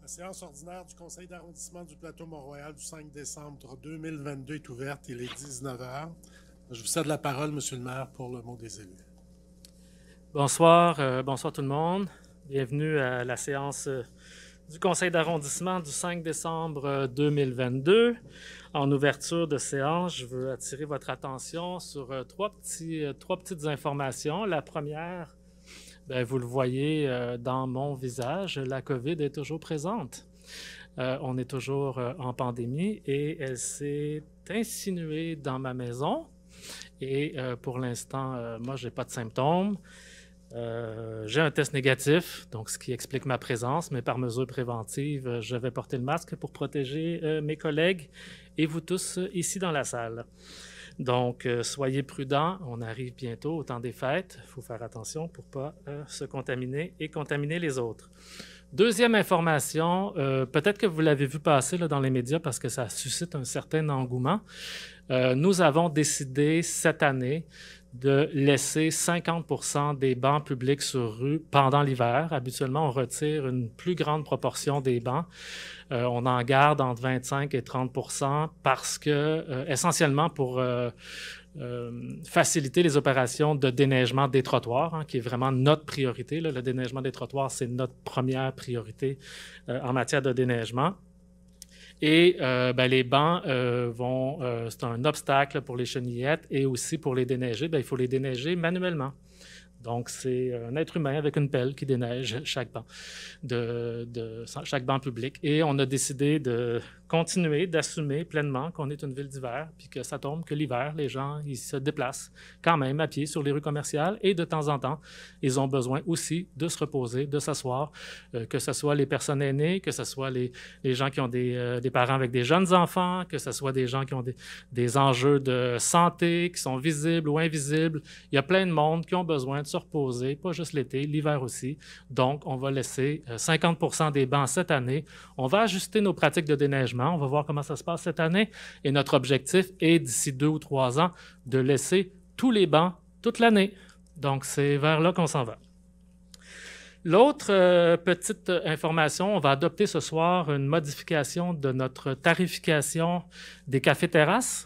La séance ordinaire du Conseil d'arrondissement du Plateau Mont-Royal du 5 décembre 2022 est ouverte. Il est 19 h. Je vous cède la parole, Monsieur le maire, pour le mot des élus. Bonsoir, bonsoir tout le monde. Bienvenue à la séance du Conseil d'arrondissement du 5 décembre 2022. En ouverture de séance, je veux attirer votre attention sur trois petites informations. La première, vous le voyez dans mon visage, la COVID est toujours présente. On est toujours en pandémie et elle s'est insinuée dans ma maison. Et pour l'instant, moi, je n'ai pas de symptômes. J'ai un test négatif, donc ce qui explique ma présence, mais par mesure préventive, je vais porter le masque pour protéger mes collègues et vous tous ici dans la salle. Donc, soyez prudents, on arrive bientôt au temps des fêtes. Il faut faire attention pour ne pas se contaminer et contaminer les autres. Deuxième information, peut-être que vous l'avez vu passer là, dans les médias parce que ça suscite un certain engouement. Nous avons décidé cette année de laisser 50% des bancs publics sur rue pendant l'hiver. Habituellement, on retire une plus grande proportion des bancs. On en garde entre 25 et 30% parce que, essentiellement pour faciliter les opérations de déneigement des trottoirs, qui est vraiment notre priorité. Là. Le déneigement des trottoirs, c'est notre première priorité en matière de déneigement. Et les bancs c'est un obstacle pour les chenillettes et aussi pour les déneiger, il faut les déneiger manuellement. Donc, c'est un être humain avec une pelle qui déneige chaque banc, chaque banc public. Et on a décidé de continuer d'assumer pleinement qu'on est une ville d'hiver, puis que ça tombe que l'hiver, les gens ils se déplacent quand même à pied sur les rues commerciales et de temps en temps, ils ont besoin aussi de se reposer, de s'asseoir, que ce soit les personnes aînées, que ce soit les gens qui ont des parents avec des jeunes enfants, que ce soit des gens qui ont des enjeux de santé qui sont visibles ou invisibles. Il y a plein de monde qui ont besoin de se reposer, pas juste l'été, l'hiver aussi. Donc, on va laisser 50% des bancs cette année. On va ajuster nos pratiques de déneigement. On va voir comment ça se passe cette année. Et notre objectif est, d'ici 2 ou 3 ans, de laisser tous les bancs toute l'année. Donc, c'est vers là qu'on s'en va. L'autre petite information, on va adopter ce soir une modification de notre tarification des cafés-terrasses.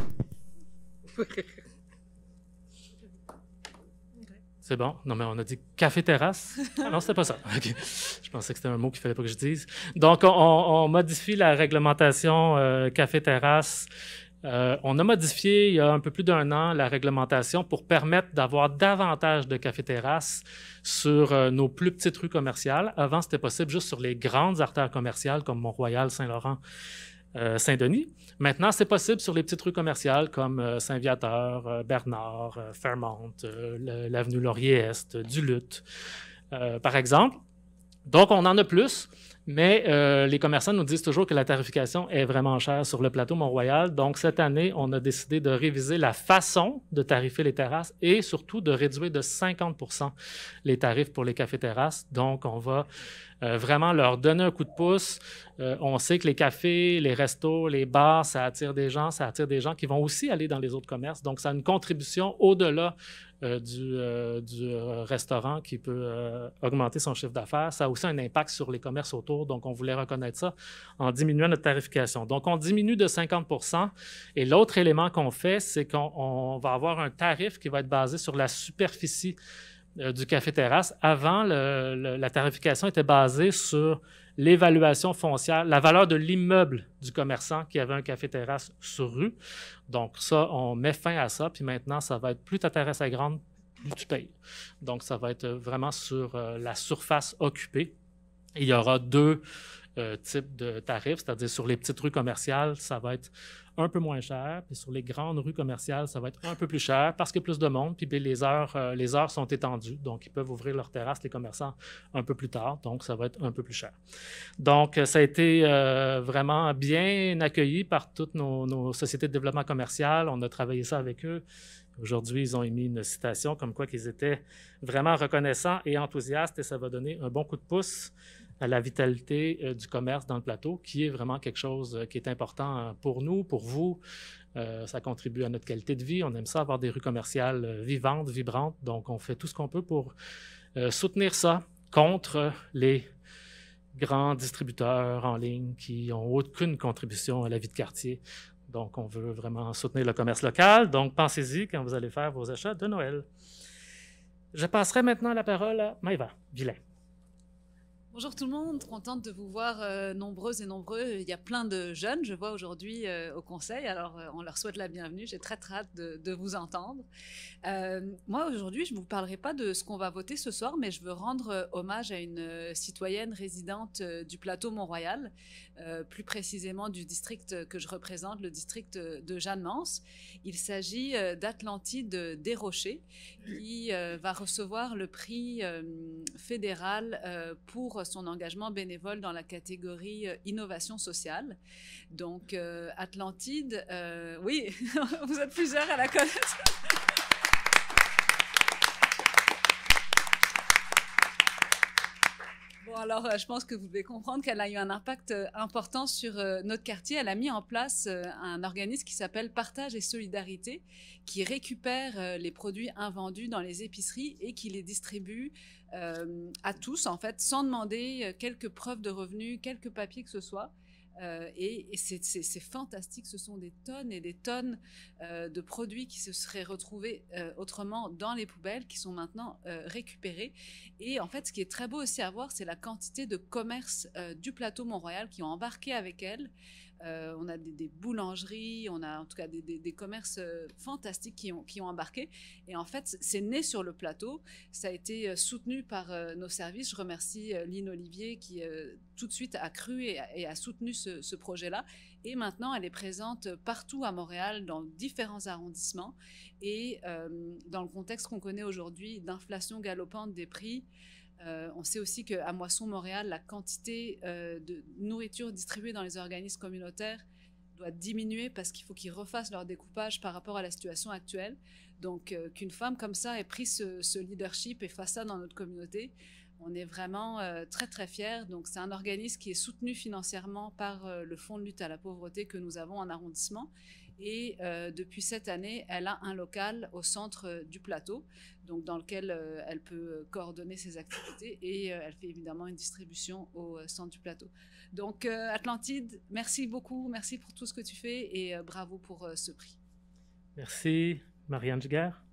C'est bon? Non, mais on a dit café-terrasse. Ah non, c'était pas ça. Okay. Je pensais que c'était un mot qu'il ne fallait pas que je dise. Donc, on modifie la réglementation café-terrasse. On a modifié, il y a un peu plus d'1 an, la réglementation pour permettre d'avoir davantage de café-terrasses sur nos plus petites rues commerciales. Avant, c'était possible juste sur les grandes artères commerciales comme Mont-Royal, Saint-Laurent, Saint-Denis. Maintenant, c'est possible sur les petites rues commerciales comme Saint-Viateur, Bernard, Fairmont, l'avenue Laurier-Est, Duluth, par exemple. Donc, on en a plus, mais les commerçants nous disent toujours que la tarification est vraiment chère sur le plateau Mont-Royal. Donc, cette année, on a décidé de réviser la façon de tarifer les terrasses et surtout de réduire de 50% les tarifs pour les cafés-terrasses. Donc, on va vraiment leur donner un coup de pouce. On sait que les cafés, les restos, les bars, ça attire des gens qui vont aussi aller dans les autres commerces. Donc, ça a une contribution au-delà du restaurant qui peut augmenter son chiffre d'affaires. Ça a aussi un impact sur les commerces autour. Donc, on voulait reconnaître ça en diminuant notre tarification. Donc, on diminue de 50%. Et l'autre élément qu'on fait, c'est qu'on va avoir un tarif qui va être basé sur la superficie du café-terrasse. Avant, la tarification était basée sur l'évaluation foncière, la valeur de l'immeuble du commerçant qui avait un café-terrasse sur rue. Donc ça, on met fin à ça, puis maintenant, ça va être plus ta terrasse est grande, plus tu payes. Donc ça va être vraiment sur la surface occupée. Et il y aura 2 types de tarifs, c'est-à-dire sur les petites rues commerciales, ça va être un peu moins cher, puis sur les grandes rues commerciales, ça va être un peu plus cher parce qu'il y a plus de monde, puis les heures sont étendues, donc ils peuvent ouvrir leurs terrasses, les commerçants, un peu plus tard, donc ça va être un peu plus cher. Donc, ça a été vraiment bien accueilli par toutes nos sociétés de développement commercial, on a travaillé ça avec eux. Aujourd'hui, ils ont émis une citation comme quoi qu'ils étaient vraiment reconnaissants et enthousiastes et ça va donner un bon coup de pouce à la vitalité du commerce dans le plateau, qui est vraiment quelque chose qui est important pour nous, pour vous. Ça contribue à notre qualité de vie. On aime ça, avoir des rues commerciales vivantes, vibrantes. Donc, on fait tout ce qu'on peut pour soutenir ça contre les grands distributeurs en ligne qui n'ont aucune contribution à la vie de quartier. Donc, on veut vraiment soutenir le commerce local. Donc, pensez-y quand vous allez faire vos achats de Noël. Je passerai maintenant la parole à Maëva Villain. Bonjour tout le monde, contente de vous voir nombreuses et nombreux. Il y a plein de jeunes, je vois aujourd'hui au conseil, alors on leur souhaite la bienvenue. J'ai très hâte de vous entendre. Moi aujourd'hui, je ne vous parlerai pas de ce qu'on va voter ce soir, mais je veux rendre hommage à une citoyenne résidente du plateau Mont-Royal, plus précisément du district que je représente, le district de Jeanne-Mance. Il s'agit d'Atlantide Desrochers, qui va recevoir le prix fédéral pour son engagement bénévole dans la catégorie innovation sociale. Donc, Atlantide, oui, vous êtes plusieurs à la connaître. Bon, alors, je pense que vous devez comprendre qu'elle a eu un impact important sur notre quartier. Elle a mis en place un organisme qui s'appelle Partage et Solidarité, qui récupère les produits invendus dans les épiceries et qui les distribue à tous, en fait, sans demander quelques preuves de revenus, quelques papiers que ce soit. Et c'est fantastique, ce sont des tonnes et des tonnes de produits qui se seraient retrouvés autrement dans les poubelles, qui sont maintenant récupérés. Et en fait, ce qui est très beau aussi à voir, c'est la quantité de commerces du plateau Mont-Royal qui ont embarqué avec elle. On a des boulangeries, on a en tout cas des commerces fantastiques qui ont embarqué. Et en fait, c'est né sur le plateau. Ça a été soutenu par nos services. Je remercie Lynn Olivier qui tout de suite a cru et a soutenu ce projet-là. Et maintenant, elle est présente partout à Montréal, dans différents arrondissements. Et dans le contexte qu'on connaît aujourd'hui d'inflation galopante des prix, on sait aussi qu'à Moisson Montréal, la quantité de nourriture distribuée dans les organismes communautaires doit diminuer parce qu'il faut qu'ils refassent leur découpage par rapport à la situation actuelle. Donc, qu'une femme comme ça ait pris ce leadership et fasse ça dans notre communauté, on est vraiment très, très fiers. Donc, c'est un organisme qui est soutenu financièrement par le Fonds de lutte à la pauvreté que nous avons en arrondissement. Et depuis cette année, elle a un local au centre du plateau, donc dans lequel elle peut coordonner ses activités et elle fait évidemment une distribution au centre du plateau. Donc Atlantide, merci beaucoup, merci pour tout ce que tu fais et bravo pour ce prix. Merci. Marianne Giguère.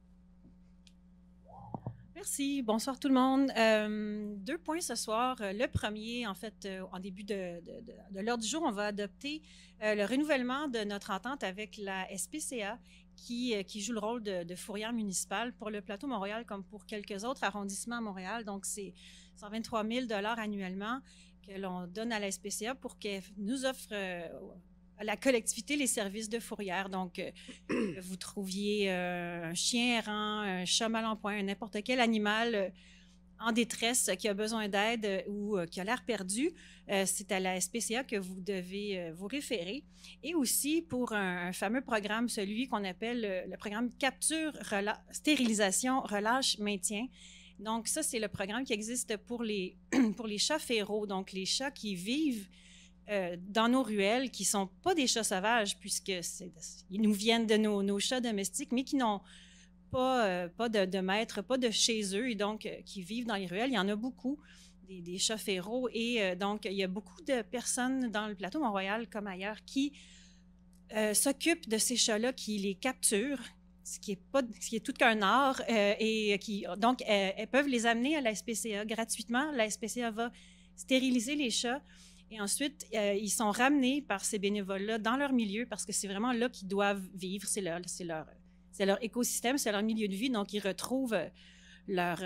Merci. Bonsoir tout le monde. 2 points ce soir. Le premier, en fait, en début de l'heure du jour, on va adopter le renouvellement de notre entente avec la SPCA qui joue le rôle de fourrière municipale pour le plateau Mont-Royal comme pour quelques autres arrondissements à Montréal. Donc, c'est 123 000 $ annuellement que l'on donne à la SPCA pour qu'elle nous offre à la collectivité les services de fourrière. Donc, vous trouviez un chien errant, un chat mal en point, n'importe quel animal en détresse qui a besoin d'aide ou qui a l'air perdu, c'est à la SPCA que vous devez vous référer. Et aussi pour un fameux programme, celui qu'on appelle le programme Capture, Stérilisation, Relâche, Maintien. Donc, ça, c'est le programme qui existe pour les chats féraux, donc les chats qui vivent dans nos ruelles, qui ne sont pas des chats sauvages, puisqu'ils nous viennent de nos chats domestiques, mais qui n'ont pas de maître, pas de chez eux, et donc qui vivent dans les ruelles. Il y en a beaucoup, des chats féraux, et donc il y a beaucoup de personnes dans le plateau Mont-Royal, comme ailleurs, qui s'occupent de ces chats-là, qui les capturent, ce qui est tout qu'un art, donc elles peuvent les amener à la SPCA gratuitement. La SPCA va stériliser les chats. Et ensuite, ils sont ramenés par ces bénévoles-là dans leur milieu parce que c'est vraiment là qu'ils doivent vivre. C'est leur écosystème, c'est leur milieu de vie. Donc, ils retrouvent leur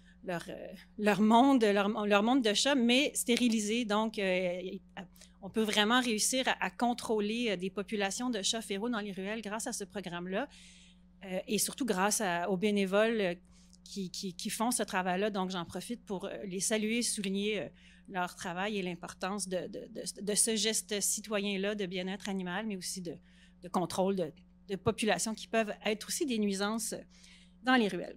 monde de chat, mais stérilisé. Donc, on peut vraiment réussir à contrôler des populations de chats féraux dans les ruelles grâce à ce programme-là et surtout grâce aux bénévoles qui font ce travail-là. Donc, j'en profite pour les saluer, souligner leur travail et l'importance de ce geste citoyen-là de bien-être animal, mais aussi de contrôle de populations qui peuvent être aussi des nuisances dans les ruelles.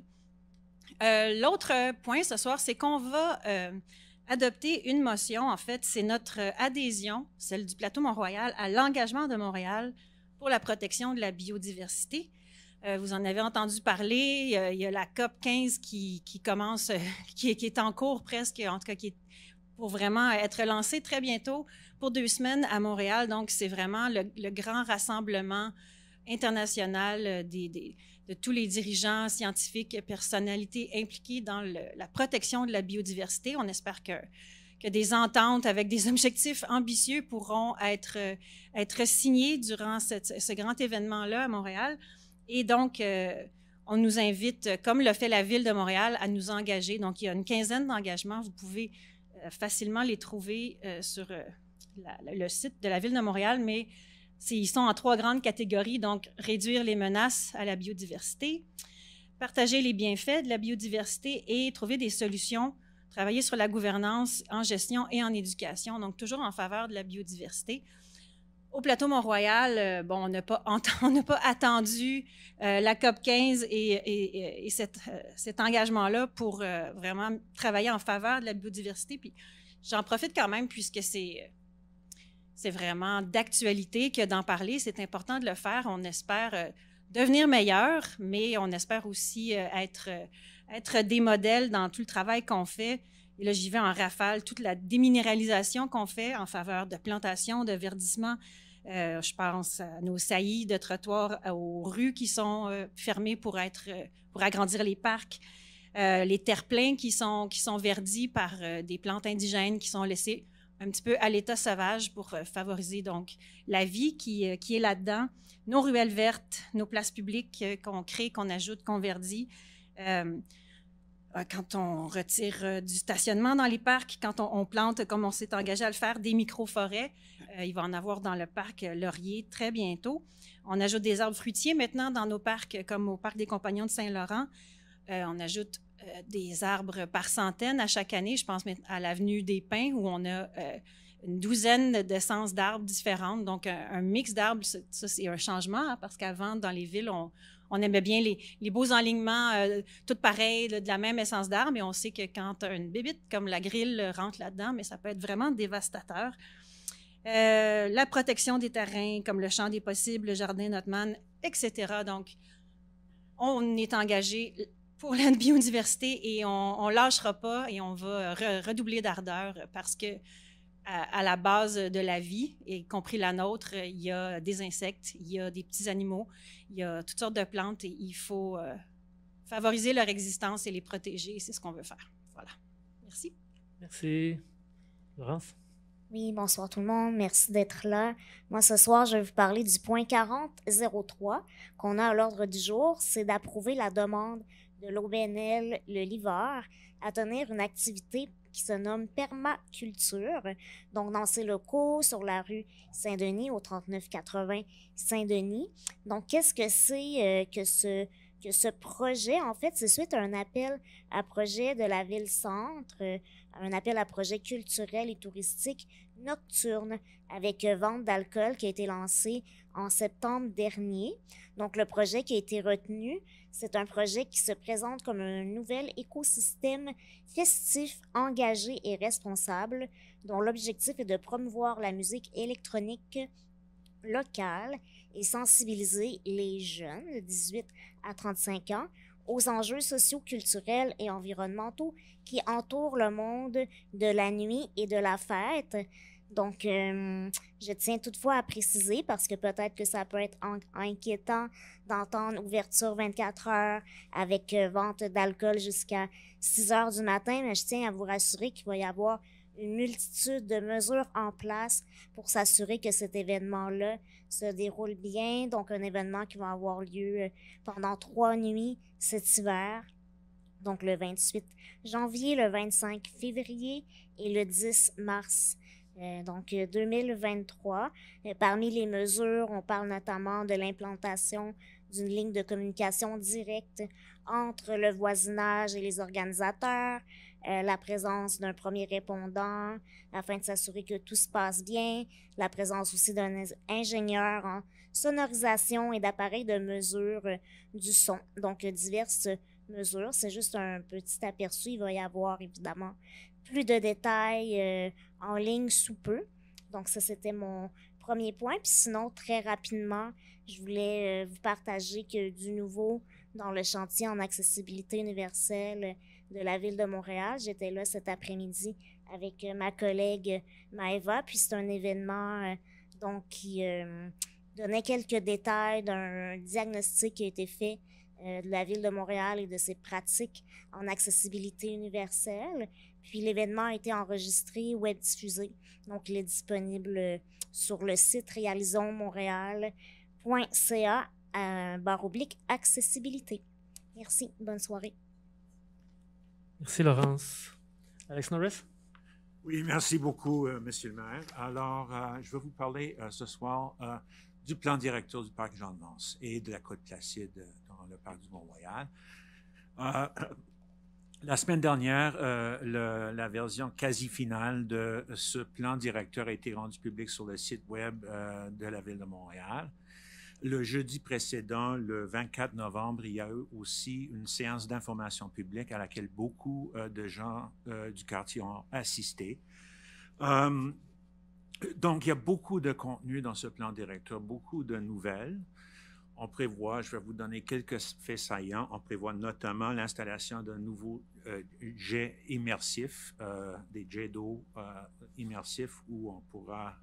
L'autre point ce soir, c'est qu'on va adopter une motion. En fait, c'est notre adhésion, celle du plateau Mont-Royal, à l'engagement de Montréal pour la protection de la biodiversité. Vous en avez entendu parler. Il y a la COP 15 qui commence, qui est en cours presque, en tout cas qui est pour vraiment être lancé très bientôt pour 2 semaines à Montréal. Donc, c'est vraiment le grand rassemblement international de tous les dirigeants scientifiques, personnalités impliquées dans la protection de la biodiversité. On espère que des ententes avec des objectifs ambitieux pourront être signés durant ce grand événement-là à Montréal. Et donc, on nous invite, comme le fait la Ville de Montréal, à nous engager. Donc, il y a une quinzaine d'engagements. Vous pouvez facilement les trouver sur le site de la Ville de Montréal, mais ils sont en 3 grandes catégories. Donc, réduire les menaces à la biodiversité, partager les bienfaits de la biodiversité et trouver des solutions, travailler sur la gouvernance en gestion et en éducation, donc toujours en faveur de la biodiversité. Au plateau Mont-Royal, on n'a pas attendu la COP 15 et cet engagement-là pour vraiment travailler en faveur de la biodiversité. Puis j'en profite quand même puisque c'est vraiment d'actualité que d'en parler. C'est important de le faire. On espère devenir meilleur, mais on espère aussi être des modèles dans tout le travail qu'on fait. Et là, j'y vais en rafale, toute la déminéralisation qu'on fait en faveur de plantation, de verdissement. Je pense à nos saillies de trottoirs, aux rues qui sont fermées pour agrandir les parcs, les terre-pleins qui sont verdis par des plantes indigènes qui sont laissées un petit peu à l'état sauvage pour favoriser donc la vie qui est là-dedans, nos ruelles vertes, nos places publiques qu'on crée, qu'on ajoute, qu'on verdit. Quand on retire du stationnement dans les parcs, quand on plante, comme on s'est engagé à le faire, des micro-forêts, il va en avoir dans le parc Laurier très bientôt. On ajoute des arbres fruitiers maintenant dans nos parcs, comme au parc des Compagnons de Saint-Laurent. On ajoute des arbres par centaines à chaque année. Je pense à l'avenue des Pins où on a une douzaine d'essences d'arbres différentes. Donc, un mix d'arbres, ça c'est un changement hein, parce qu'avant, dans les villes, on aimait bien les beaux enlignements, tout pareil, de la même essence d'arbre, mais on sait que quand une bébite comme la grille rentre là-dedans, mais ça peut être vraiment dévastateur. La protection des terrains, comme le champ des possibles, le jardin Notman, etc. Donc, on est engagé pour la biodiversité et on ne lâchera pas et on va redoubler d'ardeur parce que à la base de la vie, y compris la nôtre, il y a des insectes, il y a des petits animaux, il y a toutes sortes de plantes et il faut favoriser leur existence et les protéger. C'est ce qu'on veut faire. Voilà. Merci. Merci. Laurence? Oui, bonsoir tout le monde. Merci d'être là. Moi, ce soir, je vais vous parler du point 40.03 qu'on a à l'ordre du jour. C'est d'approuver la demande de l'OBNL Le Liveur à tenir une activité qui se nomme permaculture. Donc, dans ses locaux sur la rue Saint-Denis, au 3980 Saint-Denis. Donc, qu'est-ce que c'est que ce projet? En fait, c'est suite à un appel à projet de la Ville-Centre, un appel à projet culturel et touristique nocturne avec vente d'alcool qui a été lancé en septembre dernier. Donc, le projet qui a été retenu, c'est un projet qui se présente comme un nouvel écosystème festif, engagé et responsable, dont l'objectif est de promouvoir la musique électronique locale et sensibiliser les jeunes de 18 à 35 ans aux enjeux socio-culturels et environnementaux qui entourent le monde de la nuit et de la fête. Donc, je tiens toutefois à préciser, parce que peut-être que ça peut être inquiétant d'entendre ouverture 24 heures avec vente d'alcool jusqu'à 6 heures du matin, mais je tiens à vous rassurer qu'il va y avoir une multitude de mesures en place pour s'assurer que cet événement-là se déroule bien. Donc, un événement qui va avoir lieu pendant 3 nuits cet hiver. Donc, le 28 janvier, le 25 février et le 10 mars. Donc, 2023. Parmi les mesures, on parle notamment de l'implantation d'une ligne de communication directe entre le voisinage et les organisateurs, la présence d'un premier répondant afin de s'assurer que tout se passe bien, la présence aussi d'un ingénieur en sonorisation et d'appareils de mesure du son. Donc, diverses mesures. C'est juste un petit aperçu. Il va y avoir évidemment plus de détails en ligne sous peu. Donc, ça, c'était mon premier point. Puis sinon, très rapidement, je voulais vous partager que du nouveau dans le chantier en accessibilité universelle de la Ville de Montréal. J'étais là cet après-midi avec ma collègue Maëva. Puis c'est un événement donc qui donnait quelques détails d'un diagnostic qui a été fait de la Ville de Montréal et de ses pratiques en accessibilité universelle. Puis l'événement a été enregistré, web diffusé. Donc il est disponible sur le site réalisonsmontréal.ca/accessibilité. Merci, bonne soirée. Merci, Laurence. Alex Norris? Oui, merci beaucoup, Monsieur le maire. Alors, je vais vous parler ce soir du plan directeur du parc Jean-de-Mance et de la Côte-Placide dans le parc du Mont-Royal. La semaine dernière, la version quasi finale de ce plan directeur a été rendue publique sur le site web de la Ville de Montréal. Le jeudi précédent, le 24 novembre, il y a eu aussi une séance d'information publique à laquelle beaucoup de gens du quartier ont assisté. Donc, il y a beaucoup de contenu dans ce plan directeur, beaucoup de nouvelles. On prévoit, je vais vous donner quelques faits saillants, on prévoit notamment l'installation d'un nouveau jet immersif, des jets d'eau immersifs où on pourra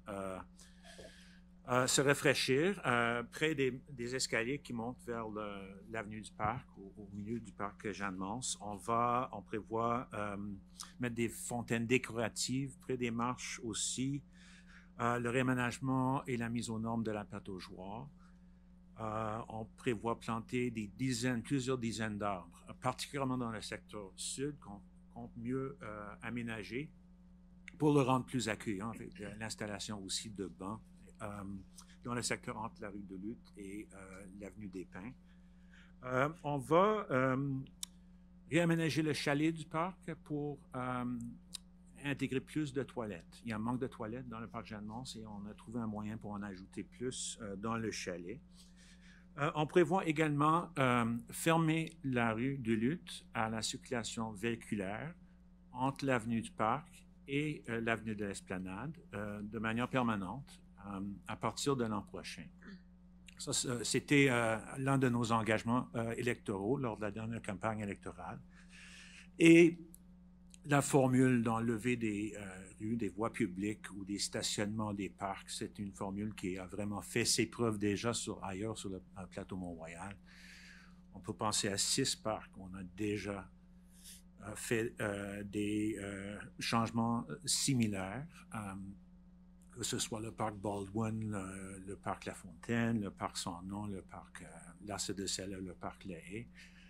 se rafraîchir près des escaliers qui montent vers l'avenue du Parc, au milieu du parc Jeanne-Mance. On prévoit mettre des fontaines décoratives près des marches aussi, le réaménagement et la mise aux normes de la plateau-joueur. On prévoit planter plusieurs dizaines d'arbres, particulièrement dans le secteur sud, qu'on compte mieux aménager pour le rendre plus accueillant, avec l'installation aussi de bancs dans le secteur entre la rue de Lutte et l'avenue des Pins. On va réaménager le chalet du parc pour intégrer plus de toilettes. Il y a un manque de toilettes dans le parc Jeanne-Mance et on a trouvé un moyen pour en ajouter plus dans le chalet. On prévoit également fermer la rue de Lutte à la circulation véhiculaire entre l'avenue du Parc et l'avenue de l'Esplanade de manière permanente à partir de l'an prochain. Ça, c'était l'un de nos engagements électoraux lors de la dernière campagne électorale. Et la formule d'enlever des rues, des voies publiques ou des stationnements des parcs, c'est une formule qui a vraiment fait ses preuves déjà ailleurs sur le plateau Mont-Royal. On peut penser à 6 parcs. On a déjà fait des changements similaires, que ce soit le parc Baldwin, le parc La Fontaine, le parc Son Nom, le parc L'Arce de Celle, le parc La Haye,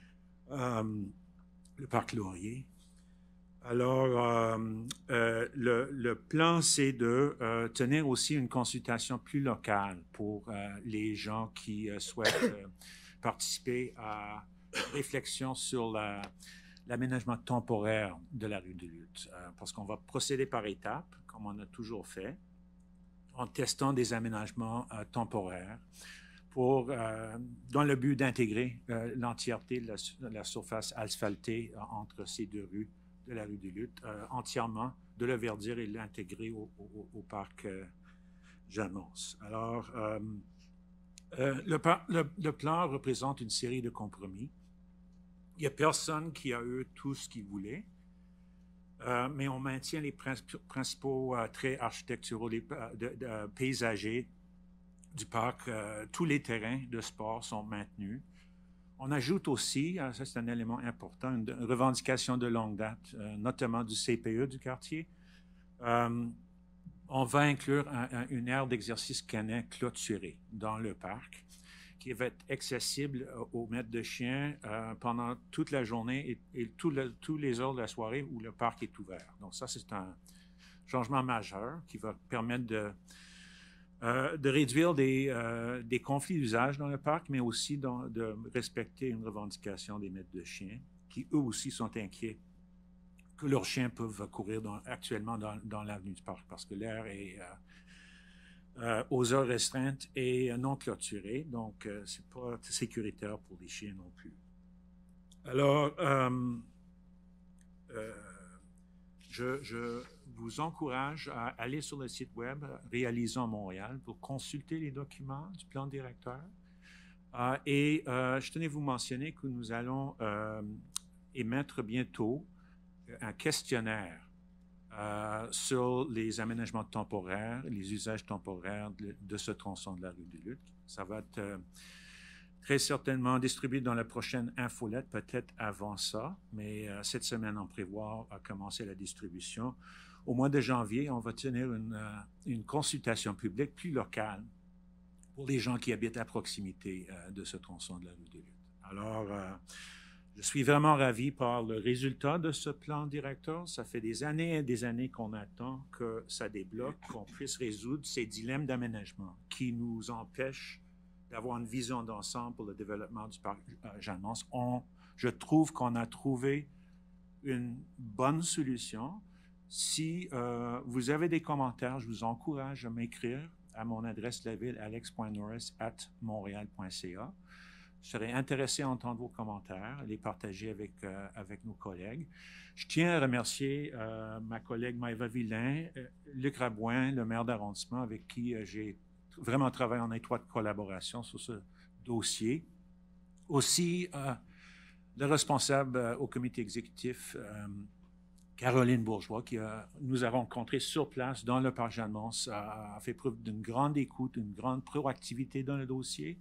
le parc Laurier. Alors, le plan, c'est de tenir aussi une consultation plus locale pour les gens qui souhaitent participer à une réflexion sur l'aménagement temporaire de la rue de Lutte. Parce qu'on va procéder par étapes, comme on a toujours fait, en testant des aménagements temporaires dans le but d'intégrer l'entièreté de la surface asphaltée entre ces deux rues de la rue de Lutte, entièrement, de le verdir et l'intégrer au parc Jeanne-Mance. Alors, le plan représente une série de compromis. Il n'y a personne qui a eu tout ce qu'il voulait, mais on maintient les principaux traits architecturaux, paysagers du parc. Tous les terrains de sport sont maintenus. On ajoute aussi, ça c'est un élément important, une revendication de longue date, notamment du CPE du quartier. On va inclure une aire d'exercice canin clôturée dans le parc, qui va être accessible aux maîtres de chiens pendant toute la journée et tous les heures de la soirée où le parc est ouvert. Donc ça, c'est un changement majeur qui va permettre de réduire des conflits d'usage dans le parc, mais aussi de respecter une revendication des maîtres de chiens, qui eux aussi sont inquiets que leurs chiens peuvent courir actuellement dans l'avenue du parc, parce que l'air est aux heures restreintes et non clôturé, donc c'est pas sécuritaire pour les chiens non plus. Alors, je vous encourage à aller sur le site web Réalisons Montréal pour consulter les documents du plan directeur. Et je tenais à vous mentionner que nous allons émettre bientôt un questionnaire sur les aménagements temporaires, les usages temporaires de ce tronçon de la rue du Luc. Ça va être très certainement distribué dans la prochaine infolette, peut-être avant ça, mais cette semaine, on prévoit commencer la distribution. Au mois de janvier, on va tenir une consultation publique plus locale pour les gens qui habitent à proximité de ce tronçon de la rue du Luc. Alors, je suis vraiment ravi par le résultat de ce plan directeur. Ça fait des années et des années qu'on attend que ça débloque, qu'on puisse résoudre ces dilemmes d'aménagement qui nous empêchent d'avoir une vision d'ensemble pour le développement du parc Jeanne-Mance. Je trouve qu'on a trouvé une bonne solution. Si vous avez des commentaires, je vous encourage à m'écrire à mon adresse de la ville, alex.norris@montreal.ca. Je serais intéressé à entendre vos commentaires, les partager avec nos collègues. Je tiens à remercier ma collègue Maëva Villain, Luc Rabouin, le maire d'arrondissement, avec qui j'ai vraiment travaillé en étroite collaboration sur ce dossier. Aussi, le responsable au comité exécutif, Caroline Bourgeois, qui nous a rencontrés sur place dans le parc Jeanne-Mance, a fait preuve d'une grande écoute, d'une grande proactivité dans le dossier.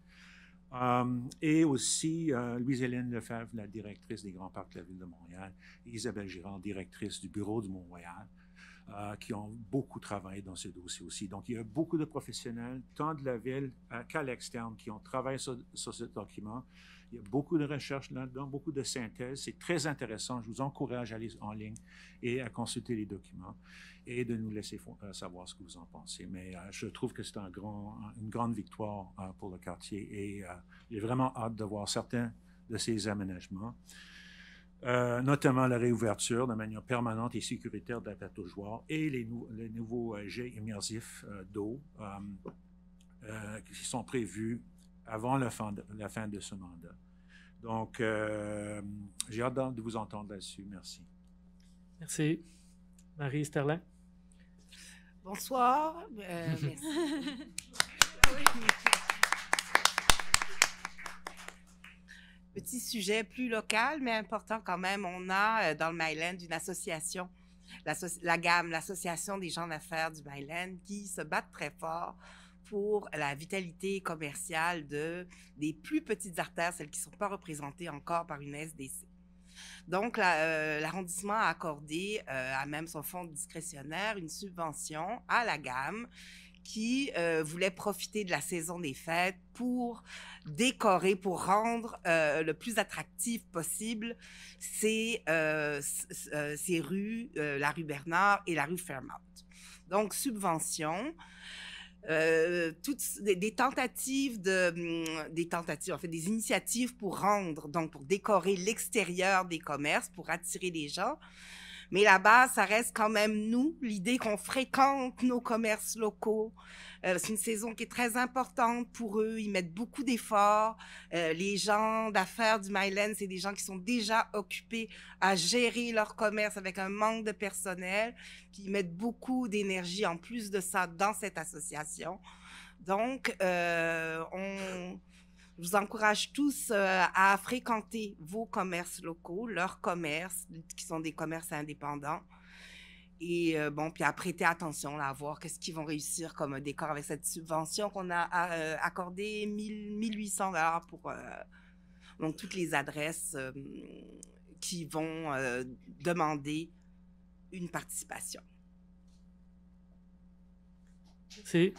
Et aussi Louise-Hélène Lefebvre, la directrice des Grands Parcs de la Ville de Montréal, et Isabelle Girard, directrice du bureau du Mont-Royal, qui ont beaucoup travaillé dans ce dossier aussi. Donc, il y a beaucoup de professionnels, tant de la Ville qu'à l'externe, qui ont travaillé sur ce document. Il y a beaucoup de recherches là-dedans, beaucoup de synthèses. C'est très intéressant. Je vous encourage à aller en ligne et à consulter les documents et de nous laisser savoir ce que vous en pensez. Mais je trouve que c'est une grande victoire pour le quartier et j'ai vraiment hâte de voir certains de ces aménagements, notamment la réouverture de manière permanente et sécuritaire de la plateau-joueur et les nouveaux jets immersifs d'eau qui sont prévus avant la fin de ce mandat. Donc, j'ai hâte de vous entendre là-dessus. Merci. Merci. Marie Sterlin. Bonsoir. Merci. Petit sujet plus local, mais important quand même. On a dans le Myland une association, la GAM, l'Association des gens d'affaires du Myland, qui se battent très fort pour la vitalité commerciale des plus petites artères, celles qui ne sont pas représentées encore par une SDC. Donc, l'arrondissement a accordé à même son fonds discrétionnaire une subvention à la GAM qui voulait profiter de la saison des fêtes pour décorer, pour rendre le plus attractif possible ces rues, la rue Bernard et la rue Fairmount. Donc, subvention. Toutes des initiatives pour rendre, donc pour décorer l'extérieur des commerces, pour attirer les gens. Mais là-bas, ça reste quand même l'idée qu'on fréquente nos commerces locaux. C'est une saison qui est très importante pour eux. Ils mettent beaucoup d'efforts. Les gens d'affaires du Myland, c'est des gens qui sont déjà occupés à gérer leur commerce avec un manque de personnel. Puis ils mettent beaucoup d'énergie en plus de ça dans cette association. Donc, je vous encourage tous à fréquenter vos commerces locaux, leurs commerces, qui sont des commerces indépendants. Et puis à prêter attention, là, à voir qu'est-ce qu'ils vont réussir comme décor avec cette subvention qu'on a accordée 1800 $ pour donc toutes les adresses qui vont demander une participation. Merci.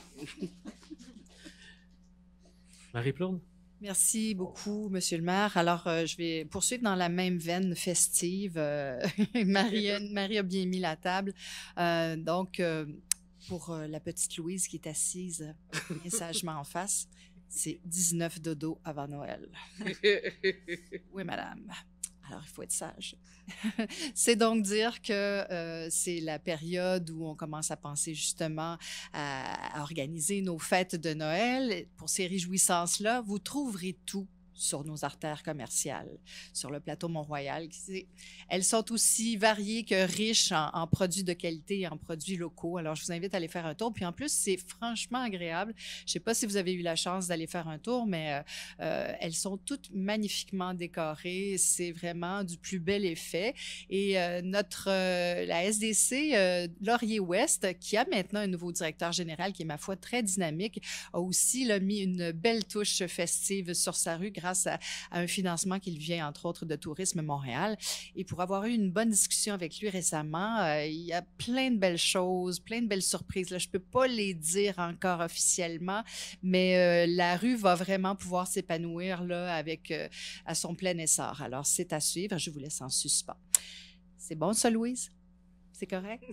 Marie Plourde. Merci beaucoup, Monsieur le maire. Alors, je vais poursuivre dans la même veine festive. Marie a bien mis la table. Donc, pour la petite Louise qui est assise bien sagement en face, c'est 19 dodo avant Noël. Oui, madame. Alors, il faut être sage. C'est donc dire que c'est la période où on commence à penser justement à organiser nos fêtes de Noël. Pour ces réjouissances-là, vous trouverez tout sur nos artères commerciales, sur le plateau Mont-Royal. Elles sont aussi variées que riches en produits de qualité et en produits locaux. Alors, je vous invite à aller faire un tour. Puis en plus, c'est franchement agréable. Je ne sais pas si vous avez eu la chance d'aller faire un tour, mais elles sont toutes magnifiquement décorées. C'est vraiment du plus bel effet. Et la SDC Laurier-Ouest, qui a maintenant un nouveau directeur général qui est, ma foi, très dynamique, a aussi mis une belle touche festive sur sa rue grâce à un financement qui vient, entre autres, de Tourisme Montréal. Et pour avoir eu une bonne discussion avec lui récemment, il y a plein de belles choses, plein de belles surprises. Là, je ne peux pas les dire encore officiellement, mais la rue va vraiment pouvoir s'épanouir là, à son plein essor. Alors, c'est à suivre. Je vous laisse en suspens. C'est bon, ça, Louise? C'est correct?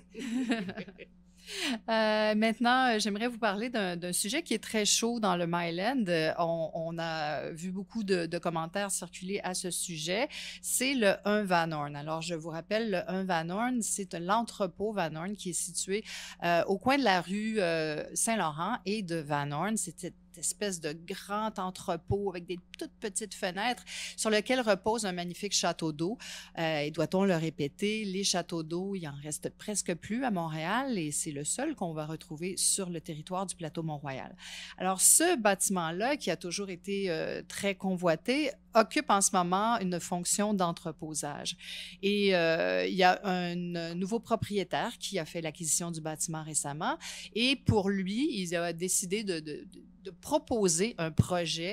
Maintenant, j'aimerais vous parler d'un sujet qui est très chaud dans le Myland. On a vu beaucoup de commentaires circuler à ce sujet. C'est le 1 Van Horn. Alors, je vous rappelle, le 1 Van Horn, c'est l'entrepôt Van Horn qui est situé au coin de la rue Saint-Laurent et de Van Horn. C'était espèce de grand entrepôt avec des toutes petites fenêtres sur lequel repose un magnifique château d'eau. Et doit-on le répéter, les châteaux d'eau, il en reste presque plus à Montréal et c'est le seul qu'on va retrouver sur le territoire du plateau Mont-Royal. Alors, ce bâtiment-là, qui a toujours été très convoité, occupe en ce moment une fonction d'entreposage. Et il y a un nouveau propriétaire qui a fait l'acquisition du bâtiment récemment et pour lui, il a décidé de proposer un projet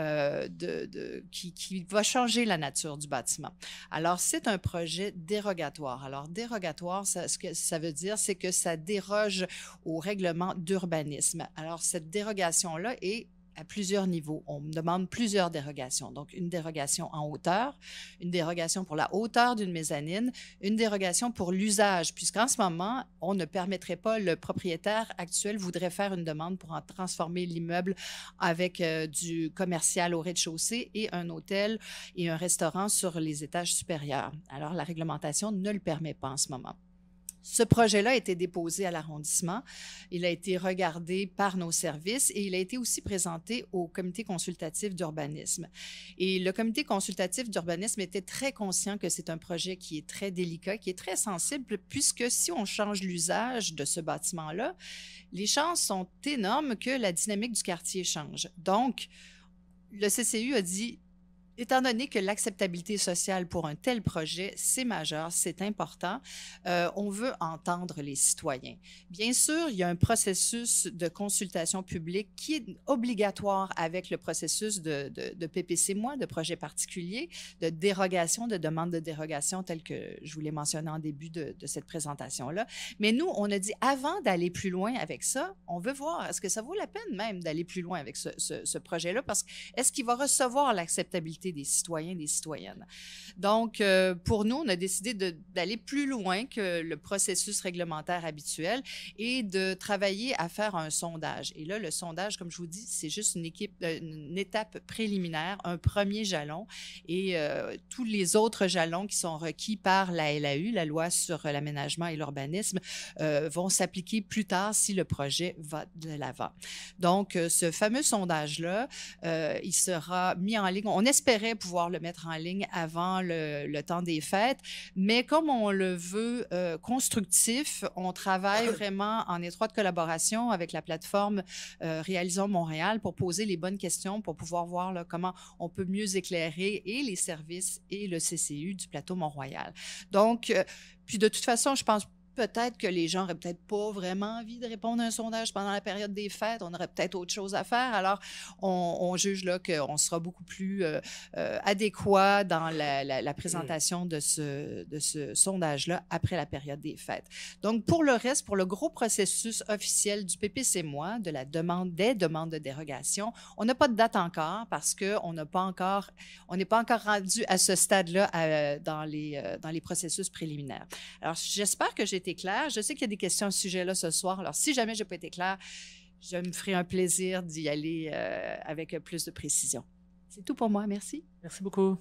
qui va changer la nature du bâtiment. Alors, c'est un projet dérogatoire. Alors, dérogatoire, ce que ça veut dire, c'est que ça déroge au règlement d'urbanisme. Alors, cette dérogation-là est à plusieurs niveaux. On me demande plusieurs dérogations. Donc, une dérogation en hauteur, une dérogation pour la hauteur d'une mezzanine, une dérogation pour l'usage, puisqu'en ce moment, on ne permettrait pas, le propriétaire actuel voudrait faire une demande pour en transformer l'immeuble avec du commercial au rez-de-chaussée et un hôtel et un restaurant sur les étages supérieurs. Alors, la réglementation ne le permet pas en ce moment. Ce projet-là a été déposé à l'arrondissement. Il a été regardé par nos services et il a été aussi présenté au comité consultatif d'urbanisme. Et le comité consultatif d'urbanisme était très conscient que c'est un projet qui est très délicat, qui est très sensible, puisque si on change l'usage de ce bâtiment-là, les chances sont énormes que la dynamique du quartier change. Donc, le CCU a dit, étant donné que l'acceptabilité sociale pour un tel projet, c'est majeur, c'est important, on veut entendre les citoyens. Bien sûr, il y a un processus de consultation publique qui est obligatoire avec le processus de PPC-moi, de projet particulier, de dérogation, de demande de dérogation, tel que je vous l'ai mentionné en début de cette présentation-là. Mais nous, on a dit, avant d'aller plus loin avec ça, on veut voir, est-ce que ça vaut la peine même d'aller plus loin avec ce projet-là? Parce que est-ce qu'il va recevoir l'acceptabilité des citoyens et des citoyennes? Donc, pour nous, on a décidé d'aller plus loin que le processus réglementaire habituel et de travailler à faire un sondage. Et là, le sondage, comme je vous dis, c'est juste une étape préliminaire, un premier jalon et tous les autres jalons qui sont requis par la LAU, la loi sur l'aménagement et l'urbanisme, vont s'appliquer plus tard si le projet va de l'avant. Donc, ce fameux sondage-là, il sera mis en ligne. On espérait pouvoir le mettre en ligne avant le temps des fêtes, mais comme on le veut constructif, on travaille vraiment en étroite collaboration avec la plateforme Réalisons Montréal pour poser les bonnes questions, pour pouvoir voir là, comment on peut mieux éclairer et les services et le CCU du plateau Mont-Royal. Donc, puis de toute façon, je pense peut-être que les gens n'auraient peut-être pas vraiment envie de répondre à un sondage pendant la période des fêtes. On aurait peut-être autre chose à faire. Alors, on juge là qu'on sera beaucoup plus adéquat dans la présentation de ce sondage-là après la période des fêtes. Donc, pour le reste, pour le gros processus officiel du PPC-moi, des demandes de dérogation, on n'a pas de date encore parce qu'on n'est pas encore rendu à ce stade-là dans les processus préliminaires. Alors, j'espère que j'ai été claire. Je sais qu'il y a des questions à ce sujet-là ce soir. Alors, si jamais je n'ai pas été claire, je me ferai un plaisir d'y aller avec plus de précision. C'est tout pour moi. Merci. Merci beaucoup.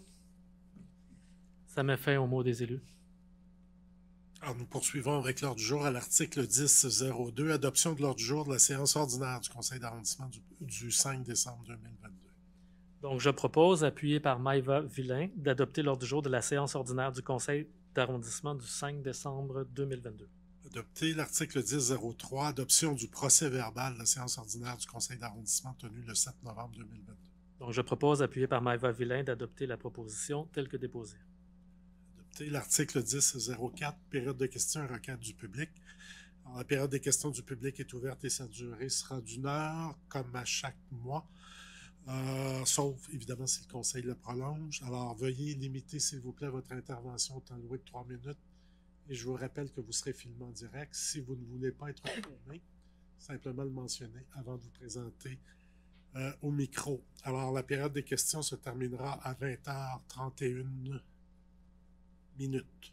Ça met fin au mot des élus. Alors, nous poursuivons avec l'ordre du jour à l'article 10.02, adoption de l'ordre du jour de la séance ordinaire du Conseil d'arrondissement du 5 décembre 2022. Donc, je propose, appuyé par Maïva Villain, d'adopter l'ordre du jour de la séance ordinaire du Conseil d'arrondissement du 5 décembre 2022. Adopter l'article 10.03, adoption du procès-verbal de la séance ordinaire du Conseil d'arrondissement tenue le 7 novembre 2022. Donc, je propose, appuyé par Maïva Villain, d'adopter la proposition telle que déposée. Adopter l'article 10.04, période de questions et requêtes du public. Alors, la période des questions du public est ouverte et sa durée sera d'1 heure, comme à chaque mois. Sauf, évidemment, si le Conseil le prolonge. Alors, veuillez limiter, s'il vous plaît, votre intervention au temps loué de 3 minutes. Et je vous rappelle que vous serez filmé en direct. Si vous ne voulez pas être filmé, simplement le mentionner avant de vous présenter au micro. Alors, la période des questions se terminera à 20h31 minutes.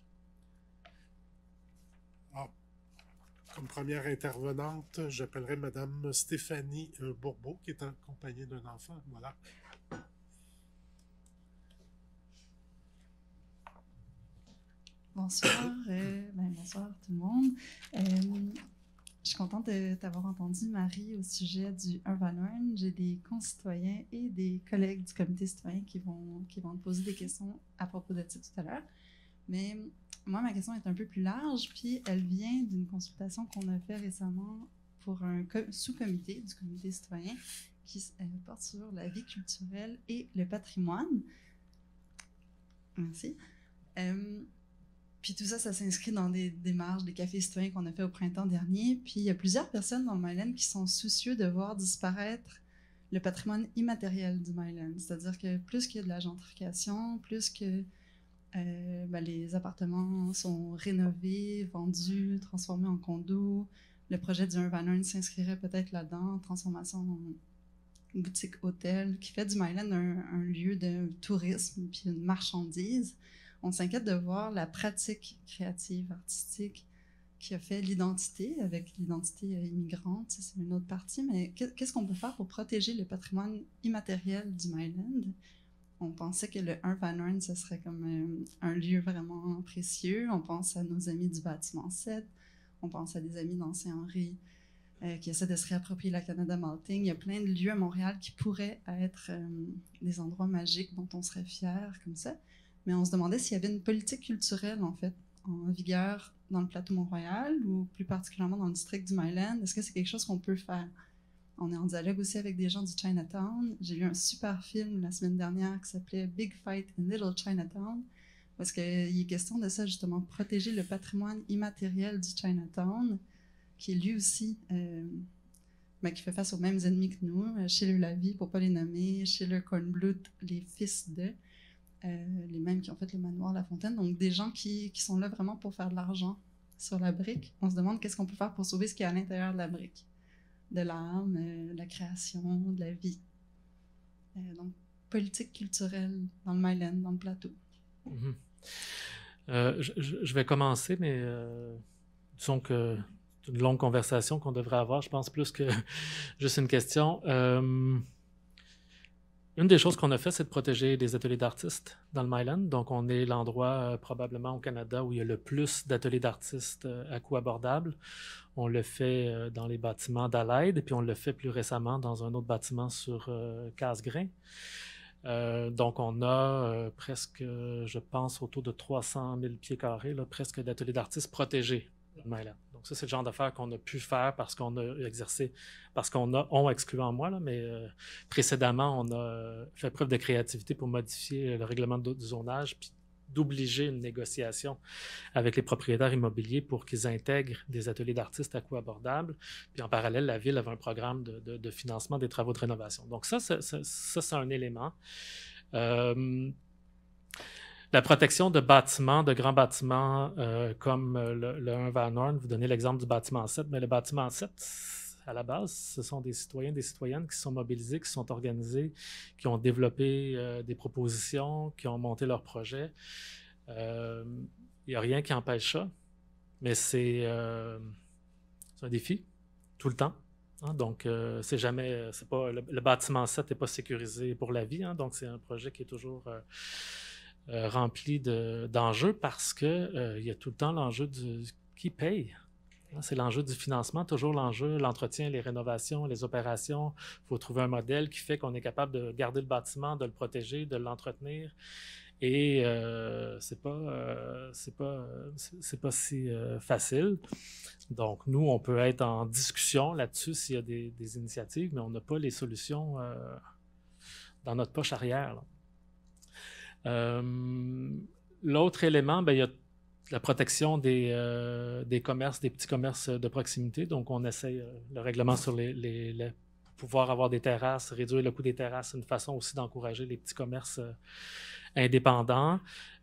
Alors, comme première intervenante, j'appellerai Mme Stéphanie Bourbeau, qui est accompagnée d'un enfant. Voilà. Bonsoir, bonsoir tout le monde. Je suis contente de t'avoir entendu, Marie, au sujet du Urban. J'ai des concitoyens et des collègues du comité citoyen qui vont te poser des questions à propos de ça tout à l'heure. Mais moi, ma question est un peu plus large, puis elle vient d'une consultation qu'on a fait récemment pour un sous-comité du comité citoyen qui porte sur la vie culturelle et le patrimoine. Merci. Puis tout ça, ça s'inscrit dans des démarches, des cafés citoyens qu'on a fait au printemps dernier. Puis il y a plusieurs personnes dans le Myland qui sont soucieux de voir disparaître le patrimoine immatériel du Myland. C'est-à-dire que plus qu'il y a de la gentrification, plus que les appartements sont rénovés, vendus, transformés en condos, le projet du Urban s'inscrirait peut-être là-dedans, transformation en boutique-hôtel, qui fait du Myland un lieu de tourisme puis une marchandise. On s'inquiète de voir la pratique créative, artistique, qui a fait l'identité, avec l'identité immigrante, c'est une autre partie, mais qu'est-ce qu'on peut faire pour protéger le patrimoine immatériel du Myland? On pensait que le Urban Run, ce serait comme un lieu vraiment précieux. On pense à nos amis du bâtiment 7, on pense à des amis d'Ancien-Henri qui essaient de se réapproprier la Canada Malting. Il y a plein de lieux à Montréal qui pourraient être des endroits magiques dont on serait fier, comme ça. Mais on se demandait s'il y avait une politique culturelle, en fait, en vigueur dans le plateau Mont-Royal ou plus particulièrement dans le district du Myland. Est-ce que c'est quelque chose qu'on peut faire? On est en dialogue aussi avec des gens du Chinatown. J'ai vu un super film la semaine dernière qui s'appelait Big Fight in Little Chinatown, parce qu'il est question de ça, justement, protéger le patrimoine immatériel du Chinatown, qui est lui aussi, qui fait face aux mêmes ennemis que nous, Schiller Lavie, pour ne pas les nommer, Schiller Kornblut, les fils de... les mêmes qui ont fait le manoir La Fontaine, donc des gens qui sont là vraiment pour faire de l'argent sur la brique. On se demande qu'est-ce qu'on peut faire pour sauver ce qui est à l'intérieur de la brique, de l'âme, de la création, de la vie. Donc, politique culturelle dans le Myland, dans le plateau. Mm-hmm. Je vais commencer, mais disons que c'est une longue conversation qu'on devrait avoir, je pense, plus que juste une question. Une des choses qu'on a fait, c'est de protéger des ateliers d'artistes dans le Myland. Donc, on est l'endroit probablement au Canada où il y a le plus d'ateliers d'artistes à coût abordable. On le fait dans les bâtiments d'Alaide, et puis on le fait plus récemment dans un autre bâtiment sur Casgrain. Donc, on a presque, je pense, autour de 300 000 pieds carrés, là, presque d'ateliers d'artistes protégés dans le Myland. Donc, ça, c'est le genre d'affaires qu'on a pu faire parce qu'on a exercé, parce on excluant moi, là, mais précédemment, on a fait preuve de créativité pour modifier le règlement du zonage, puis d'obliger une négociation avec les propriétaires immobiliers pour qu'ils intègrent des ateliers d'artistes à coût abordable. Puis en parallèle, la Ville avait un programme de financement des travaux de rénovation. Donc ça, c'est un élément. La protection de bâtiments, de grands bâtiments comme le 1 Van Horn, vous donnez l'exemple du bâtiment 7, mais le bâtiment 7, à la base, ce sont des citoyens, des citoyennes qui se sont mobilisés, qui se sont organisés, qui ont développé des propositions, qui ont monté leurs projets. Il n'y a rien qui empêche ça, mais c'est un défi, tout le temps. Hein, donc, c'est jamais, c'est pas, le bâtiment 7 n'est pas sécurisé pour la vie, hein, donc c'est un projet qui est toujours rempli d'enjeux parce qu'il y a tout le temps l'enjeu qui paye. C'est l'enjeu du financement, toujours l'enjeu, l'entretien, les rénovations, les opérations. Il faut trouver un modèle qui fait qu'on est capable de garder le bâtiment, de le protéger, de l'entretenir. Et c'est pas si facile. Donc, nous, on peut être en discussion là-dessus s'il y a des initiatives, mais on n'a pas les solutions dans notre poche arrière, là. L'autre élément, il y a la protection des commerces, des petits commerces de proximité. Donc, on essaye le règlement sur pouvoir avoir des terrasses, réduire le coût des terrasses, c'est une façon aussi d'encourager les petits commerces indépendants.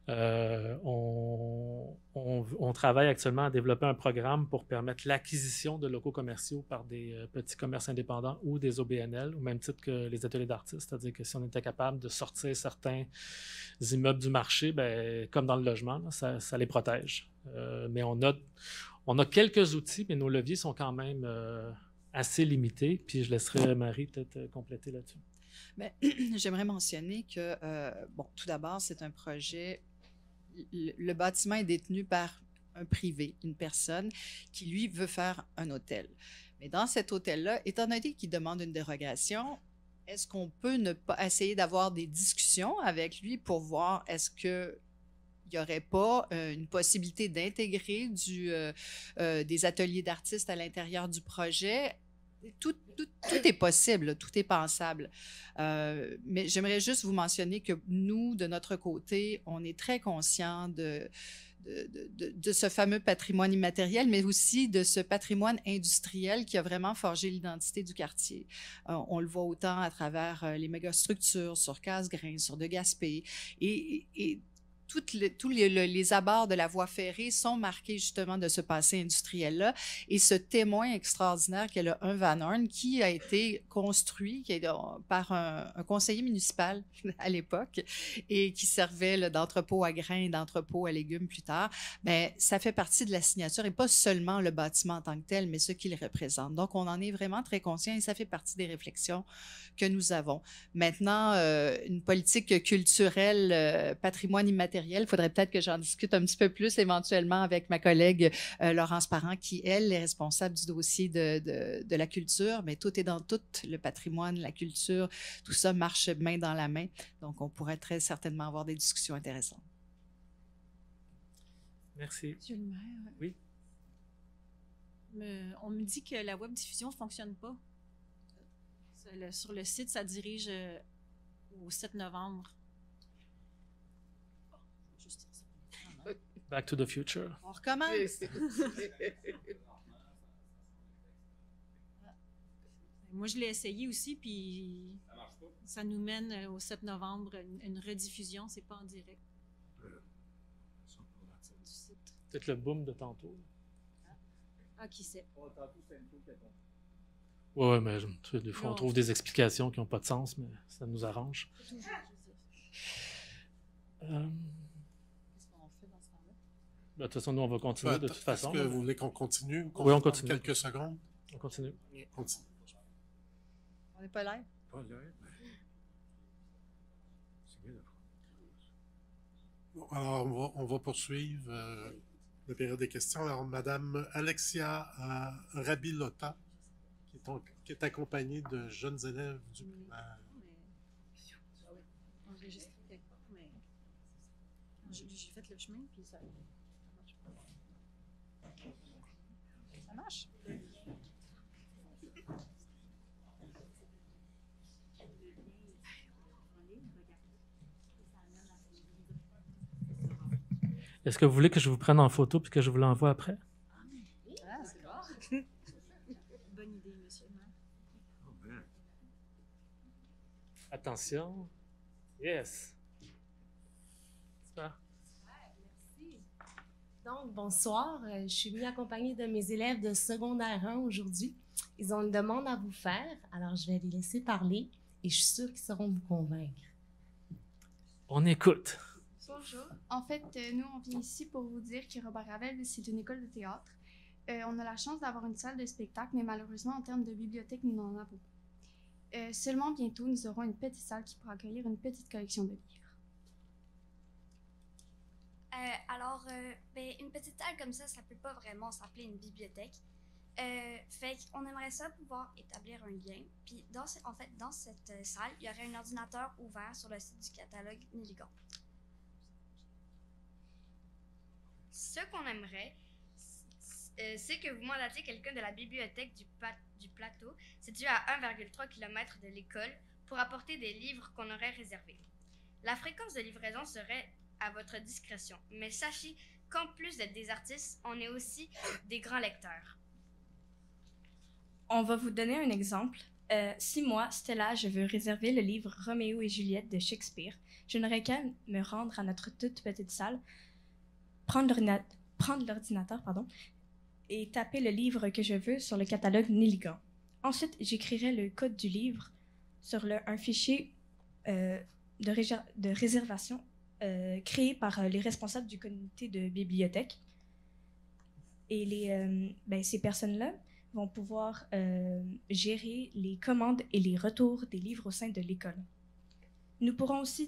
On travaille actuellement à développer un programme pour permettre l'acquisition de locaux commerciaux par des petits commerces indépendants ou des OBNL, au même titre que les ateliers d'artistes. C'est-à-dire que si on était capable de sortir certains immeubles du marché, comme dans le logement, là, ça les protège. Mais on a quelques outils, mais nos leviers sont quand même assez limités. Puis je laisserai Marie peut-être compléter là-dessus. Bien, j'aimerais mentionner que, tout d'abord, c'est un projet. Le bâtiment est détenu par un privé, une personne qui, lui, veut faire un hôtel. Mais dans cet hôtel-là, étant donné qu'il demande une dérogation, est-ce qu'on peut ne pas essayer d'avoir des discussions avec lui pour voir est-ce que il n'y aurait pas une possibilité d'intégrer des ateliers d'artistes à l'intérieur du projet? Tout est possible, tout est pensable. Mais j'aimerais juste vous mentionner que nous, de notre côté, on est très conscients de ce fameux patrimoine immatériel, mais aussi de ce patrimoine industriel qui a vraiment forgé l'identité du quartier. On le voit autant à travers les mégastructures sur Casgrain, sur De Gaspé, et tous les abords de la voie ferrée sont marqués justement de ce passé industriel-là. Et ce témoin extraordinaire qu'est le 1 Van Horn, qui a été construit par un conseiller municipal à l'époque et qui servait d'entrepôt à grains et d'entrepôt à légumes plus tard, bien, ça fait partie de la signature et pas seulement le bâtiment en tant que tel, mais ce qu'il représente. Donc, on en est vraiment très conscient et ça fait partie des réflexions que nous avons. Maintenant, une politique culturelle, patrimoine immatériel, il faudrait peut-être que j'en discute un petit peu plus éventuellement avec ma collègue Laurence Parent, qui, elle, est responsable du dossier de la culture, mais tout est dans tout, le patrimoine, la culture, tout ça marche main dans la main. Donc, on pourrait très certainement avoir des discussions intéressantes. Merci. Monsieur le maire. Oui. On me dit que la web diffusion ne fonctionne pas. Sur le site, ça dirige au 7 novembre. Back to the future. On recommence. Moi, je l'ai essayé aussi, puis ça nous mène au 7 novembre, une rediffusion, c'est pas en direct. Peut-être le boom de tantôt. Ah, qui sait? Oui, mais des fois, on trouve des explications qui n'ont pas de sens, mais ça nous arrange. De toute façon, nous, on va continuer de toute façon. Est-ce que vous voulez qu'on continue? Oui, on continue. Quelques secondes? On continue. On n'est pas live? Pas live, mais c'est bien de prendre. Bon, alors, on va poursuivre la période des questions. Alors, Madame Alexia Rabilota, qui est accompagnée de jeunes élèves du primaire. J'ai fait le chemin, puis ça marche pas. Ça marche? Est-ce que vous voulez que je vous prenne en photo puis que je vous l'envoie après? Ah, c'est bon. Bonne idée, monsieur le maire. Oh, bien. Attention. Yes. Super. Donc, bonsoir. Je suis venue accompagnée de mes élèves de secondaire 1 aujourd'hui. Ils ont une demande à vous faire, alors je vais les laisser parler et je suis sûre qu'ils sauront vous convaincre. On écoute. Bonjour. En fait, nous, on vient ici pour vous dire que Robert Ravel, c'est une école de théâtre. On a la chance d'avoir une salle de spectacle, mais malheureusement, en termes de bibliothèque, nous n'en avons pas. Seulement bientôt, nous aurons une petite salle qui pourra accueillir une petite collection de livres. Une petite salle comme ça peut pas vraiment s'appeler une bibliothèque. Fait qu'on aimerait ça pouvoir établir un lien. Puis dans cette salle, il y aurait un ordinateur ouvert sur le site du catalogue Niligan. Ce qu'on aimerait, c'est que vous mandatiez quelqu'un de la bibliothèque du plateau, situé à 1,3 km de l'école, pour apporter des livres qu'on aurait réservés. La fréquence de livraison serait à votre discrétion, mais sachez qu'en plus d'être des artistes, on est aussi des grands lecteurs. On va vous donner un exemple. Si moi, Stella, je veux réserver le livre Roméo et Juliette de Shakespeare, je n'aurais qu'à me rendre à notre toute petite salle, prendre l'ordinateur, et taper le livre que je veux sur le catalogue Niligan. Ensuite, j'écrirai le code du livre sur un fichier de réservation créé par les responsables du comité de bibliothèque. Et ces personnes-là vont pouvoir gérer les commandes et les retours des livres au sein de l'école. Nous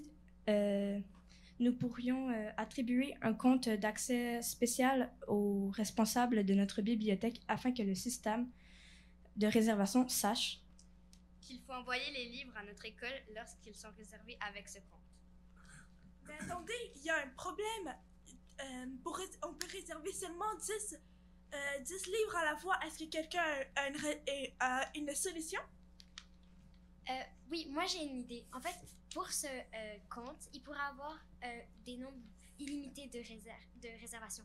pourrions attribuer un compte d'accès spécial aux responsables de notre bibliothèque afin que le système de réservation sache qu'il faut envoyer les livres à notre école lorsqu'ils sont réservés avec ce compte. Mais attendez, il y a un problème. On peut réserver seulement 10 livres à la fois. Est-ce que quelqu'un a une solution? Oui, moi j'ai une idée. En fait, pour ce compte, il pourra avoir des nombres illimités de réservations.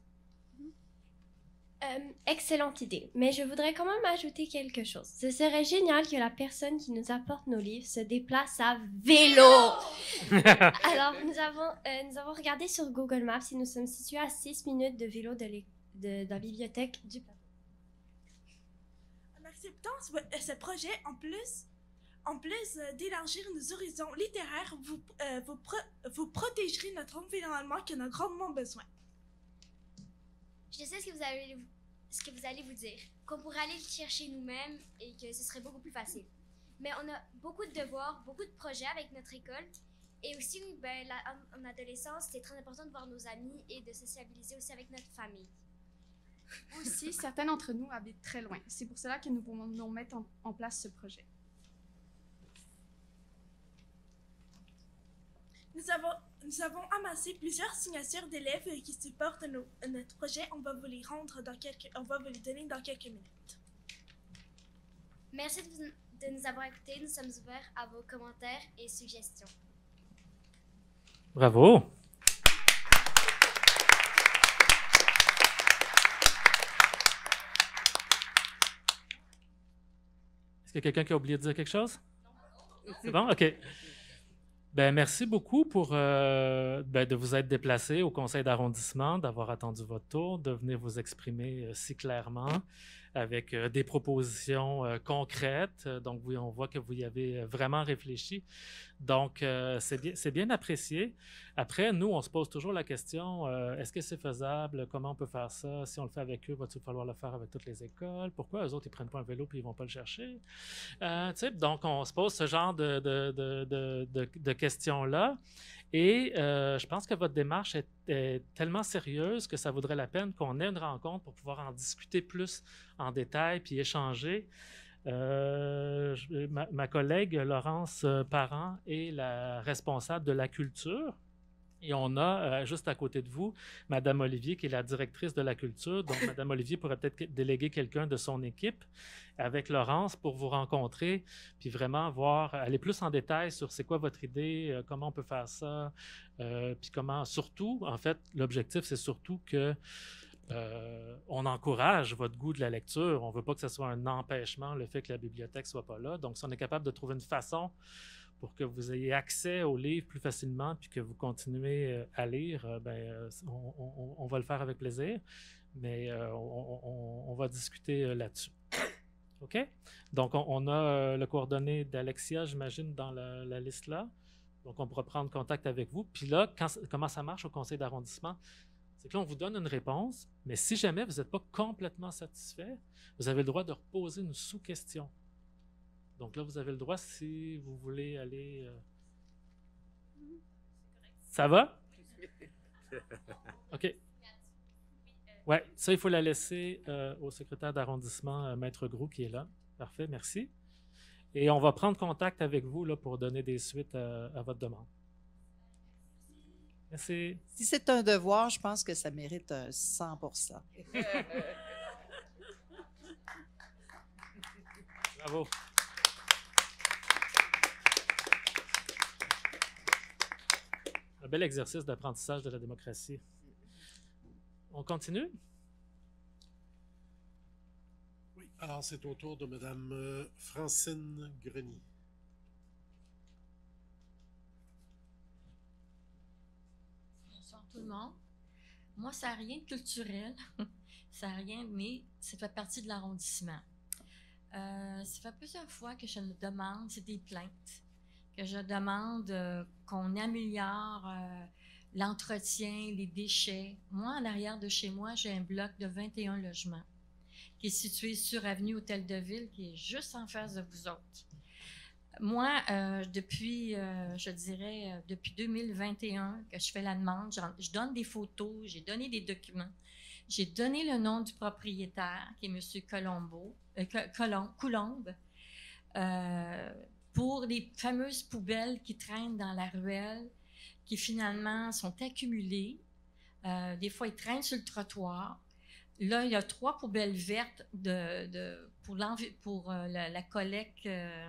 Excellente idée, mais je voudrais quand même ajouter quelque chose. Ce serait génial que la personne qui nous apporte nos livres se déplace à vélo. Alors, nous avons regardé sur Google Maps et nous sommes situés à 6 minutes de vélo de la bibliothèque du plateau. En acceptant ce projet, en plus d'élargir nos horizons littéraires, vous protégerez notre environnement qui en a grandement besoin. Je sais ce que vous allez vous dire, qu'on pourrait aller le chercher nous-mêmes et que ce serait beaucoup plus facile. Mais on a beaucoup de devoirs, beaucoup de projets avec notre école. Et aussi, en adolescence, c'est très important de voir nos amis et de sociabiliser aussi avec notre famille. Aussi, certains d'entre nous habitent très loin. C'est pour cela que nous pouvons mettre en place ce projet. Nous avons amassé plusieurs signatures d'élèves qui supportent notre projet. On va vous les donner dans quelques minutes. Merci de nous avoir écoutés. Nous sommes ouverts à vos commentaires et suggestions. Bravo! Est-ce qu'il y a quelqu'un qui a oublié de dire quelque chose? C'est bon? OK. Merci beaucoup pour de vous être déplacé au conseil d'arrondissement, d'avoir attendu votre tour, de venir vous exprimer si clairement avec des propositions concrètes. Donc, on voit que vous y avez vraiment réfléchi. Donc, c'est bien apprécié. Après, nous, on se pose toujours la question, est-ce que c'est faisable? Comment on peut faire ça? Si on le fait avec eux, va-t-il falloir le faire avec toutes les écoles? Pourquoi eux autres, ils ne prennent pas un vélo et ils ne vont pas le chercher? Donc, on se pose ce genre de questions-là. Et je pense que votre démarche est tellement sérieuse que ça vaudrait la peine qu'on ait une rencontre pour pouvoir en discuter plus en détail puis échanger. Ma collègue Laurence Parent est la responsable de la culture. Et on a, juste à côté de vous, Mme Olivier, qui est la directrice de la culture. Donc, Mme Olivier pourrait peut-être déléguer quelqu'un de son équipe avec Laurence pour vous rencontrer, puis vraiment aller plus en détail sur c'est quoi votre idée, comment on peut faire ça, puis comment, surtout, en fait, l'objectif, c'est surtout que on encourage votre goût de la lecture. On ne veut pas que ce soit un empêchement, le fait que la bibliothèque ne soit pas là. Donc, si on est capable de trouver une façon pour que vous ayez accès aux livres plus facilement puis que vous continuez à lire, on va le faire avec plaisir, mais on va discuter là-dessus. OK? Donc, on a le coordonné d'Alexia, j'imagine, dans la liste là. Donc, on pourra prendre contact avec vous. Puis là, comment ça marche au conseil d'arrondissement? C'est que là, on vous donne une réponse, mais si jamais vous n'êtes pas complètement satisfait, vous avez le droit de reposer une sous-question. Donc là, vous avez le droit si vous voulez aller... Ça va? OK. Oui, ça, il faut la laisser au secrétaire d'arrondissement, Maître Groux, qui est là. Parfait, merci. Et on va prendre contact avec vous là, pour donner des suites à votre demande. Merci. Si c'est un devoir, je pense que ça mérite un 100%. Bravo. Un bel exercice d'apprentissage de la démocratie. On continue? Oui, alors c'est au tour de Mme Francine Grenier. Bonsoir tout le monde. Moi, ça n'a rien de culturel, ça n'a rien, mais ça fait partie de l'arrondissement. Ça fait plusieurs fois que je le demande, c'est des plaintes, que je demande qu'on améliore l'entretien, les déchets. Moi, en arrière de chez moi, j'ai un bloc de 21 logements qui est situé sur Avenue Hôtel de Ville, qui est juste en face de vous autres. Moi, depuis, je dirais, depuis 2021 que je fais la demande, je donne des photos, j'ai donné des documents, j'ai donné le nom du propriétaire, qui est M. Coulombe, pour les fameuses poubelles qui traînent dans la ruelle, qui finalement sont accumulées. Des fois, ils traînent sur le trottoir. Là, il y a 3 poubelles vertes pour la collecte.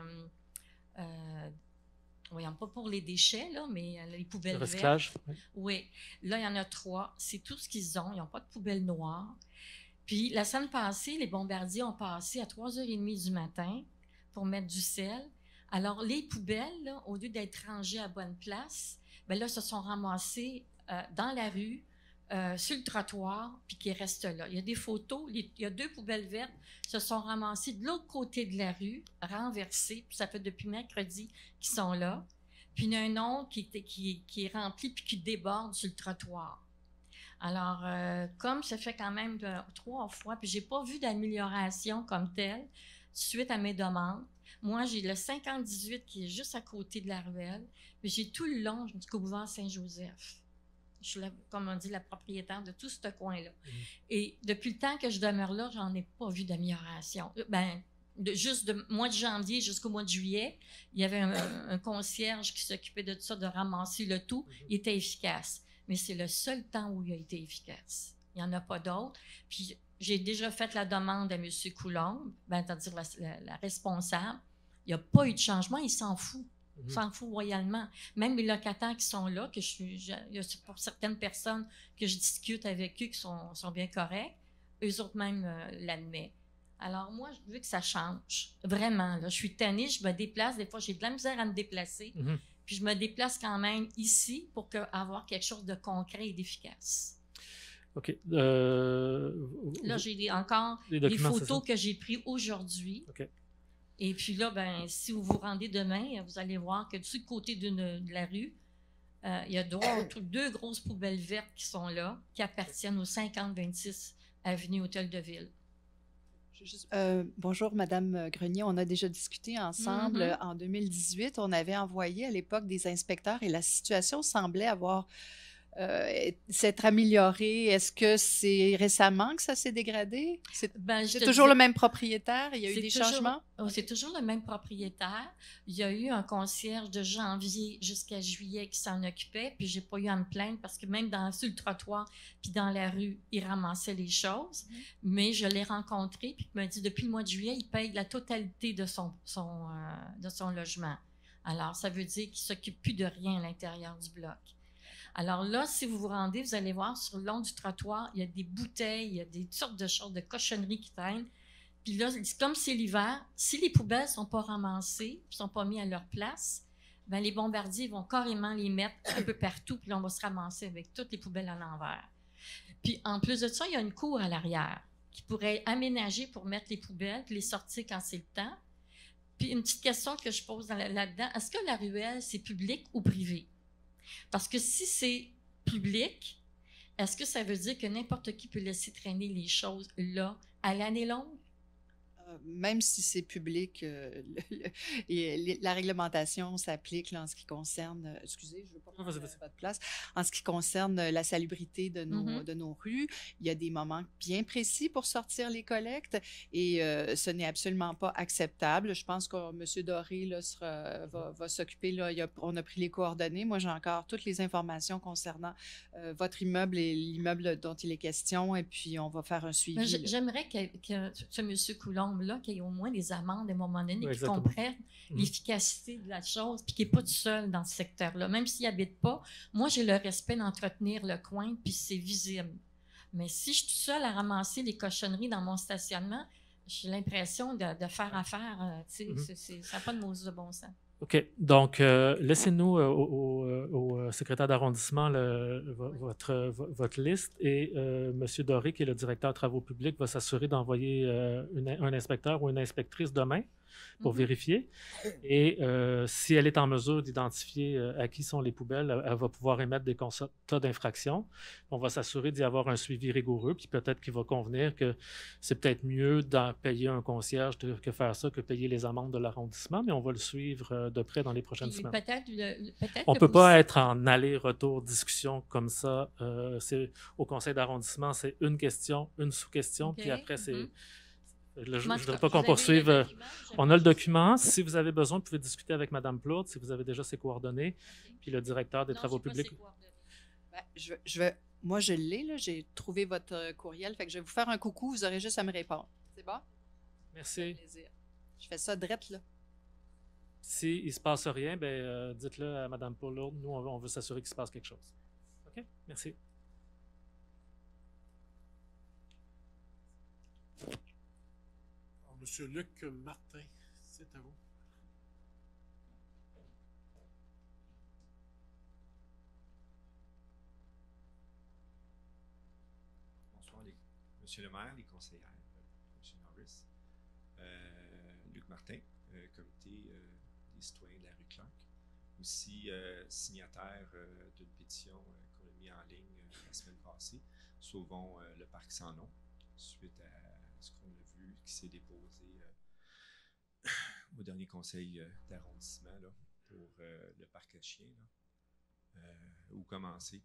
Voyons, pas pour les déchets, là, mais les poubelles vertes. Le recyclage. Oui. Là, il y en a 3. C'est tout ce qu'ils ont. Ils n'ont pas de poubelle noire. Puis, la semaine passée, les bombardiers ont passé à 3h30 du matin pour mettre du sel. Alors, les poubelles, là, au lieu d'être rangées à bonne place, bien là, se sont ramassées dans la rue, sur le trottoir, puis qui restent là. Il y a des photos, il y a 2 poubelles vertes se sont ramassées de l'autre côté de la rue, renversées, puis ça fait depuis mercredi qu'ils sont là. Puis il y a un autre qui est rempli puis qui déborde sur le trottoir. Alors, comme ça fait quand même 3 fois, puis j'ai pas vu d'amélioration comme telle suite à mes demandes. Moi, j'ai le 50-18 qui est juste à côté de la ruelle, mais j'ai tout le long du boulevard Saint-Joseph. Je suis, comme on dit, la propriétaire de tout ce coin-là. Et depuis le temps que je demeure là, j'en ai pas vu d'amélioration. Ben, juste du mois de janvier jusqu'au mois de juillet, il y avait un concierge qui s'occupait de tout ça, de ramasser le tout. Il était efficace. Mais c'est le seul temps où il a été efficace. Il n'y en a pas d'autres. Puis j'ai déjà fait la demande à M. Coulombe, ben, c'est-à-dire la responsable. Il n'y a pas eu de changement, il s'en fout. S'en fout royalement. Même les locataires qui sont là, il y a pour certaines personnes que je discute avec eux qui sont bien corrects, eux autres même l'admettent. Alors moi, je veux que ça change. Vraiment, là, je suis tannée, je me déplace. Des fois, j'ai de la misère à me déplacer. Puis je me déplace quand même ici pour avoir quelque chose de concret et d'efficace. OK. Là, j'ai encore les photos que j'ai prises aujourd'hui. OK. Et puis là, ben, si vous vous rendez demain, vous allez voir que du côté de la rue, il y a 2 grosses poubelles vertes qui sont là, qui appartiennent au 50-26 Avenue Hôtel de Ville. Bonjour, Madame Grenier. On a déjà discuté ensemble en 2018. On avait envoyé à l'époque des inspecteurs et la situation semblait avoir s'être améliorée. Est-ce que c'est récemment que ça s'est dégradé? C'est toujours le même propriétaire? Il y a eu des changements? C'est toujours le même propriétaire. Il y a eu un concierge de janvier jusqu'à juillet qui s'en occupait, puis j'ai pas eu à me plaindre parce que même sur le trottoir puis dans la rue, il ramassait les choses. Mais je l'ai rencontré, puis il m'a dit depuis le mois de juillet, il paye la totalité de son logement. Alors, ça veut dire qu'il s'occupe plus de rien à l'intérieur du bloc. Alors là, si vous vous rendez, vous allez voir sur le long du trottoir, il y a des bouteilles, il y a des sortes de choses, de cochonneries qui traînent. Puis là, comme c'est l'hiver, si les poubelles ne sont pas ramassées, ne sont pas mises à leur place, ben les bombardiers vont carrément les mettre un peu partout, puis là, on va se ramasser avec toutes les poubelles à l'envers. Puis en plus de ça, il y a une cour à l'arrière qui pourrait aménager pour mettre les poubelles, puis les sortir quand c'est le temps. Puis une petite question que je pose là-dedans, est-ce que la ruelle, c'est public ou privé? Parce que si c'est public, est-ce que ça veut dire que n'importe qui peut laisser traîner les choses là à l'année longue? Même si c'est public, la réglementation s'applique là, en ce qui concerne, excusez, je ne veux pas prendre pas de place, en ce qui concerne la salubrité de nos rues. Il y a des moments bien précis pour sortir les collectes et ce n'est absolument pas acceptable. Je pense que M. Doré là, va s'occuper. Là, on a pris les coordonnées. Moi, j'ai encore toutes les informations concernant votre immeuble et l'immeuble dont il est question et puis on va faire un suivi. J'aimerais que ce M. Coulombe-là, qu'il y ait au moins des amendes à un moment donné, Oui, qui comprennent l'efficacité de la chose, puis qu'il n'est pas tout seul dans ce secteur-là. Même s'il n'habite pas, moi, j'ai le respect d'entretenir le coin, puis c'est visible. Mais si je suis tout seul à ramasser les cochonneries dans mon stationnement, j'ai l'impression de faire affaire. Ça n'a pas de mots de bon sens. OK. Donc, laissez-nous au secrétaire d'arrondissement votre liste et M. Doré, qui est le directeur travaux publics, va s'assurer d'envoyer un inspecteur ou une inspectrice demain pour vérifier. Et si elle est en mesure d'identifier à qui sont les poubelles, elle va pouvoir émettre des constats d'infraction. On va s'assurer d'y avoir un suivi rigoureux, puis peut-être qu'il va convenir que c'est peut-être mieux d'en payer un concierge que faire ça, que payer les amendes de l'arrondissement, mais on va le suivre de près dans les prochaines semaines. On ne peut pas être en aller-retour discussion comme ça. Au conseil d'arrondissement, c'est une question, une sous-question, puis après, c'est... Là, je ne voudrais pas qu'on poursuive. On a le document. Si vous avez besoin, vous pouvez discuter avec Mme Plourde, si vous avez déjà ses coordonnées, puis le directeur des travaux publics. Moi, je l'ai, là. J'ai trouvé votre courriel. Fait que je vais vous faire un coucou. Vous aurez juste à me répondre. C'est bon? Merci. Je fais ça drette, là. S'il ne se passe rien, dites-le à Mme Plourde. Nous, on veut s'assurer qu'il se passe quelque chose. OK? Merci. Monsieur Luc Martin, c'est à vous. Bonsoir, Monsieur le maire, les conseillères, Monsieur Norris, Luc Martin, comité des citoyens de la rue Clark, aussi signataire d'une pétition qu'on a mis en ligne la semaine passée, Sauvons le parc sans nom, suite à ce qu'on a vu qui s'est déposé au dernier conseil d'arrondissement pour le parc à chiens. Où commencer?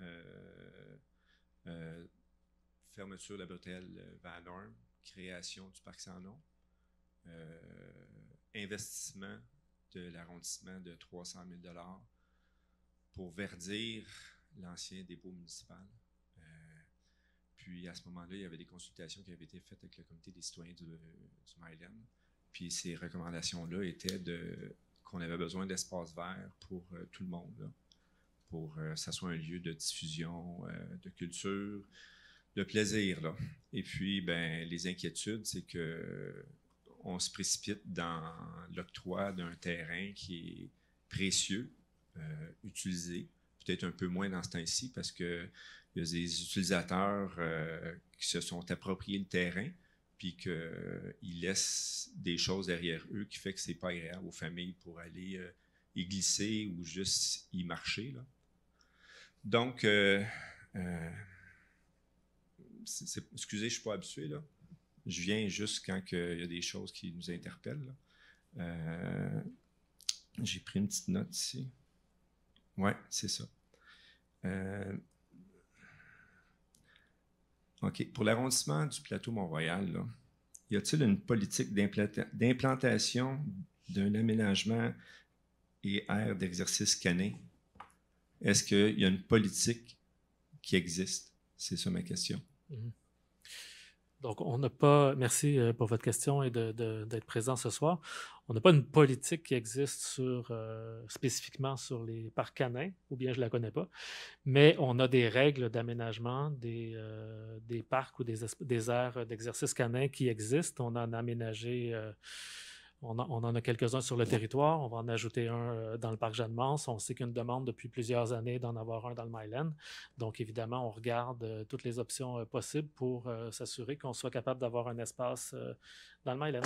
Fermeture de la bretelle Van Orme, création du parc sans nom, investissement de l'arrondissement de 300 000 $ pour verdir l'ancien dépôt municipal. Puis à ce moment-là, il y avait des consultations qui avaient été faites avec le comité des citoyens du Myland. Puis ces recommandations-là étaient qu'on avait besoin d'espaces verts pour tout le monde, là, pour que ça soit un lieu de diffusion, de culture, de plaisir. Là. Et puis, les inquiétudes, c'est qu'on se précipite dans l'octroi d'un terrain qui est précieux, utilisé, peut-être un peu moins dans ce temps-ci parce qu'il y a des utilisateurs qui se sont appropriés le terrain puis qu'ils laissent des choses derrière eux qui fait que c'est pas agréable aux familles pour aller y glisser ou juste y marcher. Là. Donc, excusez, je suis pas habitué, là. Je viens juste quand il y a des choses qui nous interpellent. J'ai pris une petite note ici. Ouais, c'est ça. OK. Pour l'arrondissement du plateau Mont-Royal, là, y a-t-il une politique d'implantation d'un aménagement et aire d'exercice canin? Est-ce qu'il y a une politique qui existe? C'est ça ma question. Donc, on n'a pas, merci pour votre question et d'être présent ce soir. On n'a pas une politique qui existe spécifiquement sur les parcs canins, ou bien je ne la connais pas, mais on a des règles d'aménagement des parcs ou des aires d'exercice canin qui existent. On en a aménagé, on en a quelques-uns sur le territoire. On va en ajouter un dans le parc Jeanne-Mance. On sait qu'il y a une demande depuis plusieurs années d'en avoir un dans le Myland. Donc, évidemment, on regarde toutes les options possibles pour s'assurer qu'on soit capable d'avoir un espace dans le Myland.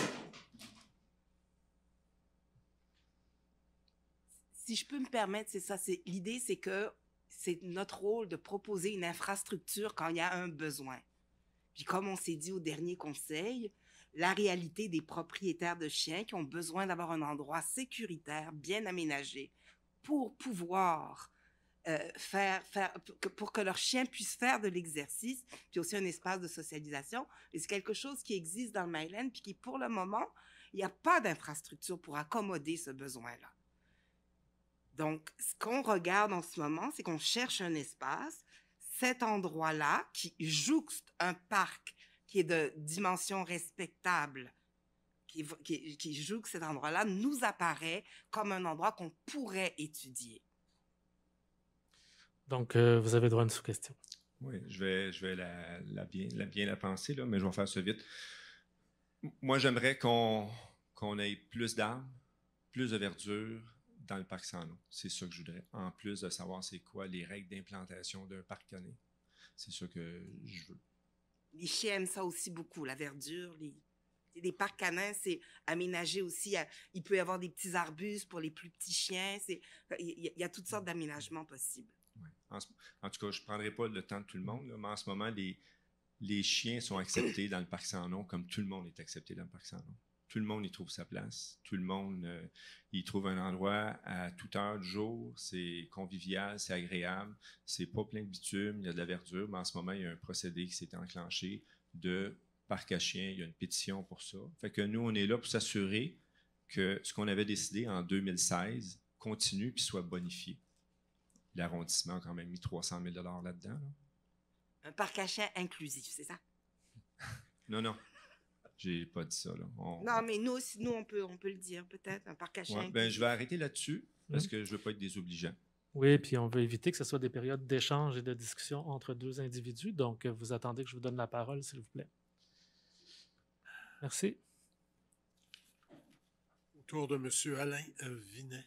Si je peux me permettre, c'est ça. L'idée, c'est que c'est notre rôle de proposer une infrastructure quand il y a un besoin. Puis comme on s'est dit au dernier conseil, la réalité des propriétaires de chiens qui ont besoin d'avoir un endroit sécuritaire, bien aménagé, pour pouvoir pour que leur chien puisse faire de l'exercice, puis aussi un espace de socialisation. Et c'est quelque chose qui existe dans le Myland, puis qui, pour le moment, il n'y a pas d'infrastructure pour accommoder ce besoin-là. Donc, ce qu'on regarde en ce moment, c'est qu'on cherche un espace, cet endroit-là, qui jouxte un parc qui est de dimension respectable, qui jouxte cet endroit-là, nous apparaît comme un endroit qu'on pourrait étudier. Donc, vous avez droit à une sous-question. Oui, je vais bien la penser, là, mais je vais faire ça vite. Moi, j'aimerais qu'on ait plus d'arbres, plus de verdure dans le parc sans eau. C'est ça que je voudrais. En plus de savoir c'est quoi les règles d'implantation d'un parc canin. C'est ça que je veux. Les chiens aiment ça aussi beaucoup, la verdure. Les parcs canins, c'est aménagé aussi. Il peut y avoir des petits arbustes pour les plus petits chiens. Il y a toutes sortes d'aménagements possibles. Ouais. En tout cas, je ne prendrai pas le temps de tout le monde, là, mais en ce moment, les chiens sont acceptés dans le parc sans nom comme tout le monde est accepté dans le parc sans nom. Tout le monde y trouve sa place. Tout le monde y trouve un endroit à toute heure du jour. C'est convivial, c'est agréable. C'est pas plein de bitume, il y a de la verdure, mais en ce moment, il y a un procédé qui s'est enclenché de parc à chiens. Il y a une pétition pour ça. Fait que nous, on est là pour s'assurer que ce qu'on avait décidé en 2016 continue puis soit bonifié. L'arrondissement a quand même mis 300 000 $ là-dedans. Là. Un parc à chiens inclusif, c'est ça? Non. J'ai pas dit ça. Là. Non, mais nous, on peut le dire, peut-être. Un parc à chiens inclusif. Ben, je vais arrêter là-dessus parce que je veux pas être désobligeant. Oui, puis on veut éviter que ce soit des périodes d'échange et de discussion entre deux individus. Donc, vous attendez que je vous donne la parole, s'il vous plaît. Merci. Au tour de M. Alain Vinet.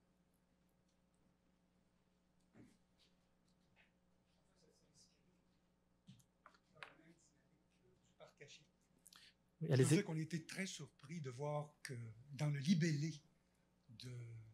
Oui, je allez-y. veux dire qu'on a été très surpris de voir que dans le libellé du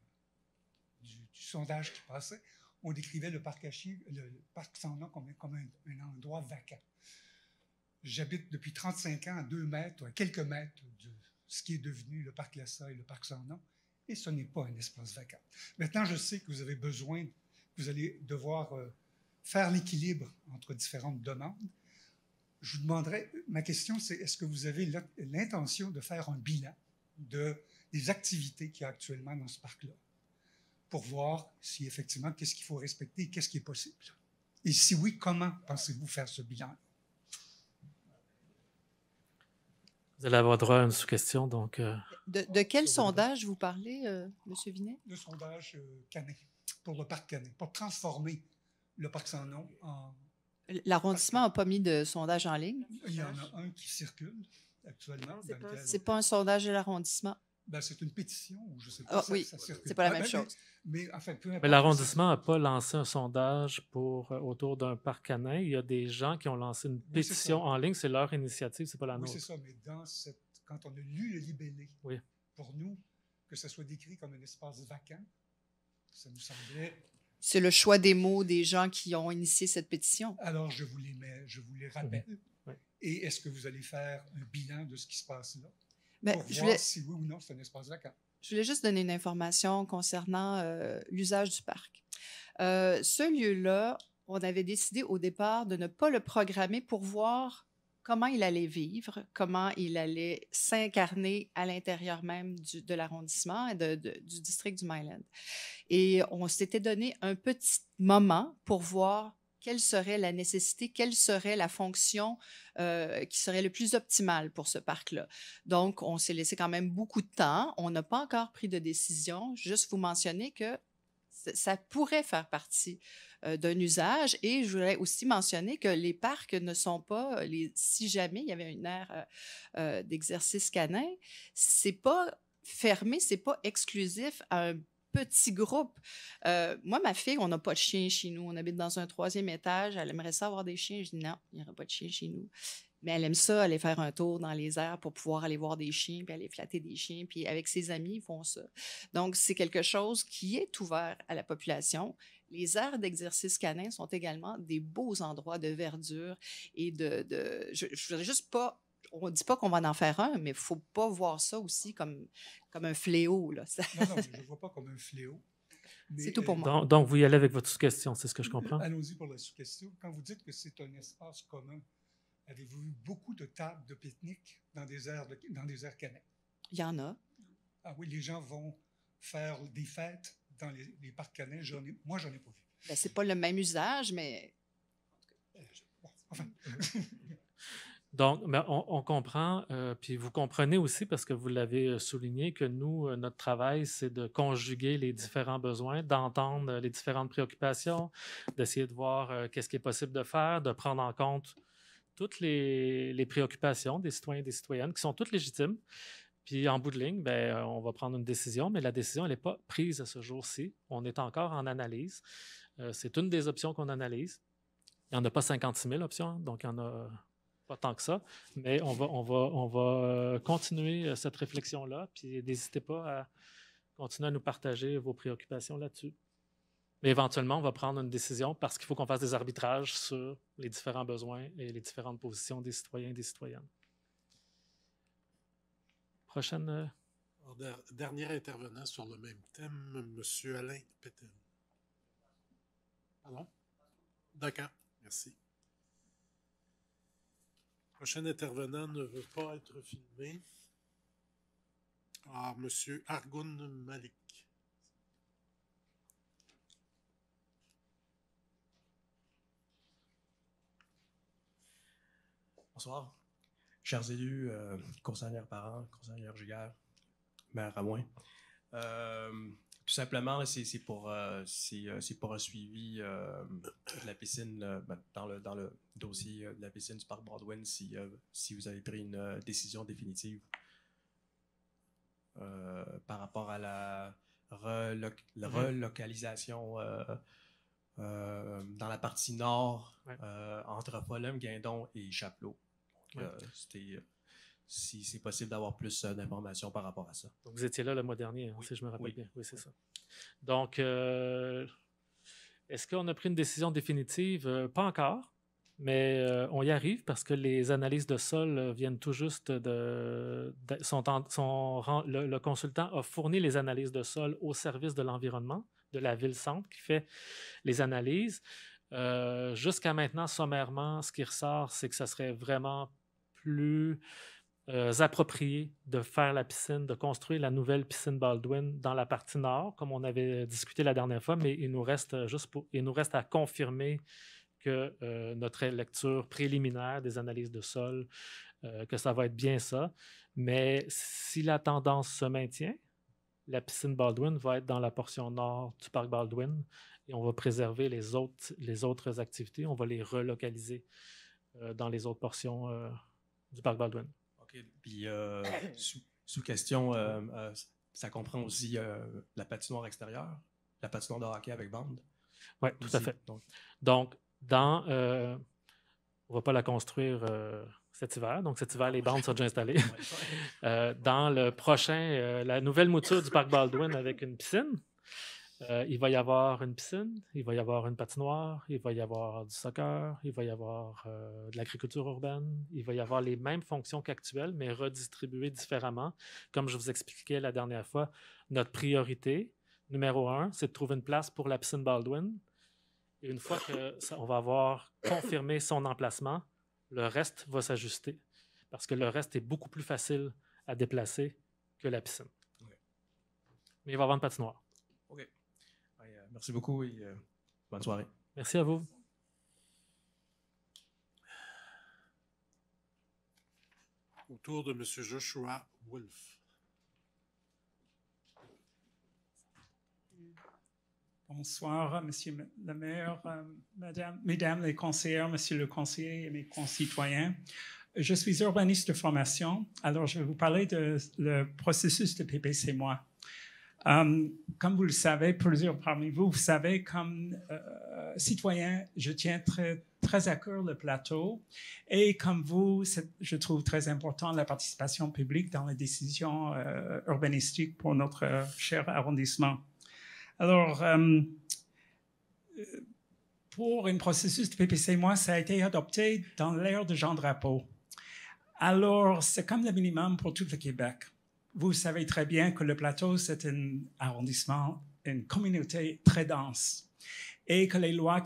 sondage qui passait, on décrivait le parc à chiens, le parc sans nom comme un endroit vacant. J'habite depuis 35 ans à 2 mètres, à quelques mètres de ce qui est devenu le parc Lassa et le parc sans nom, et ce n'est pas un espace vacant. Maintenant, je sais que vous avez besoin, que vous allez devoir faire l'équilibre entre différentes demandes. Je vous demanderais, ma question, c'est est-ce que vous avez l'intention de faire un bilan des activités qu'il y a actuellement dans ce parc-là pour voir si effectivement, qu'est-ce qu'il faut respecter et qu'est-ce qui est possible? Et si oui, comment pensez-vous faire ce bilan? Vous allez avoir droit à une sous-question, donc... De quel sondage vous parlez, M. Vinet? Le sondage canin, pour le parc canin, pour transformer le parc sans nom en... L'arrondissement n'a pas mis de sondage en ligne? Il y en a un qui circule actuellement. C'est pas un sondage de l'arrondissement? Ben, c'est une pétition, ou je ne sais pas. Oui, c'est pas la même chose. Mais enfin, mais l'arrondissement n'a pas lancé un sondage autour d'un parc canin. Il y a des gens qui ont lancé une pétition en ligne. C'est leur initiative, c'est pas la nôtre. Oui, c'est ça, mais quand on a lu le libellé, pour nous, que ça soit décrit comme un espace vacant, ça nous semblait... C'est le choix des mots des gens qui ont initié cette pétition. Alors, je vous les rappelle. Oui. Et est-ce que vous allez faire un bilan de ce qui se passe là? Pour voir si oui ou non c'est un espace vacant. Je voulais juste donner une information concernant l'usage du parc. Ce lieu-là, on avait décidé au départ de ne pas le programmer pour voir comment il allait vivre, comment il allait s'incarner à l'intérieur même de l'arrondissement et du district du Myland. Et on s'était donné un petit moment pour voir quelle serait la nécessité, quelle serait la fonction qui serait le plus optimale pour ce parc-là. Donc, on s'est laissé quand même beaucoup de temps. On n'a pas encore pris de décision. Juste vous mentionner que ça pourrait faire partie d'un usage. Et je voudrais aussi mentionner que les parcs ne sont pas, si jamais il y avait une aire d'exercice canin, c'est pas fermé, c'est pas exclusif à un petit groupe. Moi, ma fille, on n'a pas de chien chez nous. On habite dans un 3e étage. Elle aimerait ça avoir des chiens. Je dis non, il n'y aura pas de chien chez nous. Mais elle aime ça, aller faire un tour dans les airs pour pouvoir aller voir des chiens, puis aller flatter des chiens. Puis avec ses amis, ils font ça. Donc, c'est quelque chose qui est ouvert à la population. Les aires d'exercice canin sont également des beaux endroits de verdure et je ne voudrais juste pas on ne dit pas qu'on va en faire un, mais il ne faut pas voir ça aussi comme un fléau. Là. Non, je ne vois pas comme un fléau. C'est tout pour moi. Donc, vous y allez avec votre sous-question, c'est ce que je comprends? Allons-y pour la sous-question. Quand vous dites que c'est un espace commun, avez-vous eu beaucoup de tables de pique-nique dans des aires canaques? Il y en a. Ah oui, les gens vont faire des fêtes dans les parcs canais. Moi, j'en ai pas vu. Ben, c'est pas le même usage, mais... Enfin... Donc, on comprend, puis vous comprenez aussi, parce que vous l'avez souligné, que nous, notre travail, c'est de conjuguer les différents besoins, d'entendre les différentes préoccupations, d'essayer de voir qu'est-ce qui est possible de faire, de prendre en compte toutes les préoccupations des citoyens et des citoyennes, qui sont toutes légitimes. Puis en bout de ligne, bien, on va prendre une décision, mais la décision, elle n'est pas prise à ce jour-ci. On est encore en analyse. C'est une des options qu'on analyse. Il n'y en a pas 56 000 options, donc il y en a... pas tant que ça, mais on va continuer cette réflexion-là, puis n'hésitez pas à continuer à nous partager vos préoccupations là-dessus. Mais éventuellement, on va prendre une décision parce qu'il faut qu'on fasse des arbitrages sur les différents besoins et les différentes positions des citoyens et des citoyennes. Prochaine... Dernier intervenant sur le même thème, M. Alain Pétel. Pardon? D'accord, merci. Le prochain intervenant ne veut pas être filmé. Alors, M. Argoun Malik. Bonsoir. Chers élus, conseillères parents, conseillères Giguère, maire Ramouin. Tout simplement, c'est pour un suivi de la piscine, dans le dossier de la piscine du Parc Baldwin, si vous avez pris une décision définitive par rapport à la relocalisation dans la partie nord, entre Folum, Guindon et Chapelot. Si c'est possible d'avoir plus d'informations par rapport à ça. Donc, vous étiez là le mois dernier, si je me rappelle bien. Oui, c'est ça. Donc, est-ce qu'on a pris une décision définitive? Pas encore, mais on y arrive parce que les analyses de sol viennent tout juste le consultant a fourni les analyses de sol au service de l'environnement de la ville-centre qui fait les analyses. Jusqu'à maintenant, sommairement, ce qui ressort, c'est que ça serait vraiment plus approprié de faire la piscine, de construire la nouvelle piscine Baldwin dans la partie nord, comme on avait discuté la dernière fois, mais il nous reste à confirmer que notre lecture préliminaire des analyses de sol, que ça va être bien ça. Mais si la tendance se maintient, la piscine Baldwin va être dans la portion nord du parc Baldwin et on va préserver les autres activités. On va les relocaliser dans les autres portions du parc Baldwin. OK. Puis, sous question, ça comprend aussi la patinoire extérieure, la patinoire de hockey avec bande? Oui, tout à fait. Donc, on ne va pas la construire cet hiver. Donc, cet hiver, les bandes sont déjà installées. Dans le prochain, la nouvelle mouture du parc Baldwin avec une piscine, il va y avoir une piscine, il va y avoir une patinoire, il va y avoir du soccer, il va y avoir de l'agriculture urbaine, il va y avoir les mêmes fonctions qu'actuelles, mais redistribuées différemment. Comme je vous expliquais la dernière fois, notre priorité, numéro 1, c'est de trouver une place pour la piscine Baldwin. Et une fois qu'on va avoir confirmé son emplacement, le reste va s'ajuster parce que le reste est beaucoup plus facile à déplacer que la piscine. Okay. Mais il va y avoir une patinoire. OK. Merci beaucoup et bonne soirée. Merci à vous. Autour de M. Joshua Wolf. Bonsoir, Monsieur le maire, Mesdames les conseillères, Monsieur le conseiller et mes concitoyens. Je suis urbaniste de formation, alors je vais vous parler le processus de PPC-moi. Comme vous le savez, plusieurs parmi vous, vous savez, comme citoyen, je tiens très, très à cœur le plateau. Et comme vous, je trouve très important la participation publique dans les décisions urbanistiques pour notre cher arrondissement. Alors, pour un processus de PPC-moi, ça a été adopté dans l'ère de Jean Drapeau. Alors, c'est comme le minimum pour tout le Québec. Vous savez très bien que le plateau, c'est un arrondissement, une communauté très dense. Et que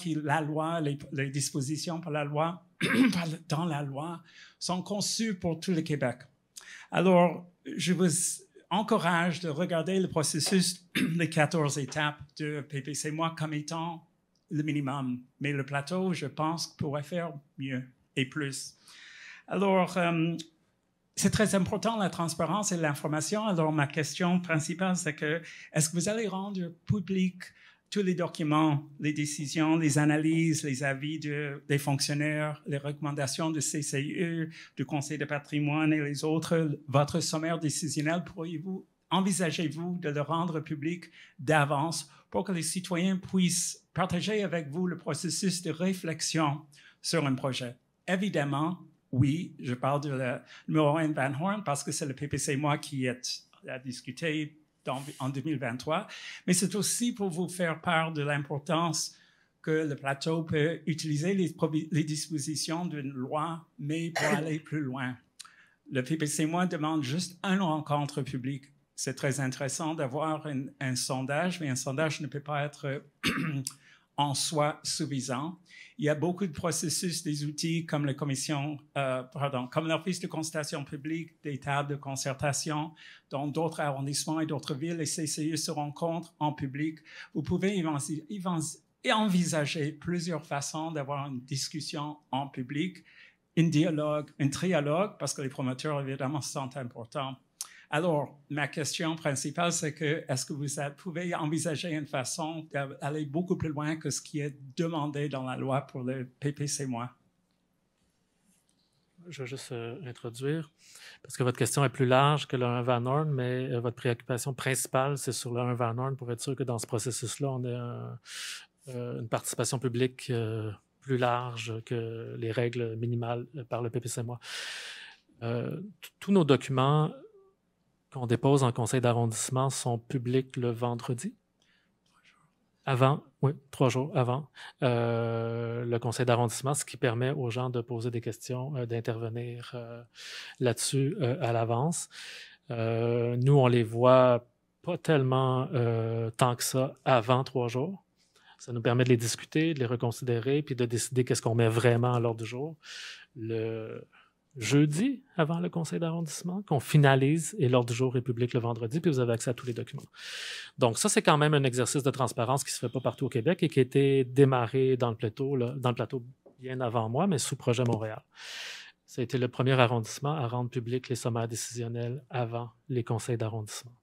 les dispositions pour la loi, dans la loi, sont conçues pour tout le Québec. Alors, je vous encourage de regarder le processus, les 14 étapes de PPC-moi comme étant le minimum. Mais le plateau, je pense, pourrait faire mieux et plus. Alors, c'est très important, la transparence et l'information. Alors, ma question principale, c'est que, est-ce que vous allez rendre public tous les documents, les décisions, les analyses, les avis des fonctionnaires, les recommandations du CCIE, du Conseil de patrimoine et les autres, votre sommaire décisionnel, envisagez-vous de le rendre public d'avance pour que les citoyens puissent partager avec vous le processus de réflexion sur un projet? Évidemment, oui, je parle de la numéro 1 Van Horn parce que c'est le PPC-moi qui est à discuter en 2023, mais c'est aussi pour vous faire part de l'importance que le plateau peut utiliser les dispositions d'une loi, mais pour aller plus loin. Le PPC-moi demande juste une rencontre publique. C'est très intéressant d'avoir un sondage, mais un sondage ne peut pas être en soi suffisant. Il y a beaucoup de processus, des outils comme comme l'Office de consultation publique, des tables de concertation dans d'autres arrondissements et d'autres villes. Les CCE se rencontrent en public. Vous pouvez envisager plusieurs façons d'avoir une discussion en public, un trialogue, parce que les promoteurs, évidemment, sont importants. Alors, ma question principale, c'est que est-ce que vous pouvez envisager une façon d'aller beaucoup plus loin que ce qui est demandé dans la loi pour le PPC-moi? Je vais juste introduire, parce que votre question est plus large que le 1 Van Horn, mais votre préoccupation principale, c'est sur le 1 Van Horn pour être sûr que dans ce processus-là, on ait une participation publique plus large que les règles minimales par le PPC-moi. Tous nos documents qu'on dépose en conseil d'arrondissement sont publics le vendredi. Avant, oui, 3 jours avant le conseil d'arrondissement, ce qui permet aux gens de poser des questions, d'intervenir là-dessus à l'avance. Nous, on les voit pas tellement tant que ça avant 3 jours. Ça nous permet de les discuter, de les reconsidérer, puis de décider qu'est-ce qu'on met vraiment à l'ordre du jour. Le jeudi, avant le conseil d'arrondissement, qu'on finalise, et l'ordre du jour est public le vendredi, puis vous avez accès à tous les documents. Donc ça, c'est quand même un exercice de transparence qui ne se fait pas partout au Québec et qui a été démarré dans le plateau bien avant moi, mais sous projet Montréal. Ça a été le premier arrondissement à rendre public les sommaires décisionnels avant les conseils d'arrondissement.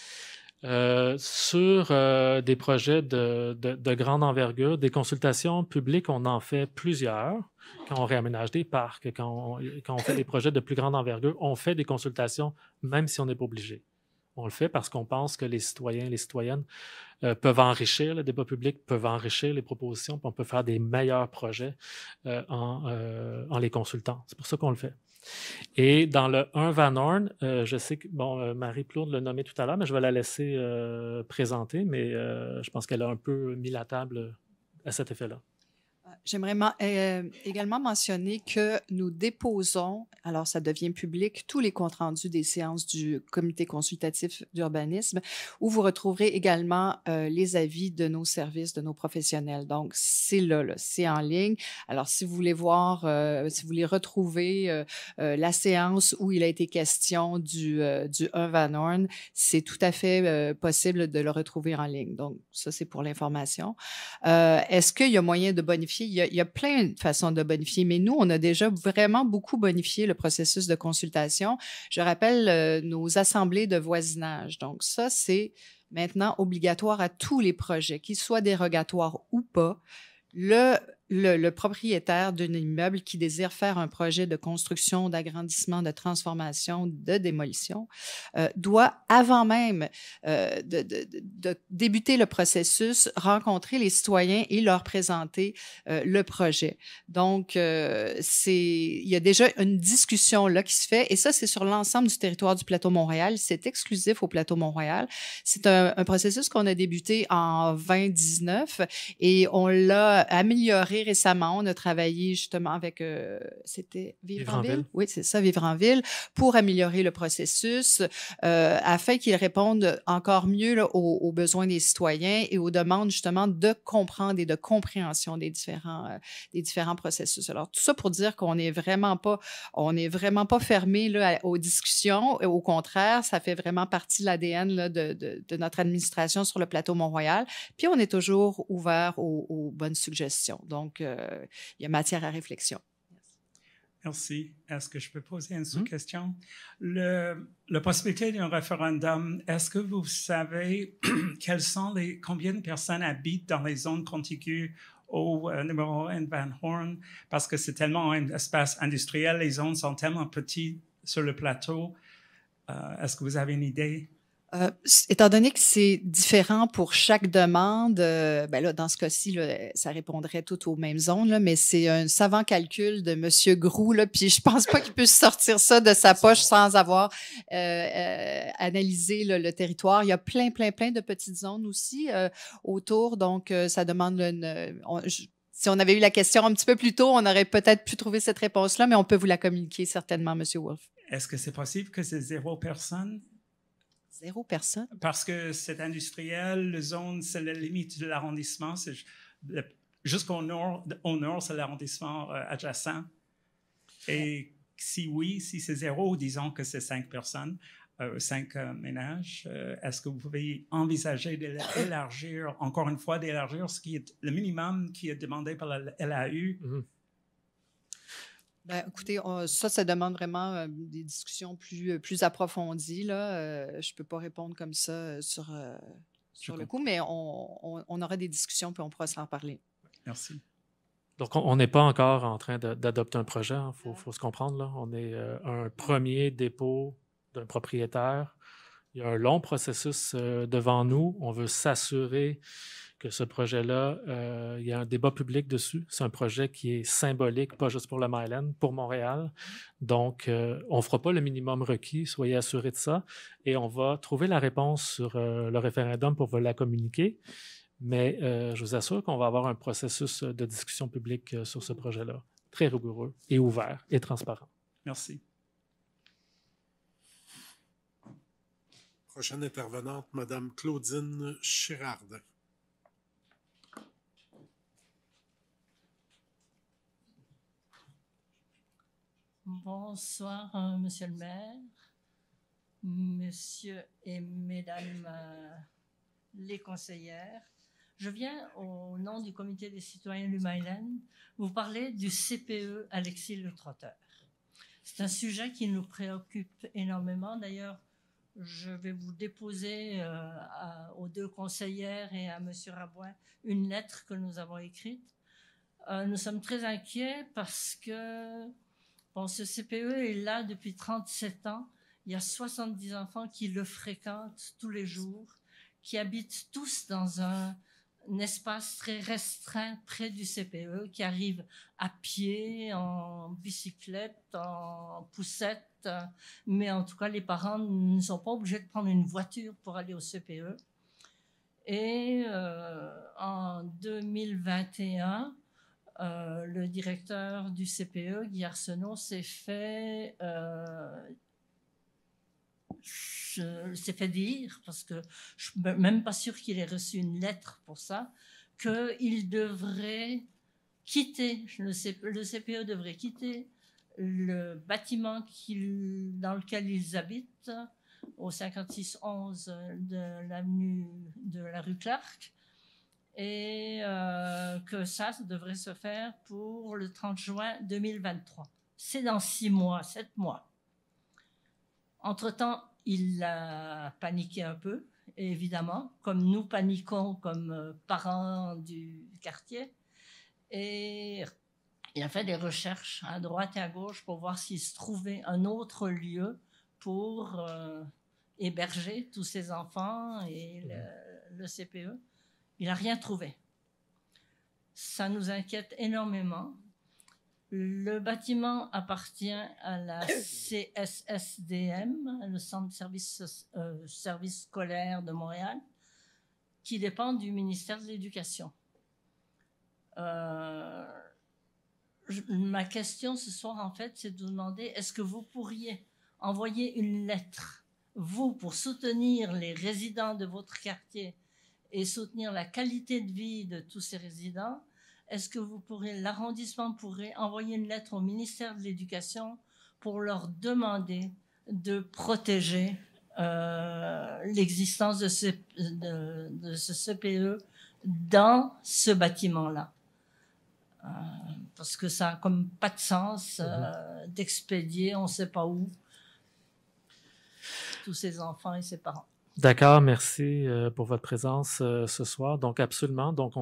Sur des projets de grande envergure, des consultations publiques, on en fait plusieurs. Quand on réaménage des parcs, quand on fait des projets de plus grande envergure, on fait des consultations même si on n'est pas obligé. On le fait parce qu'on pense que les citoyens et les citoyennes peuvent enrichir le débat public, peuvent enrichir les propositions, puis on peut faire des meilleurs projets en les consultant. C'est pour ça qu'on le fait. Et dans le 1 Van Horn, je sais que, Marie Plourde l'a nommé tout à l'heure, mais je vais la laisser présenter, mais je pense qu'elle a un peu mis la table à cet effet-là. J'aimerais également mentionner que nous déposons, alors ça devient public, tous les comptes rendus des séances du comité consultatif d'urbanisme, où vous retrouverez également les avis de nos services, de nos professionnels. Donc, c'est là, c'est en ligne. Alors, si vous voulez voir, si vous voulez retrouver la séance où il a été question du 1 Van Horn, c'est tout à fait possible de le retrouver en ligne. Donc, ça, c'est pour l'information. Est-ce qu'il y a moyen de bonifier? Il y a plein de façons de bonifier, mais nous, on a déjà vraiment beaucoup bonifié le processus de consultation. Je rappelle nos assemblées de voisinage. Donc, ça, c'est maintenant obligatoire à tous les projets, qu'ils soient dérogatoires ou pas. Le propriétaire d'un immeuble qui désire faire un projet de construction, d'agrandissement, de transformation, de démolition, doit, avant même de débuter le processus, rencontrer les citoyens et leur présenter le projet. Donc, il y a déjà une discussion là qui se fait, et ça, c'est sur l'ensemble du territoire du Plateau Montréal. C'est exclusif au Plateau Montréal. C'est un processus qu'on a débuté en 2019 et on l'a amélioré très récemment, on a travaillé justement avec, c'était Vivre en Ville? Ville. Oui, c'est ça, Vivre en Ville, pour améliorer le processus, afin qu'il réponde encore mieux là, aux besoins des citoyens et aux demandes justement de comprendre et de compréhension des différents processus. Alors, tout ça pour dire qu'on n'est vraiment pas fermé là, aux discussions. Au contraire, ça fait vraiment partie de l'ADN de notre administration sur le plateau Mont-Royal. Puis, on est toujours ouvert aux bonnes suggestions. Donc, il y a matière à réflexion. Merci. Est-ce que je peux poser une sous-question? La possibilité d'un référendum, est-ce que vous savez combien de personnes habitent dans les zones contiguës au numéro 1 Van Horn? Parce que c'est tellement un espace industriel, les zones sont tellement petites sur le plateau. Est-ce que vous avez une idée? Étant donné que c'est différent pour chaque demande, ben là, dans ce cas-ci, là, ça répondrait tout aux mêmes zones, là, mais c'est un savant calcul de M. Groux, là, puis je pense pas qu'il puisse sortir ça de sa poche sans avoir analysé le territoire. Il y a plein de petites zones aussi autour, donc ça demande si on avait eu la question un petit peu plus tôt, on aurait peut-être pu trouver cette réponse-là, mais on peut vous la communiquer certainement, M. Wolf. Est-ce que c'est possible que c'est 0 personne? 0 personne? Parce que c'est industriel, la zone, c'est la limite de l'arrondissement. Jusqu'au nord, c'est l'arrondissement adjacent. Et si c'est 0, disons que c'est 5 personnes, 5 ménages, est-ce que vous pouvez envisager d'élargir, encore une fois, ce qui est le minimum qui est demandé par la LAU? Ben, écoutez, ça demande vraiment des discussions plus approfondies. Là. Je ne peux pas répondre comme ça sur le coup, mais on aura des discussions puis on pourra s'en parler. Merci. Donc, on n'est pas encore en train d'adopter un projet. Il faut se comprendre. Là. On est un premier dépôt d'un propriétaire. Il y a un long processus devant nous. On veut s'assurer que ce projet-là, il y a un débat public dessus. C'est un projet qui est symbolique, pas juste pour le Myland, pour Montréal. Donc, on ne fera pas le minimum requis, soyez assurés de ça. Et on va trouver la réponse sur le référendum pour vous la communiquer. Mais je vous assure qu'on va avoir un processus de discussion publique sur ce projet-là, très rigoureux et ouvert et transparent. Merci. Prochaine intervenante, Mme Claudine Chirard. Bonsoir, Monsieur le maire, Monsieur et Mesdames les conseillères. Je viens au nom du Comité des citoyens du Myland vous parler du CPE Alexis Le Trotteur. C'est un sujet qui nous préoccupe énormément. D'ailleurs, je vais vous déposer aux deux conseillères et à Monsieur Rabouin une lettre que nous avons écrite. Nous sommes très inquiets parce que ce CPE est là depuis 37 ans. Il y a 70 enfants qui le fréquentent tous les jours, qui habitent tous dans un espace très restreint près du CPE, qui arrivent à pied, en bicyclette, en poussette. Mais en tout cas, les parents ne sont pas obligés de prendre une voiture pour aller au CPE. Et en 2021, le directeur du CPE, Guy Arsenault, s'est fait dire, parce que je ne suis même pas sûre qu'il ait reçu une lettre pour ça, qu'il devrait quitter, le CPE devrait quitter le bâtiment dans lequel ils habitent, au 5611 de l'avenue de la rue Clark, et que ça devrait se faire pour le 30 juin 2023. C'est dans 6 mois, 7 mois. Entre-temps, il a paniqué un peu, évidemment, comme nous paniquons comme parents du quartier. Et il a fait des recherches à droite et à gauche pour voir s'il se trouvait un autre lieu pour héberger tous ces enfants et le CPE. Il n'a rien trouvé. Ça nous inquiète énormément. Le bâtiment appartient à la CSSDM, le Centre de service scolaire de Montréal, qui dépend du ministère de l'Éducation. Ma question ce soir, en fait, c'est de vous demander, est-ce que vous pourriez envoyer une lettre, vous, pour soutenir les résidents de votre quartier et soutenir la qualité de vie de tous ces résidents? Est-ce que l'arrondissement pourrait envoyer une lettre au ministère de l'Éducation pour leur demander de protéger l'existence de ce CPE dans ce bâtiment-là? Parce que ça n'a comme pas de sens d'expédier on ne sait pas où tous ces enfants et ces parents. D'accord, merci pour votre présence ce soir. Donc, absolument. Donc,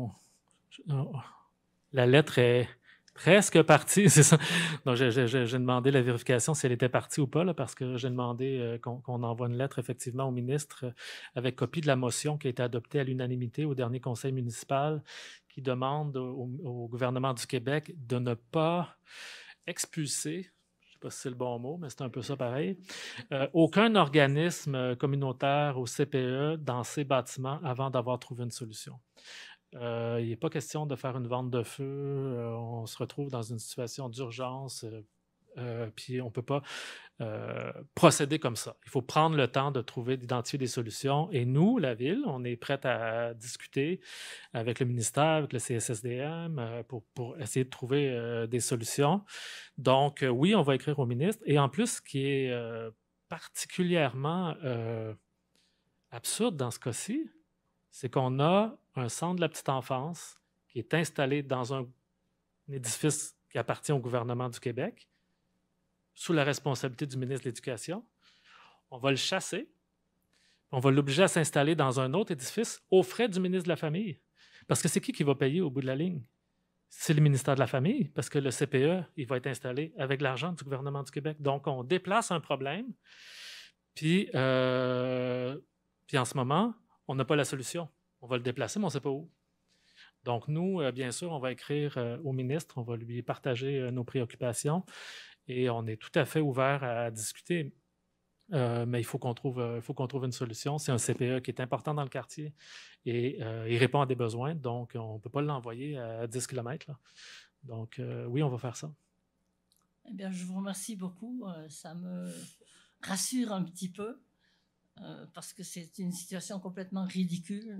la lettre est presque partie, c'est ça. Donc, j'ai demandé la vérification si elle était partie ou pas, là, parce que j'ai demandé qu'on envoie une lettre effectivement au ministre avec copie de la motion qui a été adoptée à l'unanimité au dernier conseil municipal qui demande au gouvernement du Québec de ne pas expulser, je ne sais pas si c'est le bon mot, mais c'est un peu ça pareil, aucun organisme communautaire ou CPE dans ces bâtiments avant d'avoir trouvé une solution. Il n'est pas question de faire une vente de feu. On se retrouve dans une situation d'urgence, puis on ne peut pas procéder comme ça. Il faut prendre le temps de trouver, d'identifier des solutions. Et nous, la Ville, on est prête à discuter avec le ministère, avec le CSSDM, pour essayer de trouver des solutions. Donc, oui, on va écrire au ministre. Et en plus, ce qui est particulièrement absurde dans ce cas-ci, c'est qu'on a un centre de la petite enfance qui est installé dans un édifice qui appartient au gouvernement du Québec, sous la responsabilité du ministre de l'Éducation. On va le chasser, on va l'obliger à s'installer dans un autre édifice aux frais du ministre de la Famille. Parce que c'est qui va payer au bout de la ligne? C'est le ministère de la Famille, parce que le CPE, il va être installé avec l'argent du gouvernement du Québec. Donc, on déplace un problème, puis en ce moment, on n'a pas la solution. On va le déplacer, mais on ne sait pas où. Donc, nous, bien sûr, on va écrire au ministre, on va lui partager nos préoccupations et on est tout à fait ouvert à discuter. Mais il faut qu'on trouve une solution. C'est un CPE qui est important dans le quartier et il répond à des besoins, donc on ne peut pas l'envoyer à 10 km. Là. Donc, oui, on va faire ça. Eh bien, je vous remercie beaucoup. Ça me rassure un petit peu. Parce que c'est une situation complètement ridicule.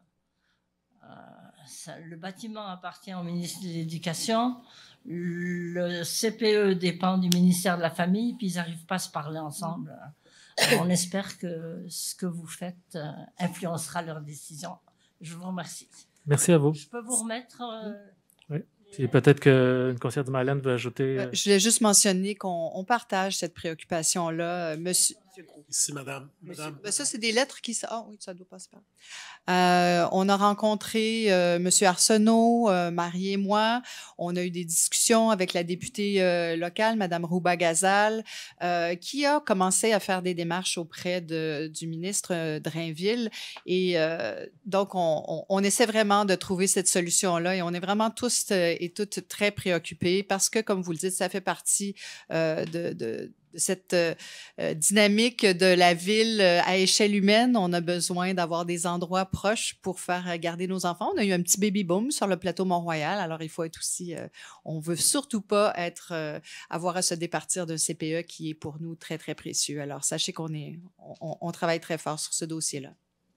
Le bâtiment appartient au ministre de l'Éducation, le CPE dépend du ministère de la Famille, puis ils n'arrivent pas à se parler ensemble. On espère que ce que vous faites influencera leurs décisions. Je vous remercie. Merci à vous. Je peux vous remettre... Oui. Puis peut-être qu'une conseillère du Myland veut ajouter... Je voulais juste mentionner qu'on partage cette préoccupation-là. Monsieur... Ici, madame. Ça, c'est des lettres qui... Ah oui, ça doit pas se faire. On a rencontré Monsieur Arsenault, Marie et moi. On a eu des discussions avec la députée locale, Madame Rouba-Gazal, qui a commencé à faire des démarches auprès du ministre Drainville. Et donc, on essaie vraiment de trouver cette solution-là et on est vraiment tous et toutes très préoccupés parce que, comme vous le dites, ça fait partie de cette dynamique de la ville à échelle humaine. On a besoin d'avoir des endroits proches pour faire garder nos enfants. On a eu un petit baby boom sur le plateau Mont-Royal, alors il faut être aussi... on veut surtout pas avoir à se départir d'un CPE qui est pour nous très, très précieux. Alors, sachez on travaille très fort sur ce dossier-là.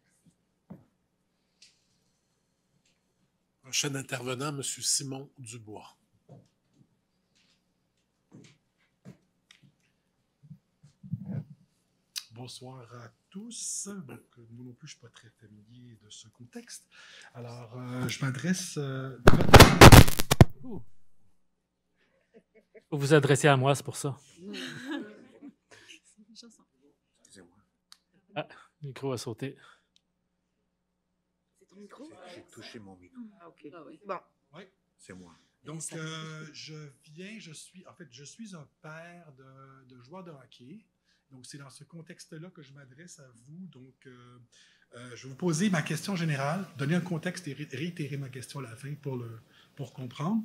Prochain intervenant, M. Simon Dubois. Bonsoir à tous. Donc, moi non plus, je ne suis pas très familier de ce contexte. Alors, je m'adresse... Vous vous adressez à moi, c'est pour ça. Excusez-moi. Ah, le micro a sauté. C'est ton micro? J'ai touché mon micro. Ah, OK. Ah, oui. Bon. Oui. C'est moi. Donc, je suis un père de joueurs de hockey. Donc, c'est dans ce contexte-là que je m'adresse à vous. Donc, je vais vous poser ma question générale, donner un contexte et réitérer ma question à la fin pour comprendre.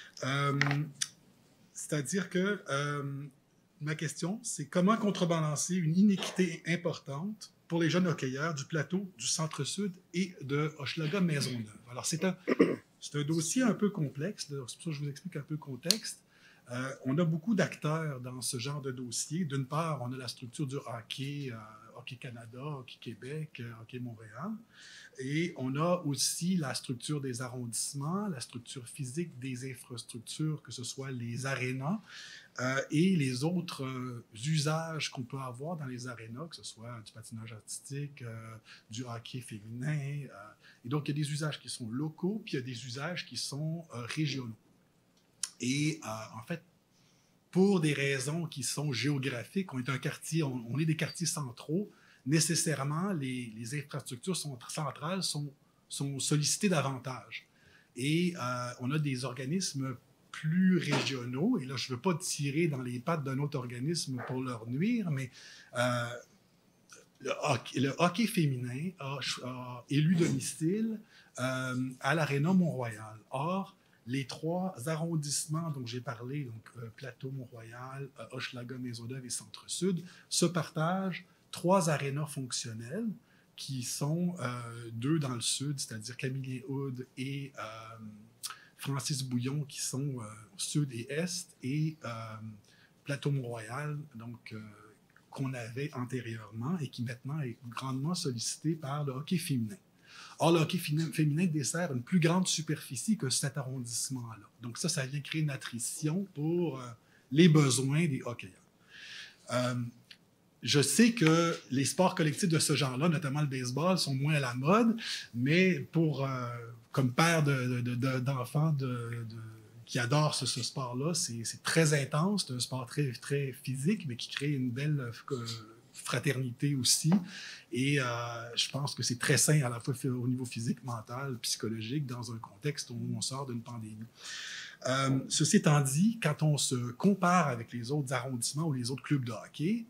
C'est-à-dire que ma question, c'est comment contrebalancer une inéquité importante pour les jeunes hockeyeurs du plateau, du centre-sud et de Hochelaga-Maisonneuve. Alors, c'est C'est un dossier un peu complexe, c'est pour ça que je vous explique un peu le contexte. On a beaucoup d'acteurs dans ce genre de dossier. D'une part, on a la structure du hockey, Hockey Canada, Hockey Québec, Hockey Montréal. Et on a aussi la structure des arrondissements, la structure physique des infrastructures, que ce soit les arénas et les autres usages qu'on peut avoir dans les arénas, que ce soit du patinage artistique, du hockey féminin. Et donc, il y a des usages qui sont locaux, puis il y a des usages qui sont régionaux. Et en fait, pour des raisons qui sont géographiques, on est un quartier, on est des quartiers centraux, nécessairement, les infrastructures centrales sont sollicitées davantage. Et on a des organismes plus régionaux, et là, je ne veux pas tirer dans les pattes d'un autre organisme pour leur nuire, mais le hockey féminin a élu domicile à l'Aréna Mont-Royal. Or, les 3 arrondissements dont j'ai parlé, donc Plateau, Mont-Royal, Hochelaga, Maisonneuve et Centre-Sud, se partagent 3 arénas fonctionnelles qui sont 2 dans le sud, c'est-à-dire Camillien-Hood et Francis Bouillon qui sont sud et est, et Plateau Mont-Royal, donc qu'on avait antérieurement et qui maintenant est grandement sollicité par le hockey féminin. Or, le hockey féminin dessert une plus grande superficie que cet arrondissement-là. Donc ça vient créer une attrition pour les besoins des hockeyeurs. Je sais que les sports collectifs de ce genre-là, notamment le baseball, sont moins à la mode, mais comme père d'enfants qui adorent ce sport-là, c'est très intense, c'est un sport très, très physique, mais qui crée une belle fraternité aussi. Et je pense que c'est très sain à la fois au niveau physique, mental, psychologique, dans un contexte où on sort d'une pandémie. Ceci étant dit, quand on se compare avec les autres arrondissements ou les autres clubs de hockey,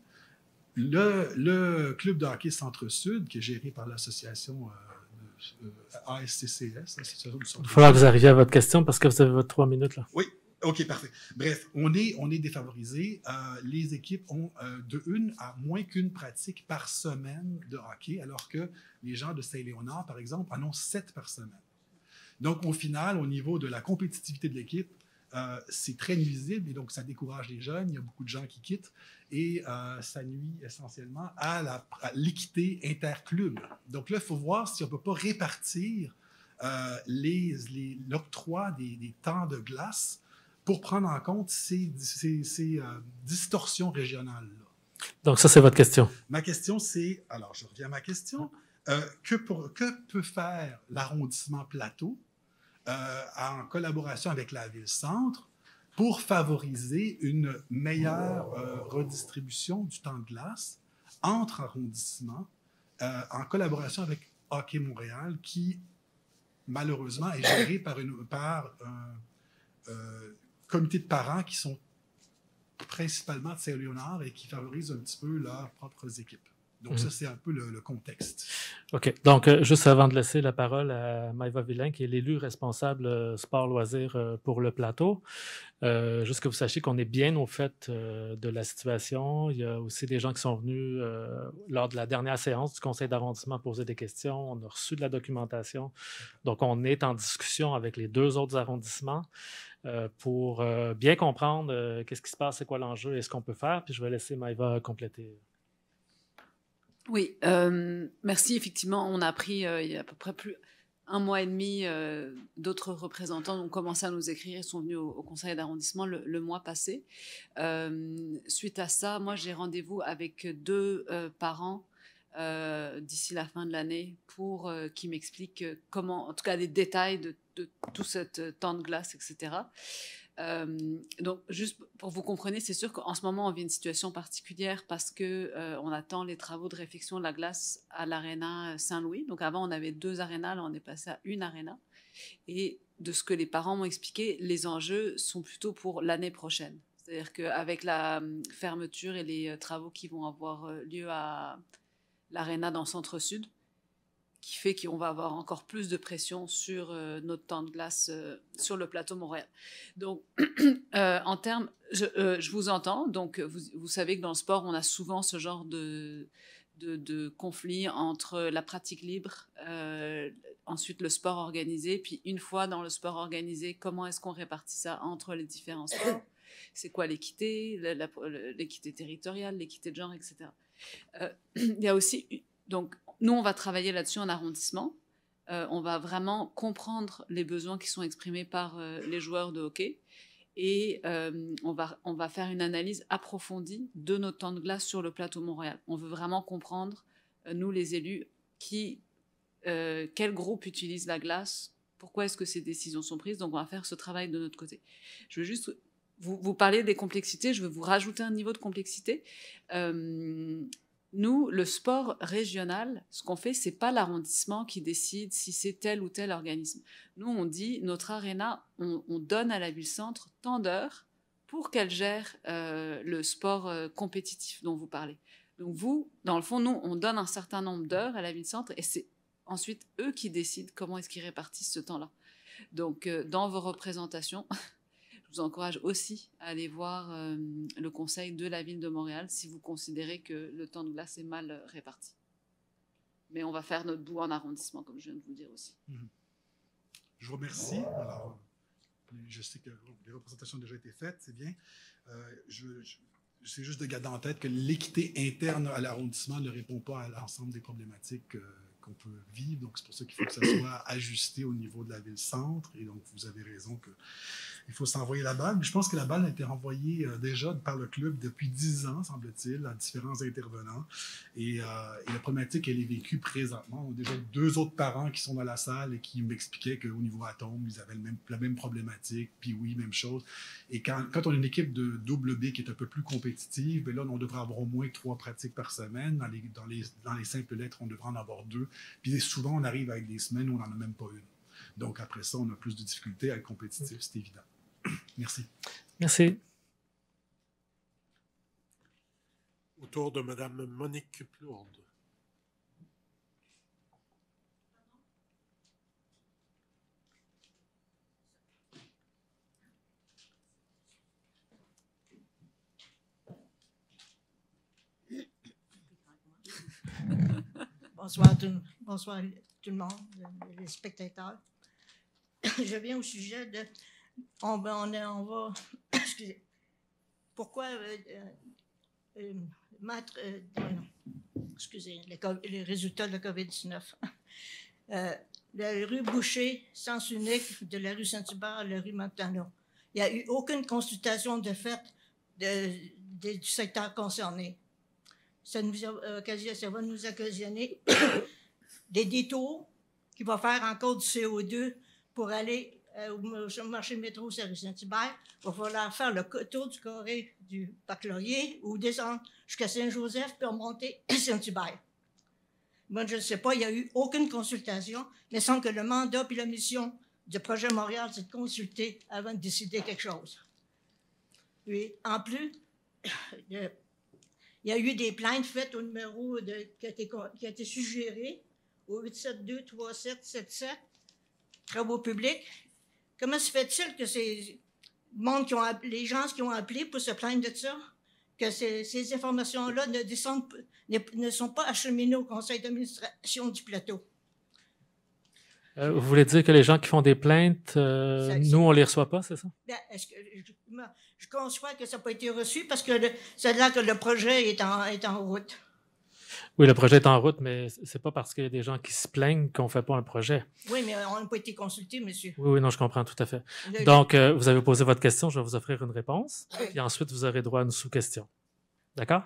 le club de hockey Centre-Sud, qui est géré par l'association ASCCS, il va falloir que vous arriviez à votre question parce que vous avez votre 3 minutes là. Oui. OK, parfait. Bref, on est défavorisé. Les équipes ont de 1 à moins qu'une pratique par semaine de hockey, alors que les gens de Saint-Léonard, par exemple, en ont 7 par semaine. Donc, au final, au niveau de la compétitivité de l'équipe, c'est très nuisible et donc ça décourage les jeunes. Il y a beaucoup de gens qui quittent et ça nuit essentiellement à l'équité interclub. Donc là, il faut voir si on ne peut pas répartir l'octroi des temps de glace pour prendre en compte ces distorsions régionales-là. Donc, ça, c'est votre question. Ma question, c'est... Alors, je reviens à ma question. Que peut faire l'arrondissement Plateau en collaboration avec la Ville-Centre pour favoriser une meilleure redistribution du temps de glace entre arrondissements en collaboration avec Hockey Montréal, qui, malheureusement, est géré par un comité de parents qui sont principalement de Saint-Léonard et qui favorisent un petit peu leurs propres équipes. Donc, ça, c'est un peu le contexte. OK. Donc, juste avant de laisser la parole à Maëva Villain, qui est l'élue responsable sport-loisirs pour le plateau, juste que vous sachiez qu'on est bien au fait de la situation. Il y a aussi des gens qui sont venus lors de la dernière séance du conseil d'arrondissement poser des questions. On a reçu de la documentation. Donc, on est en discussion avec les 2 autres arrondissements pour bien comprendre qu'est-ce qui se passe, c'est quoi l'enjeu et ce qu'on peut faire. Puis, je vais laisser Maëva compléter. Oui, merci. Effectivement, on a appris il y a à peu près plus 1 mois et demi, d'autres représentants ont commencé à nous écrire, ils sont venus au conseil d'arrondissement le mois passé. Suite à ça, moi j'ai rendez-vous avec 2 parents d'ici la fin de l'année pour qu'ils m'expliquent comment, en tout cas les détails de tout ce temps de glace, etc. Donc, juste pour vous compreniez, c'est sûr qu'en ce moment, on vit une situation particulière parce qu'on attend les travaux de réfection de la glace à l'Aréna Saint-Louis. Donc, avant, on avait 2 arénas, là, on est passé à 1 aréna. Et de ce que les parents m'ont expliqué, les enjeux sont plutôt pour l'année prochaine. C'est-à-dire qu'avec la fermeture et les travaux qui vont avoir lieu à l'Aréna dans le Centre-Sud, qui fait qu'on va avoir encore plus de pression sur notre temps de glace sur le plateau Montréal. Donc, en termes, je vous entends. Donc, vous savez que dans le sport, on a souvent ce genre de de conflit entre la pratique libre, ensuite le sport organisé, puis une fois dans le sport organisé, comment est-ce qu'on répartit ça entre les différents sports? C'est quoi l'équité, l'équité territoriale, l'équité de genre, etc. Il y a aussi, donc nous on va travailler là-dessus en arrondissement. On va vraiment comprendre les besoins qui sont exprimés par les joueurs de hockey et on va faire une analyse approfondie de nos temps de glace sur le plateau Montréal. On veut vraiment comprendre, nous les élus, quel groupe utilise la glace, pourquoi est-ce que ces décisions sont prises. Donc on va faire ce travail de notre côté. Je veux juste vous parler des complexités, je veux vous rajouter un niveau de complexité. Nous, le sport régional, ce qu'on fait, c'est pas l'arrondissement qui décide si c'est tel ou tel organisme. Nous, on dit, notre aréna, on donne à la ville-centre tant d'heures pour qu'elle gère le sport compétitif dont vous parlez. Donc vous, dans le fond, nous, on donne un certain nombre d'heures à la ville-centre et c'est ensuite eux qui décident comment est-ce qu'ils répartissent ce temps-là. Donc, dans vos représentations... Je vous encourage aussi à aller voir le conseil de la Ville de Montréal si vous considérez que le temps de glace est mal réparti. Mais on va faire notre bout en arrondissement, comme je viens de vous dire aussi. Je vous remercie. Alors, je sais que les représentations ont déjà été faites, c'est bien. C'est juste de garder en tête que l'équité interne à l'arrondissement ne répond pas à l'ensemble des problématiques qu'on peut vivre. Donc, c'est pour ça qu'il faut que ça soit ajusté au niveau de la ville-centre. Et donc, vous avez raison qu'il faut s'envoyer la balle. Mais je pense que la balle a été renvoyée déjà par le club depuis 10 ans, semble-t-il, à différents intervenants. Et la problématique, elle est vécue présentement. On a déjà 2 autres parents qui sont dans la salle et qui m'expliquaient qu'au niveau Atome, ils avaient la même problématique. Puis oui, même chose. Et quand on a une équipe de double B qui est un peu plus compétitive, bien là, on devrait avoir au moins 3 pratiques par semaine. Dans les simples lettres, on devrait en avoir 2. Puis souvent, on arrive avec des semaines où on n'en a même pas une. Donc, après ça, on a plus de difficultés à être compétitif, c'est évident. Merci. Merci. Autour de Mme Monique Plourde. Bonsoir tout le monde, les spectateurs. Je viens au sujet de... On va... Excusez. Pourquoi mettre... excusez, les résultats de la COVID-19. La rue Boucher, sens unique de la rue Saint-Hubert à la rue Montano. Il n'y a eu aucune consultation de fait du secteur concerné. Ça va nous occasionner des détours qui vont faire encore du CO2 pour aller au marché de métro sur Saint-Hubert. Il va falloir faire le tour du carré du Parc Laurier ou descendre jusqu'à Saint-Joseph puis remonter à Saint-Hubert. Moi, je ne sais pas, il n'y a eu aucune consultation, mais il semble que le mandat et la mission du projet Montréal, c'est de consulter avant de décider quelque chose. Puis, en plus, il y a eu des plaintes faites au numéro qui a été suggéré au 872-3777, travaux publics. Comment se fait-il que les gens qui ont appelé pour se plaindre de ça, que ces informations-là ne sont pas acheminées au conseil d'administration du plateau? Vous voulez dire que les gens qui font des plaintes, nous, on ne les reçoit pas, c'est ça? Bien, je conçois que ça n'a pas été reçu parce que c'est là que le projet est en route. Oui, le projet est en route, mais ce n'est pas parce qu'il y a des gens qui se plaignent qu'on ne fait pas un projet. Oui, mais on n'a pas été consulté, monsieur. Oui, non, je comprends tout à fait. Donc, vous avez posé votre question, je vais vous offrir une réponse, puis ensuite, vous aurez droit à une sous-question. D'accord?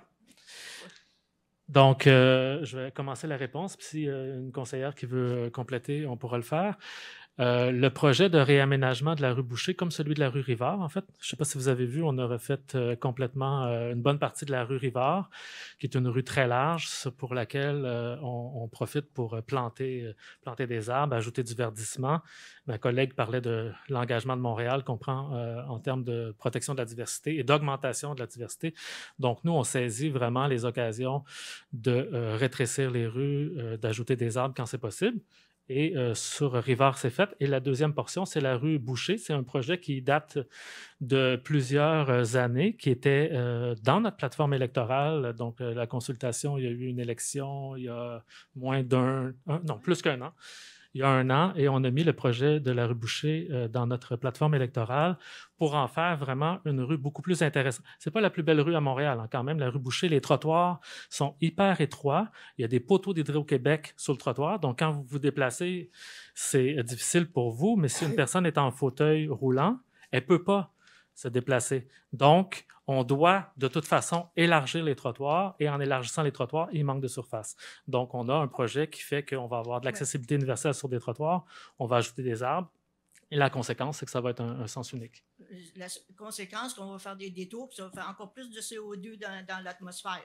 Donc, je vais commencer la réponse, puis s'il y a une conseillère qui veut compléter, on pourra le faire. Le projet de réaménagement de la rue Boucher, comme celui de la rue Rivard, en fait, je ne sais pas si vous avez vu, on a refait complètement une bonne partie de la rue Rivard, qui est une rue très large, pour laquelle on profite pour planter des arbres, ajouter du verdissement. Ma collègue parlait de l'engagement de Montréal qu'on prend en termes de protection de la diversité et d'augmentation de la diversité. Donc, nous, on saisit vraiment les occasions de rétrécir les rues, d'ajouter des arbres quand c'est possible. Et sur Rivard, c'est fait. Et la deuxième portion, c'est la rue Boucher. C'est un projet qui date de plusieurs années, qui était dans notre plateforme électorale. Donc, la consultation, il y a eu une élection il y a plus qu'un an. Il y a un an, et on a mis le projet de la rue Boucher dans notre plateforme électorale pour en faire vraiment une rue beaucoup plus intéressante. C'est pas la plus belle rue à Montréal, hein, quand même. La rue Boucher, les trottoirs sont hyper étroits. Il y a des poteaux d'Hydro-Québec sur le trottoir. Donc, quand vous vous déplacez, c'est difficile pour vous. Mais si une personne est en fauteuil roulant, elle ne peut pas se déplacer. Donc, on doit de toute façon élargir les trottoirs et en élargissant les trottoirs, il manque de surface. Donc, on a un projet qui fait qu'on va avoir de l'accessibilité universelle sur des trottoirs, on va ajouter des arbres et la conséquence, c'est que ça va être un sens unique. La conséquence, c'est qu'on va faire des détours, puis ça va faire encore plus de CO2 dans l'atmosphère.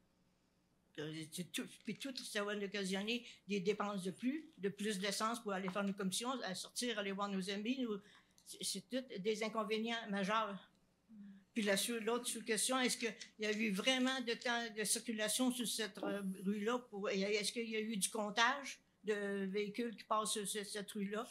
Puis tout, ça va occasionner des dépenses de plus d'essence pour aller faire nos commissions, à sortir, aller voir nos amis. C'est tout des inconvénients majeurs. Puis l'autre sous-question, est-ce qu'il y a eu vraiment de temps de circulation sur cette rue-là? Est-ce qu'il y a eu du comptage de véhicules qui passent sur cette rue-là?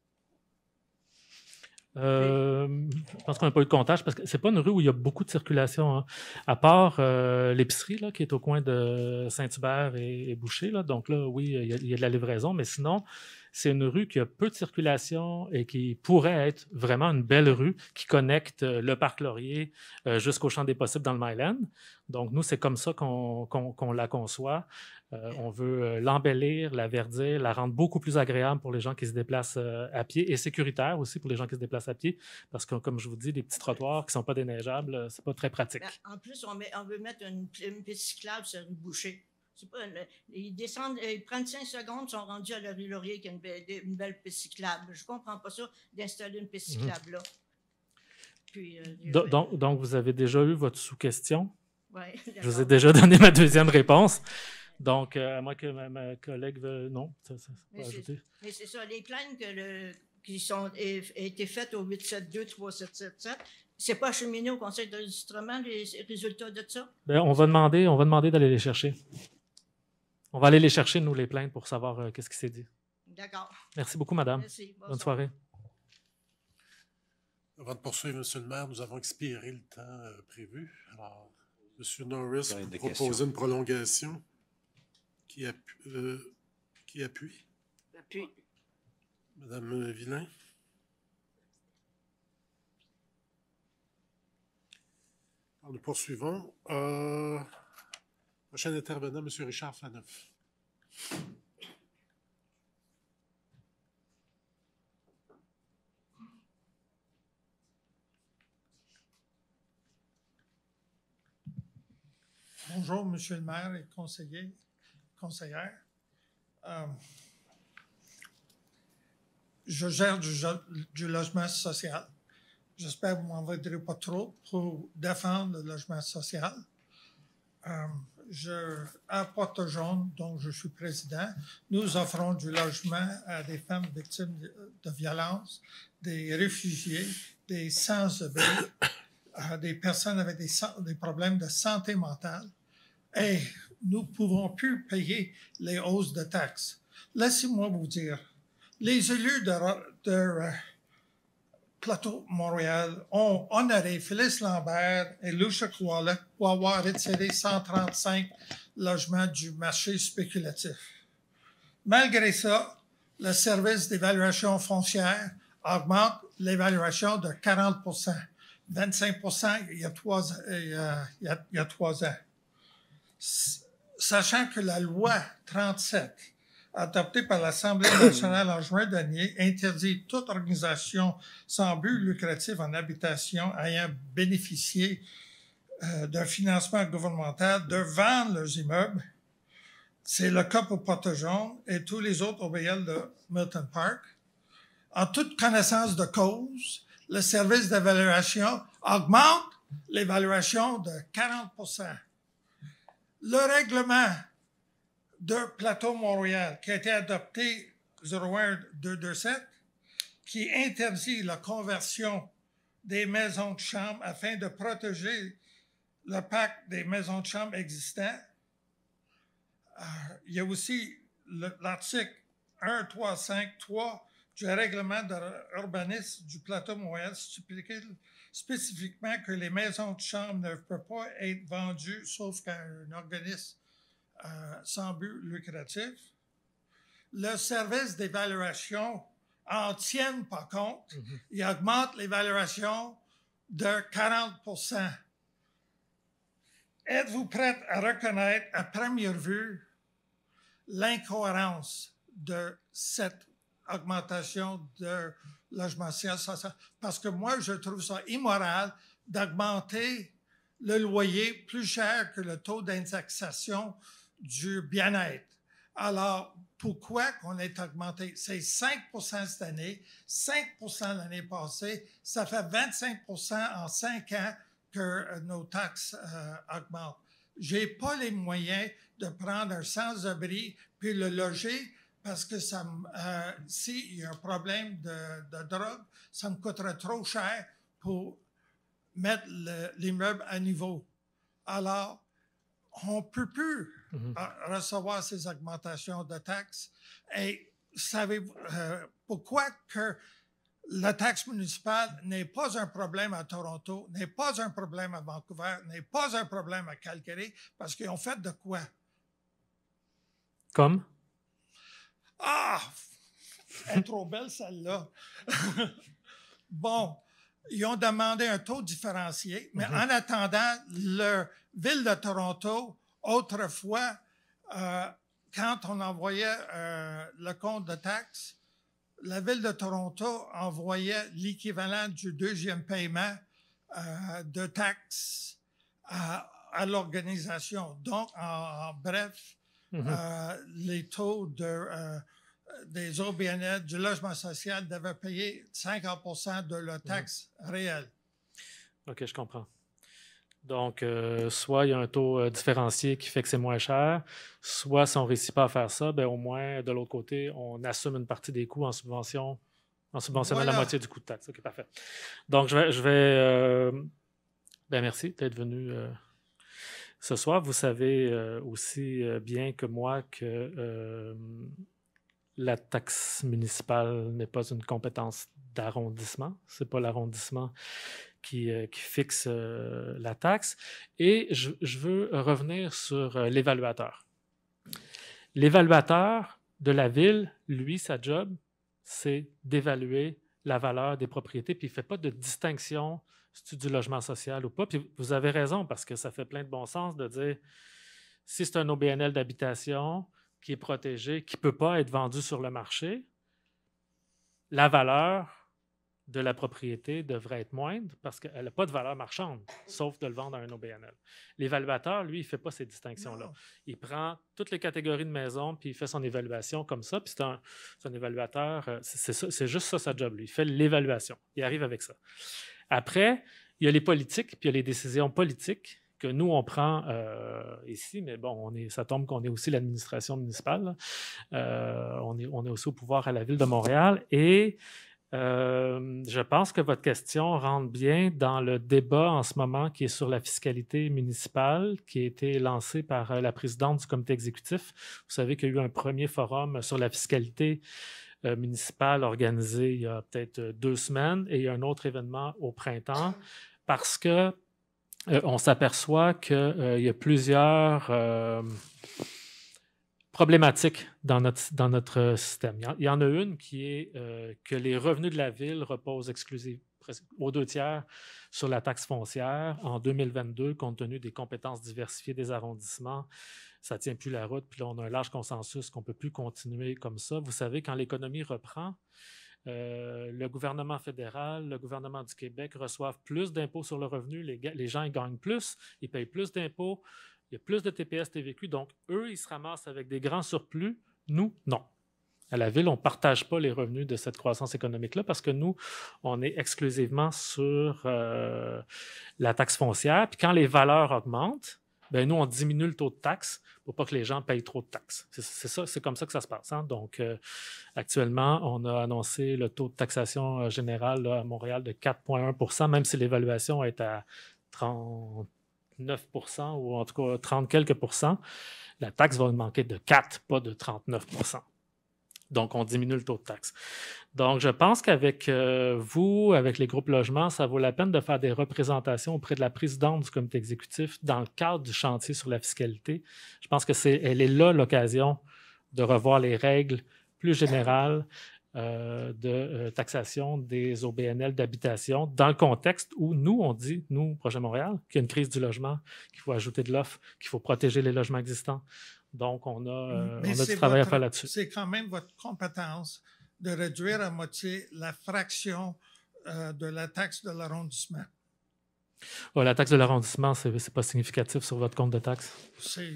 Je pense qu'on n'a pas eu de comptage parce que c'est pas une rue où il y a beaucoup de circulation, hein. À part l'épicerie là, qui est au coin de Saint-Hubert et Boucher. Là. Donc là, oui, il y a de la livraison, mais sinon, c'est une rue qui a peu de circulation et qui pourrait être vraiment une belle rue qui connecte le parc Laurier jusqu'au champ des possibles dans le Myland. Donc, nous, c'est comme ça qu'on la conçoit. On veut l'embellir, la verdir, la rendre beaucoup plus agréable pour les gens qui se déplacent à pied et sécuritaire aussi pour les gens qui se déplacent à pied parce que, comme je vous dis, des petits trottoirs qui ne sont pas déneigeables, c'est pas très pratique. En plus, on veut mettre une piste cyclable sur la rue Boucher. Ils prennent 5 secondes, ils sont rendus à la rue Laurier qui a une belle piste cyclable. Je ne comprends pas ça d'installer une piste cyclable là. Puis, donc, vous avez déjà eu votre sous-question? Oui. Je vous ai déjà donné ma deuxième réponse. Donc, à moins que ma collègue veuille... Non, ça pas ajouter. Mais c'est ça, les plaintes qui ont été faites au 872-3777, c'est pas acheminé au conseil d'enregistrement, les résultats de ça? Bien, on va demander d'aller les chercher. On va aller les chercher, nous, les plaintes, pour savoir qu'est-ce qui s'est dit. D'accord. Merci beaucoup, madame. Merci. Bonne soirée. Avant de poursuivre, M. le maire, nous avons expiré le temps prévu. Alors, M. Norris vous propose une prolongation. Qui appuie? Appuie. Madame Villain? Alors, nous poursuivons. Prochain intervenant, M. Richard Faneuf. Bonjour, Monsieur le maire et conseillère. Je gère du logement social. J'espère que vous ne m'en voudrez pas trop pour défendre le logement social. À Porte-Jaune, dont je suis président, nous offrons du logement à des femmes victimes de violences, des réfugiés, des sans-abri, des personnes avec des problèmes de santé mentale. Et nous ne pouvons plus payer les hausses de taxes. Laissez-moi vous dire, les élus de Plateau-Montréal ont honoré Phyllis Lambert et Lucia Kuala pour avoir retiré 135 logements du marché spéculatif. Malgré ça, le service d'évaluation foncière augmente l'évaluation de 40 %, 25 % il y a 3 ans. Sachant que la loi 37, adoptée par l'Assemblée nationale en juin dernier, interdit toute organisation sans but lucratif en habitation ayant bénéficié d'un financement gouvernemental de vendre leurs immeubles. C'est le cas pour Porte-Jaune et tous les autres OBL de Milton Park. En toute connaissance de cause, le service d'évaluation augmente l'évaluation de 40 %. Le règlement de Plateau-Montréal qui a été adopté 01-227, qui interdit la conversion des maisons de chambre afin de protéger le parc des maisons de chambre existants. Il y a aussi l'article 1353 du règlement d'urbanisme du plateau Montréal spécifiquement que les maisons de chambre ne peuvent pas être vendues sauf qu'à un organisme sans but lucratif. Le service d'évaluation en tienne pas compte. Il augmente l'évaluation de 40%. Êtes-vous prête à reconnaître à première vue l'incohérence de cette augmentation de logement social? Parce que moi, je trouve ça immoral d'augmenter le loyer plus cher que le taux d'indexation du bien-être. Alors, pourquoi qu'on ait augmenté? C'est 5% cette année, 5% l'année passée. Ça fait 25% en 5 ans que nos taxes augmentent. Je n'ai pas les moyens de prendre un sans-abri puis le loger parce que s'il y a un problème de drogue, ça me coûterait trop cher pour mettre l'immeuble à niveau. Alors, on ne peut plus recevoir ces augmentations de taxes. Et savez-vous pourquoi que la taxe municipale n'est pas un problème à Toronto, n'est pas un problème à Vancouver, n'est pas un problème à Calgary, parce qu'ils ont fait de quoi? Comme? Ah! Elle est trop belle, celle-là. Bon, ils ont demandé un taux différencié, mais en attendant, la ville de Toronto, autrefois, quand on envoyait le compte de taxes, la ville de Toronto envoyait l'équivalent du deuxième paiement de taxes à l'organisation. Donc, en bref, les taux des OBNL, du logement social, devaient payer 50% de leur taxe réelle. OK, je comprends. Donc, soit il y a un taux différencié qui fait que c'est moins cher, soit si on ne réussit pas à faire ça, bien, au moins, de l'autre côté, on assume une partie des coûts en subventionnant la moitié du coût de taxe. OK, parfait. Donc, je vais bien, merci d'être venu ce soir. Vous savez aussi bien que moi que la taxe municipale n'est pas une compétence d'arrondissement. Ce n'est pas l'arrondissement qui fixe la taxe. Et je veux revenir sur l'évaluateur. L'évaluateur de la ville, lui, sa job, c'est d'évaluer la valeur des propriétés, puis il ne fait pas de distinction si c'est du logement social ou pas. Puis vous avez raison, parce que ça fait plein de bon sens de dire, si c'est un OBNL d'habitation qui est protégé, qui ne peut pas être vendu sur le marché, la valeur de la propriété devrait être moindre parce qu'elle n'a pas de valeur marchande, sauf de le vendre à un OBNL. L'évaluateur, lui, il ne fait pas ces distinctions-là. Non. Il prend toutes les catégories de maisons, puis il fait son évaluation comme ça, puis c'est un évaluateur, c'est juste ça sa job, lui. Il fait l'évaluation. Il arrive avec ça. Après, il y a les politiques, puis il y a les décisions politiques que nous, on prend ici, mais bon, ça tombe qu'on est aussi l'administration municipale. On est aussi au pouvoir à la Ville de Montréal. Et je pense que votre question rentre bien dans le débat en ce moment qui est sur la fiscalité municipale, qui a été lancé par la présidente du comité exécutif. Vous savez qu'il y a eu un premier forum sur la fiscalité municipale organisé il y a peut-être 2 semaines, et il y a un autre événement au printemps, parce que on s'aperçoit qu'il y a plusieurs problématiques dans notre système. Il y en a une qui est que les revenus de la ville reposent exclusivement, aux 2/3, sur la taxe foncière. En 2022, compte tenu des compétences diversifiées des arrondissements, ça ne tient plus la route. Puis là, on a un large consensus qu'on ne peut plus continuer comme ça. Vous savez, quand l'économie reprend, le gouvernement fédéral, le gouvernement du Québec reçoivent plus d'impôts sur le revenu, les gens ils gagnent plus, ils payent plus d'impôts, il y a plus de TPS, TVQ, donc eux, ils se ramassent avec des grands surplus, nous, non. À la Ville, on ne partage pas les revenus de cette croissance économique-là parce que nous, on est exclusivement sur la taxe foncière, puis quand les valeurs augmentent, bien, nous, on diminue le taux de taxe pour pas que les gens payent trop de taxes. C'est comme ça que ça se passe. Hein? Donc, actuellement, on a annoncé le taux de taxation générale là, à Montréal de 4,1 %, même si l'évaluation est à 39 % ou en tout cas 30 quelques %. La taxe va manquer de 4, pas de 39 %. Donc, on diminue le taux de taxe. Donc, je pense qu'avec vous, avec les groupes logements, ça vaut la peine de faire des représentations auprès de la présidente du comité exécutif dans le cadre du chantier sur la fiscalité. Je pense qu'elle est là l'occasion de revoir les règles plus générales de taxation des OBNL d'habitation dans le contexte où nous, on dit, nous, Projet Montréal, qu'il y a une crise du logement, qu'il faut ajouter de l'offre, qu'il faut protéger les logements existants. Donc, on a du travail à faire là-dessus. C'est quand même votre compétence de réduire à moitié la fraction de la taxe de l'arrondissement. La taxe de l'arrondissement, ce n'est pas significatif sur votre compte de taxe. C'est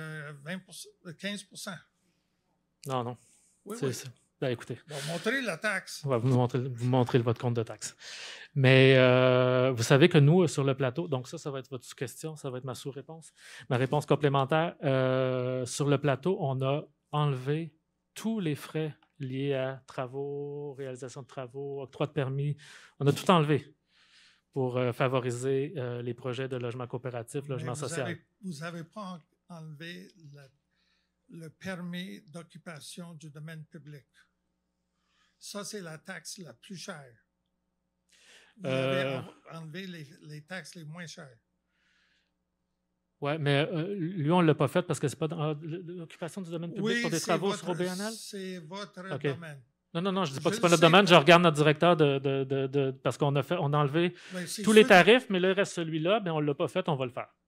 15%. Non. Oui. Ben, écoutez. Bon, montrez la taxe. On va vous montrer votre compte de taxe. Mais vous savez que nous, sur le plateau, donc ça va être votre sous-question, ça va être ma sous-réponse. Ma réponse complémentaire, sur le plateau, on a enlevé tous les frais liés à travaux, réalisation de travaux, octroi de permis. On a tout enlevé pour favoriser les projets de logement coopératif, logement social. Vous n'avez pas enlevé le permis d'occupation du domaine public. Ça, c'est la taxe la plus chère. Vous avez enlevé les taxes les moins chères. Oui, mais lui, on ne l'a pas fait parce que ce n'est pas dans l'occupation du domaine public pour des travaux sur OBNL? C'est votre domaine. Non, je ne dis pas que ce n'est pas notre domaine. Je regarde notre directeur parce qu'on a enlevé tous les tarifs, mais là, il reste celui-là. Mais on ne l'a pas fait, on va le faire.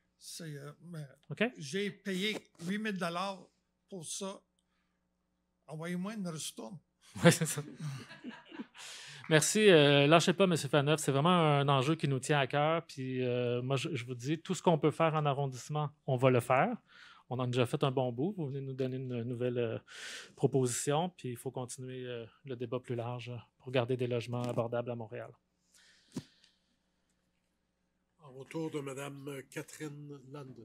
J'ai payé 8 000 $ pour ça. Envoyez-moi une ristourne. Oui, c'est ça. Merci. Lâchez pas, M. Faneuf. C'est vraiment un enjeu qui nous tient à cœur. Puis moi, je vous dis, tout ce qu'on peut faire en arrondissement, on va le faire. On en a déjà fait un bon bout. Vous venez nous donner une nouvelle proposition. Puis il faut continuer le débat plus large pour garder des logements abordables à Montréal. Au tour de Mme Catherine London.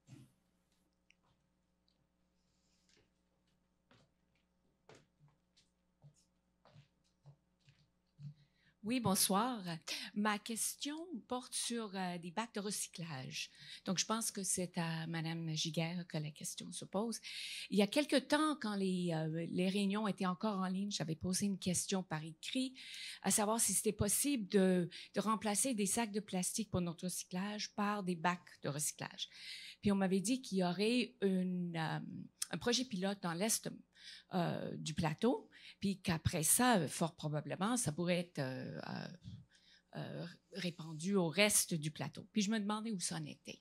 Oui, bonsoir. Ma question porte sur des bacs de recyclage. Donc, je pense que c'est à Mme Giguère que la question se pose. Il y a quelque temps, quand les réunions étaient encore en ligne, j'avais posé une question par écrit, à savoir si c'était possible de remplacer des sacs de plastique pour notre recyclage par des bacs de recyclage. Puis, on m'avait dit qu'il y aurait un projet pilote dans l'Est du plateau, puis qu'après ça, fort probablement, ça pourrait être répandu au reste du plateau. Puis je me demandais où ça en était.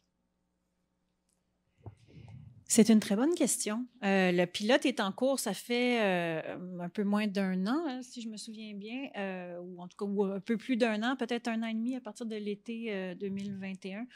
C'est une très bonne question. Le pilote est en cours, ça fait un peu moins d'1 an, hein, si je me souviens bien, ou en tout cas un peu plus d'1 an, peut-être 1 an et demi à partir de l'été 2021.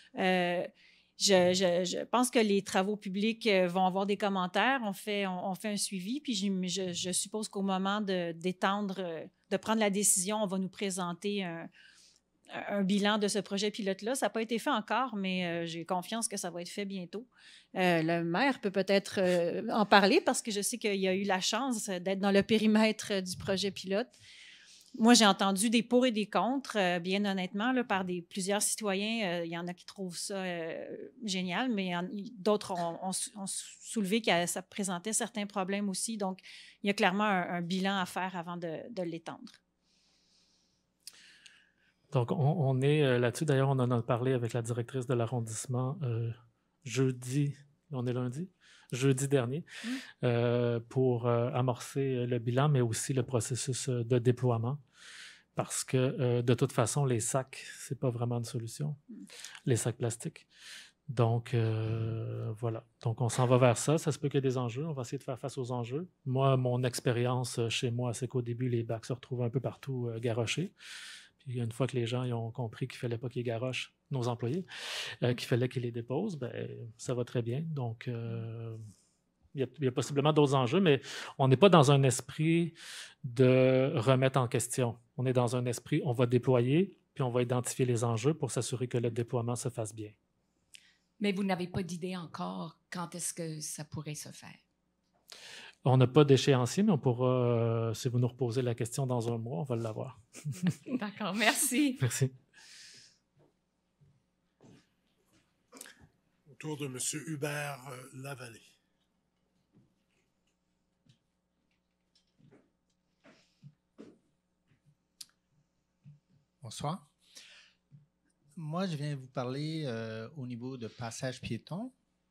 Je pense que les travaux publics vont avoir des commentaires. On fait un suivi, puis je suppose qu'au moment d'étendre, de prendre la décision, on va nous présenter un bilan de ce projet pilote-là. Ça n'a pas été fait encore, mais j'ai confiance que ça va être fait bientôt. Le maire peut peut-être en parler parce que je sais qu'il a eu la chance d'être dans le périmètre du projet pilote. Moi, j'ai entendu des pour et des contre, bien honnêtement, là, par plusieurs citoyens. Il y en a qui trouvent ça génial, mais d'autres ont soulevé que ça présentait certains problèmes aussi. Donc, il y a clairement un bilan à faire avant de l'étendre. Donc, on est là-dessus. D'ailleurs, on en a parlé avec la directrice de l'arrondissement jeudi, on est lundi, jeudi dernier, pour amorcer le bilan, mais aussi le processus de déploiement. Parce que, de toute façon, les sacs, ce n'est pas vraiment une solution, les sacs plastiques. Donc, voilà. Donc, on s'en va vers ça. Ça se peut qu'il y ait des enjeux. On va essayer de faire face aux enjeux. Moi, mon expérience chez moi, c'est qu'au début, les bacs se retrouvent un peu partout garochés. Puis, une fois que les gens ils ont compris qu'il ne fallait pas qu'ils garochent nos employés, qu'il fallait qu'ils les déposent, bien, ça va très bien. Donc, il y a possiblement d'autres enjeux, mais on n'est pas dans un esprit de remettre en question. On est dans un esprit, on va déployer, puis on va identifier les enjeux pour s'assurer que le déploiement se fasse bien. Mais vous n'avez pas d'idée encore quand est-ce que ça pourrait se faire? On n'a pas d'échéancier, mais on pourra, si vous nous reposez la question dans 1 mois, on va l'avoir. D'accord, merci. Merci. Autour de M. Hubert Lavallée. Bonsoir. Moi, je viens vous parler au niveau de passage piéton.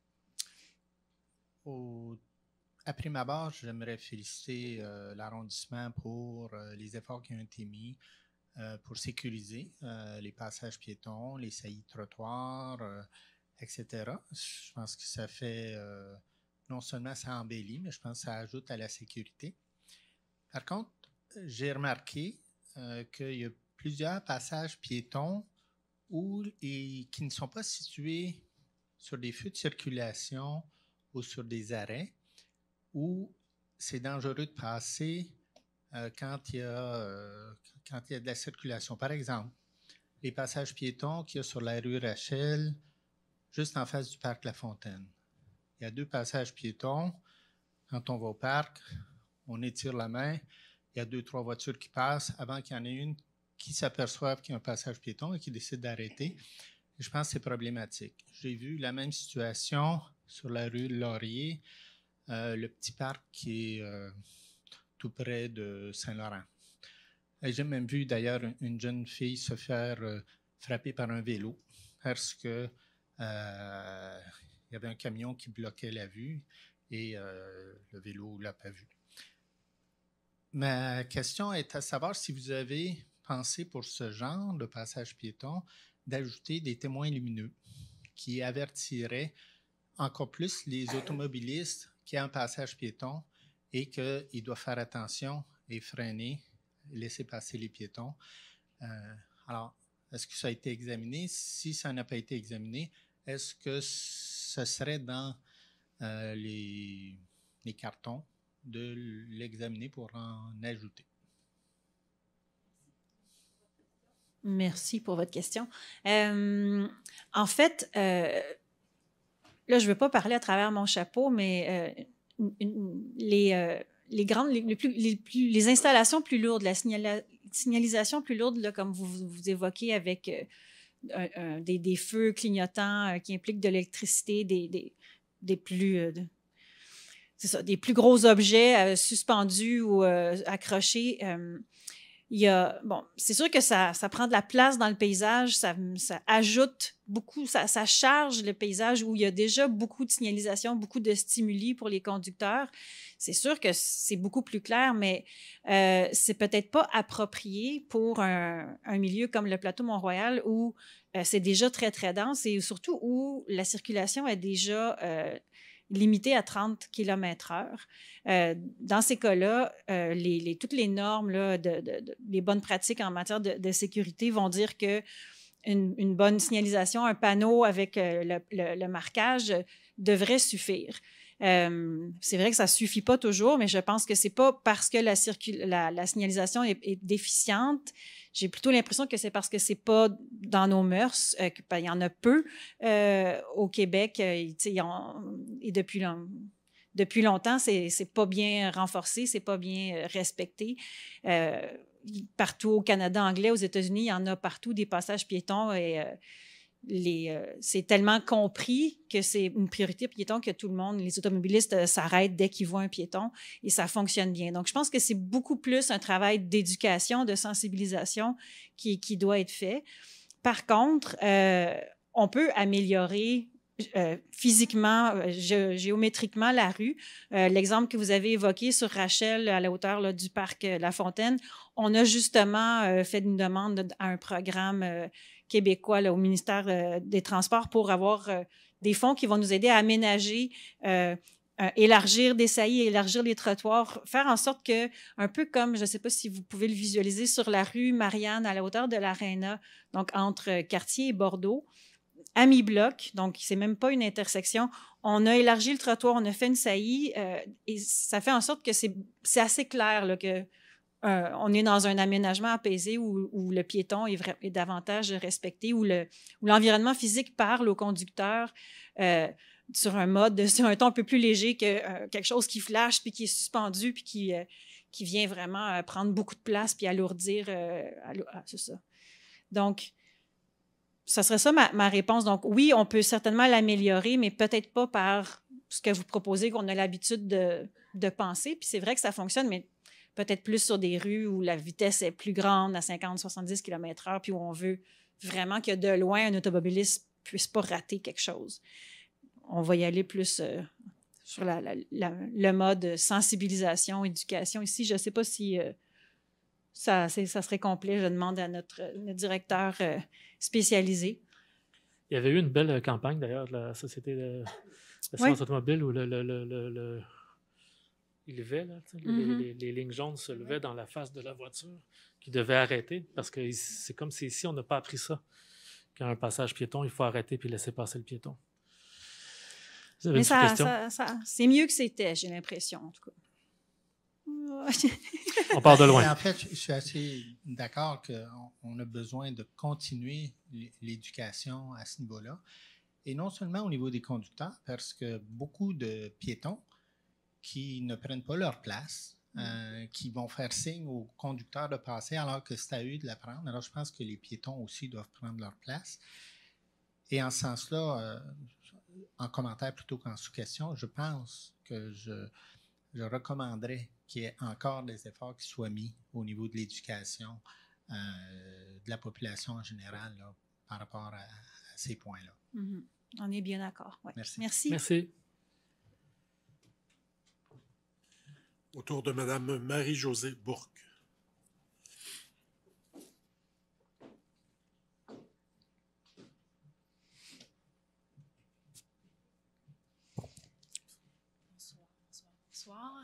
À prime abord, j'aimerais féliciter l'arrondissement pour les efforts qui ont été mis pour sécuriser les passages piétons, les saillies de trottoirs, etc. Je pense que ça fait, non seulement ça embellit, mais je pense que ça ajoute à la sécurité. Par contre, j'ai remarqué qu'il y a plusieurs passages piétons qui ne sont pas situés sur des feux de circulation ou sur des arrêts, où c'est dangereux de passer quand il y a de la circulation. Par exemple, les passages piétons qu'il y a sur la rue Rachel, juste en face du parc La Fontaine. Il y a 2 passages piétons. Quand on va au parc, on étire la main, il y a 2-3 voitures qui passent avant qu'il y en ait une qui s'aperçoivent qu'il y a un passage piéton et qui décide d'arrêter. Je pense que c'est problématique. J'ai vu la même situation sur la rue Laurier, le petit parc qui est tout près de Saint-Laurent. J'ai même vu d'ailleurs une jeune fille se faire frapper par un vélo parce que il y avait un camion qui bloquait la vue et le vélo ne l'a pas vu. Ma question est à savoir si vous avez pensé pour ce genre de passage piéton d'ajouter des témoins lumineux qui avertiraient encore plus les automobilistes qu'il y a un passage piéton et qu'ils doivent faire attention et freiner, laisser passer les piétons. Alors, est-ce que ça a été examiné? Si ça n'a pas été examiné, est-ce que ce serait dans les cartons de l'examiner pour en ajouter? Merci pour votre question. En fait, là, je ne veux pas parler à travers mon chapeau, mais les installations plus lourdes, la signalisation plus lourde, là, comme vous évoquez avec des feux clignotants qui impliquent de l'électricité, des plus gros objets suspendus ou accrochés. C'est sûr que ça prend de la place dans le paysage, ça ajoute beaucoup, ça charge le paysage où il y a déjà beaucoup de signalisation, beaucoup de stimuli pour les conducteurs. C'est sûr que c'est beaucoup plus clair, mais c'est peut-être pas approprié pour un milieu comme le plateau Mont-Royal où c'est déjà très, très dense et surtout où la circulation est déjà limité à 30 km/h. Dans ces cas-là, toutes les normes, là, les bonnes pratiques en matière de sécurité vont dire qu'une bonne signalisation, un panneau avec le marquage devrait suffire. C'est vrai que ça ne suffit pas toujours, mais je pense que ce n'est pas parce que la signalisation est déficiente. J'ai plutôt l'impression que c'est parce que ce n'est pas dans nos mœurs, qu'il y en a peu au Québec. Et depuis longtemps, c'est pas bien renforcé, c'est pas bien respecté. Partout au Canada anglais, aux États-Unis, il y en a partout des passages piétons et c'est tellement compris que c'est une priorité piéton que tout le monde, les automobilistes s'arrêtent dès qu'ils voient un piéton et ça fonctionne bien. Donc, je pense que c'est beaucoup plus un travail d'éducation, de sensibilisation qui doit être fait. Par contre, on peut améliorer physiquement, géométriquement la rue. L'exemple que vous avez évoqué sur Rachel, à la hauteur là, du parc La Fontaine, on a justement fait une demande à un programme québécois là, au ministère des Transports pour avoir des fonds qui vont nous aider à aménager, élargir des saillies, élargir les trottoirs, faire en sorte que, un peu comme, je ne sais pas si vous pouvez le visualiser, sur la rue Marianne, à la hauteur de l'Aréna, donc entre Cartier et Bordeaux, à mi-bloc, donc c'est même pas une intersection, on a élargi le trottoir, on a fait une saillie et ça fait en sorte que c'est assez clair là, que on est dans un aménagement apaisé où le piéton est davantage respecté, où l'environnement physique parle au conducteur sur un ton un peu plus léger que quelque chose qui flash puis qui est suspendu puis qui vient vraiment prendre beaucoup de place puis alourdir. C'est ça. Donc, ça serait ça ma réponse. Donc, oui, on peut certainement l'améliorer, mais peut-être pas par ce que vous proposez qu'on a l'habitude de penser. Puis c'est vrai que ça fonctionne, mais peut-être plus sur des rues où la vitesse est plus grande, à 50-70 km/h, puis où on veut vraiment que de loin, un automobiliste ne puisse pas rater quelque chose. On va y aller plus sur le mode sensibilisation, éducation. Ici, je ne sais pas si ça serait complet. Je demande à notre directeur spécialisé. Il y avait eu une belle campagne, d'ailleurs, de la Société de l'assurance automobile où il levait, là, les lignes jaunes se levaient dans la face de la voiture qui devait arrêter parce que c'est comme si ici, on n'a pas appris ça. Quand un passage piéton, il faut arrêter puis laisser passer le piéton. Vous avez Mais une question? c'est mieux que c'était, j'ai l'impression, en tout cas. On part de loin. En fait, je suis assez d'accord qu'on a besoin de continuer l'éducation à ce niveau-là. Et non seulement au niveau des conducteurs, parce que beaucoup de piétons qui ne prennent pas leur place, qui vont faire signe aux conducteurs de passer alors que c'est à eux de la prendre. Alors, je pense que les piétons aussi doivent prendre leur place. Et en ce sens-là, en commentaire plutôt qu'en sous-question, je pense que je recommanderais qu'il y ait encore des efforts qui soient mis au niveau de l'éducation de la population en général là, par rapport à ces points-là. Mm-hmm. On est bien d'accord. Ouais. Merci. Merci. Autour de Mme Marie-Josée Bourque. Bonsoir.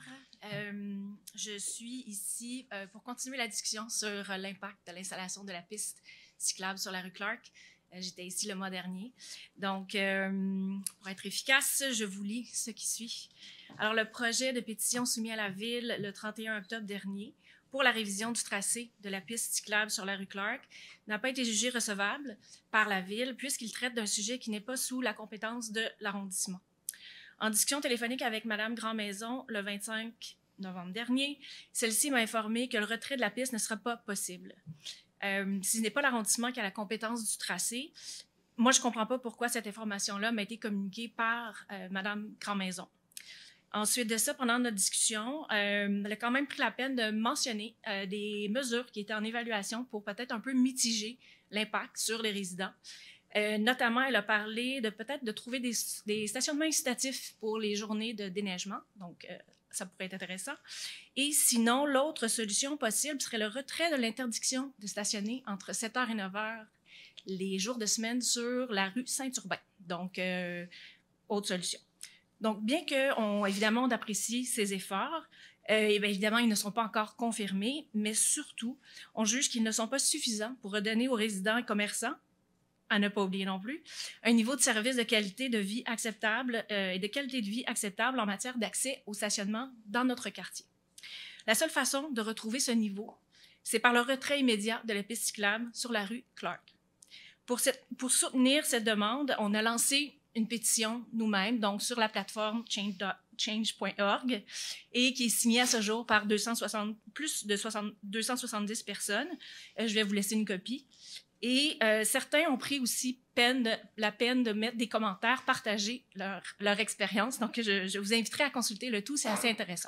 Je suis ici pour continuer la discussion sur l'impact de l'installation de la piste cyclable sur la rue Clark. J'étais ici le mois dernier. Donc, pour être efficace, je vous lis ce qui suit. Alors, le projet de pétition soumis à la Ville le 31 octobre dernier pour la révision du tracé de la piste cyclable sur la rue Clark n'a pas été jugé recevable par la Ville puisqu'il traite d'un sujet qui n'est pas sous la compétence de l'arrondissement. En discussion téléphonique avec Mme Grandmaison le 25 novembre dernier, celle-ci m'a informé que le retrait de la piste ne sera pas possible. Si ce n'est pas l'arrondissement qui a la compétence du tracé, moi, je ne comprends pas pourquoi cette information-là m'a été communiquée par Mme Grandmaison. Ensuite de ça, pendant notre discussion, elle a quand même pris la peine de mentionner des mesures qui étaient en évaluation pour peut-être un peu mitiger l'impact sur les résidents. Notamment, elle a parlé de peut-être de trouver des stationnements incitatifs pour les journées de déneigement. Donc, ça pourrait être intéressant. Et sinon, l'autre solution possible serait le retrait de l'interdiction de stationner entre 7h et 9h les jours de semaine sur la rue Saint-Urbain. Donc, autre solution. Donc, bien qu'on, évidemment, on apprécie ces efforts, évidemment, ils ne sont pas encore confirmés, mais surtout, on juge qu'ils ne sont pas suffisants pour redonner aux résidents et commerçants, à ne pas oublier non plus, un niveau de service de qualité de vie acceptable et de qualité de vie acceptable en matière d'accès au stationnement dans notre quartier. La seule façon de retrouver ce niveau, c'est par le retrait immédiat de la piste cyclable sur la rue Clark. Pour soutenir cette demande, on a lancé une pétition nous-mêmes, donc sur la plateforme change.org, et qui est signée à ce jour par plus de 270 personnes. Je vais vous laisser une copie. Et certains ont pris aussi la peine de mettre des commentaires, partager leur expérience. Donc, je vous inviterai à consulter le tout, c'est assez intéressant.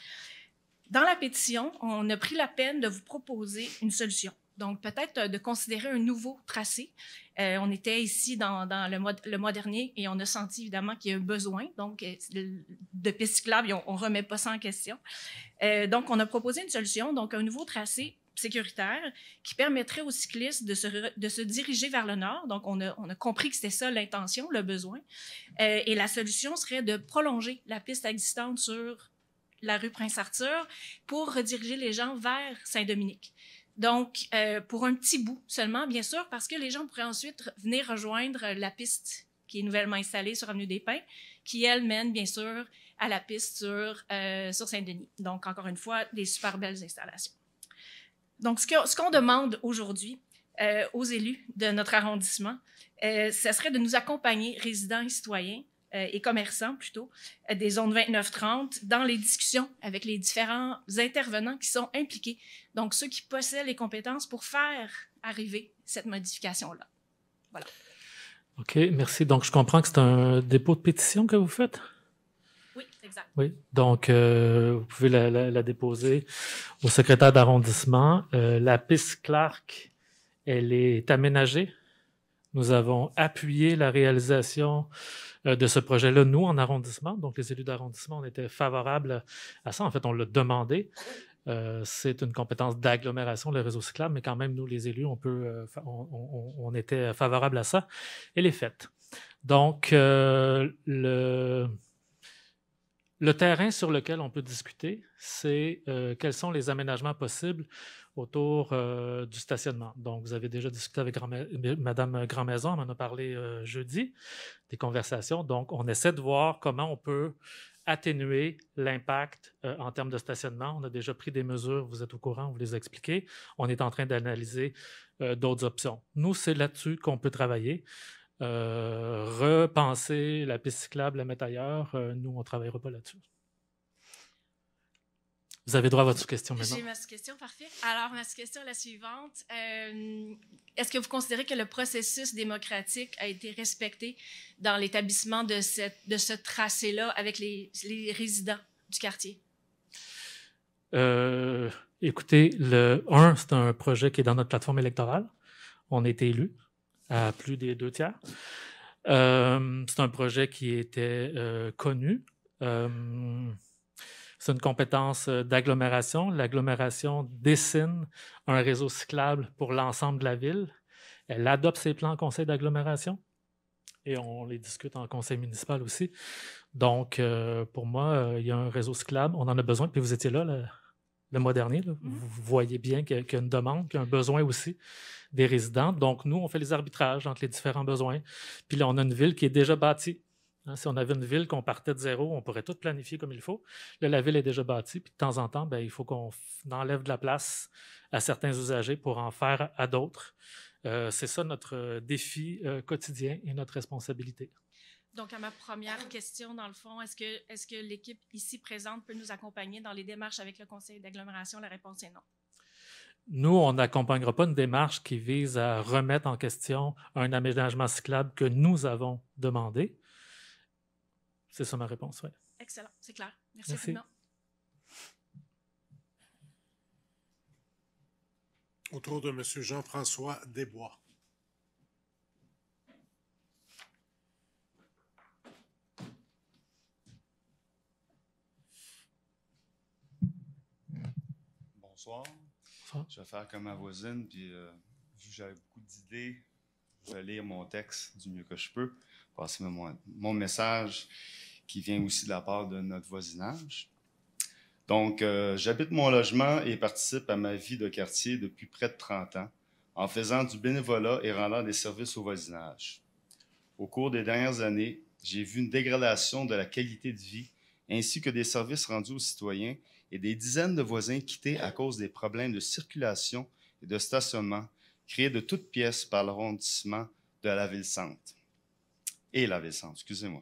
Dans la pétition, on a pris la peine de vous proposer une solution. Donc, peut-être de considérer un nouveau tracé. On était ici dans le mois dernier et on a senti évidemment qu'il y a un besoin. Donc, de pistes cyclables, on ne remet pas ça en question. Donc, on a proposé une solution, donc un nouveau tracé sécuritaire qui permettrait aux cyclistes de se diriger vers le nord. Donc, on a compris que c'était ça l'intention, le besoin. Et la solution serait de prolonger la piste existante sur la rue Prince-Arthur pour rediriger les gens vers Saint-Dominique. Donc, pour un petit bout seulement, bien sûr, parce que les gens pourraient ensuite venir rejoindre la piste qui est nouvellement installée sur Avenue des Pins, qui, elle, mène, bien sûr, à la piste sur Saint-Denis. Donc, encore une fois, des super belles installations. Donc, ce qu'on demande aujourd'hui aux élus de notre arrondissement, ce serait de nous accompagner, résidents et citoyens, et commerçants plutôt, des zones 29-30, dans les discussions avec les différents intervenants qui sont impliqués, donc ceux qui possèdent les compétences pour faire arriver cette modification-là. Voilà. OK, merci. Donc, je comprends que c'est un dépôt de pétition que vous faites? Oui, exact. Oui, donc vous pouvez la déposer au secrétaire d'arrondissement. La piste Clark, elle est aménagée. Nous avons appuyé la réalisation de ce projet-là, nous, en arrondissement. Donc, les élus d'arrondissement, on était favorables à ça. En fait, on l'a demandé. C'est une compétence d'agglomération, le réseau cyclable, mais quand même, nous, les élus, on était favorables à ça. Elle est faite. Donc, le terrain sur lequel on peut discuter, c'est quels sont les aménagements possibles autour du stationnement. Donc, vous avez déjà discuté avec Mme Grandmaison, on en a parlé jeudi, des conversations. Donc, on essaie de voir comment on peut atténuer l'impact en termes de stationnement. On a déjà pris des mesures, vous êtes au courant, on vous les a expliquées. On est en train d'analyser d'autres options. Nous, c'est là-dessus qu'on peut travailler. Repenser la piste cyclable, la mettre ailleurs, nous, on ne travaillera pas là-dessus. Vous avez droit à votre question maintenant. J'ai ma question, parfait. Alors, ma question est la suivante. Est-ce que vous considérez que le processus démocratique a été respecté dans l'établissement de ce tracé-là avec les résidents du quartier? Écoutez, c'est un projet qui est dans notre plateforme électorale. On a été élus à plus des 2/3. C'est un projet qui était connu. C'est une compétence d'agglomération. L'agglomération dessine un réseau cyclable pour l'ensemble de la ville. Elle adopte ses plans en conseil d'agglomération et on les discute en conseil municipal aussi. Donc, pour moi, il y a un réseau cyclable. On en a besoin. Puis vous étiez là le mois dernier. Là. Vous voyez bien qu'il y a une demande, qu'il y a un besoin aussi des résidents. Donc, nous, on fait les arbitrages entre les différents besoins. Puis là, on a une ville qui est déjà bâtie. Hein, si on avait une ville qu'on partait de zéro, on pourrait tout planifier comme il faut. Là, la ville est déjà bâtie. Puis de temps en temps, il faut qu'on enlève de la place à certains usagers pour en faire à d'autres. C'est ça notre défi quotidien et notre responsabilité. Donc, à ma première question, dans le fond, est-ce que l'équipe ici présente peut nous accompagner dans les démarches avec le conseil d'agglomération? La réponse est non. Nous, on n'accompagnera pas une démarche qui vise à remettre en question un aménagement cyclable que nous avons demandé. C'est ça ma réponse, oui. Excellent, c'est clair. Merci infiniment. Autour de M. Jean-François Desbois. Bonsoir. Je vais faire comme ma voisine, puis vu que j'avais beaucoup d'idées, je vais lire mon texte du mieux que je peux, passer mon message qui vient aussi de la part de notre voisinage. Donc, j'habite mon logement et participe à ma vie de quartier depuis près de 30 ans, en faisant du bénévolat et rendant des services au voisinage. Au cours des dernières années, j'ai vu une dégradation de la qualité de vie ainsi que des services rendus aux citoyens et des dizaines de voisins quittés à cause des problèmes de circulation et de stationnement créés de toutes pièces par l'arrondissement de la Ville-Centre. Et la Ville-Centre, excusez-moi.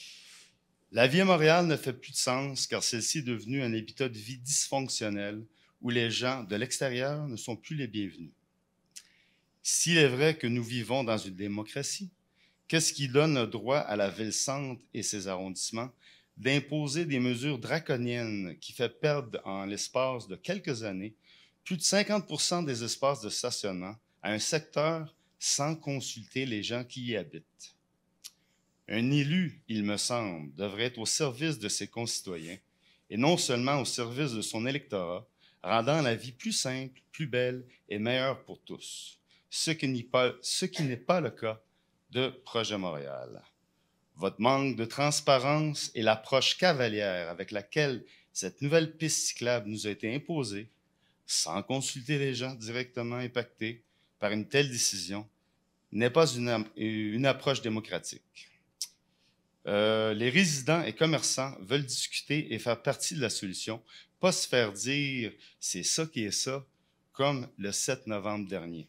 La vie à Montréal ne fait plus de sens car celle-ci est devenue un habitat de vie dysfonctionnel où les gens de l'extérieur ne sont plus les bienvenus. S'il est vrai que nous vivons dans une démocratie, qu'est-ce qui donne le droit à la Ville-Centre et ses arrondissements d'imposer des mesures draconiennes qui fait perdre en l'espace de quelques années plus de 50% des espaces de stationnement à un secteur sans consulter les gens qui y habitent? Un élu, il me semble, devrait être au service de ses concitoyens et non seulement au service de son électorat, rendant la vie plus simple, plus belle et meilleure pour tous, ce qui n'est pas le cas de Projet Montréal. Votre manque de transparence et l'approche cavalière avec laquelle cette nouvelle piste cyclable nous a été imposée, sans consulter les gens directement impactés par une telle décision, n'est pas une approche démocratique. Les résidents et commerçants veulent discuter et faire partie de la solution, pas se faire dire « c'est ça qui est ça », comme le 7 novembre dernier.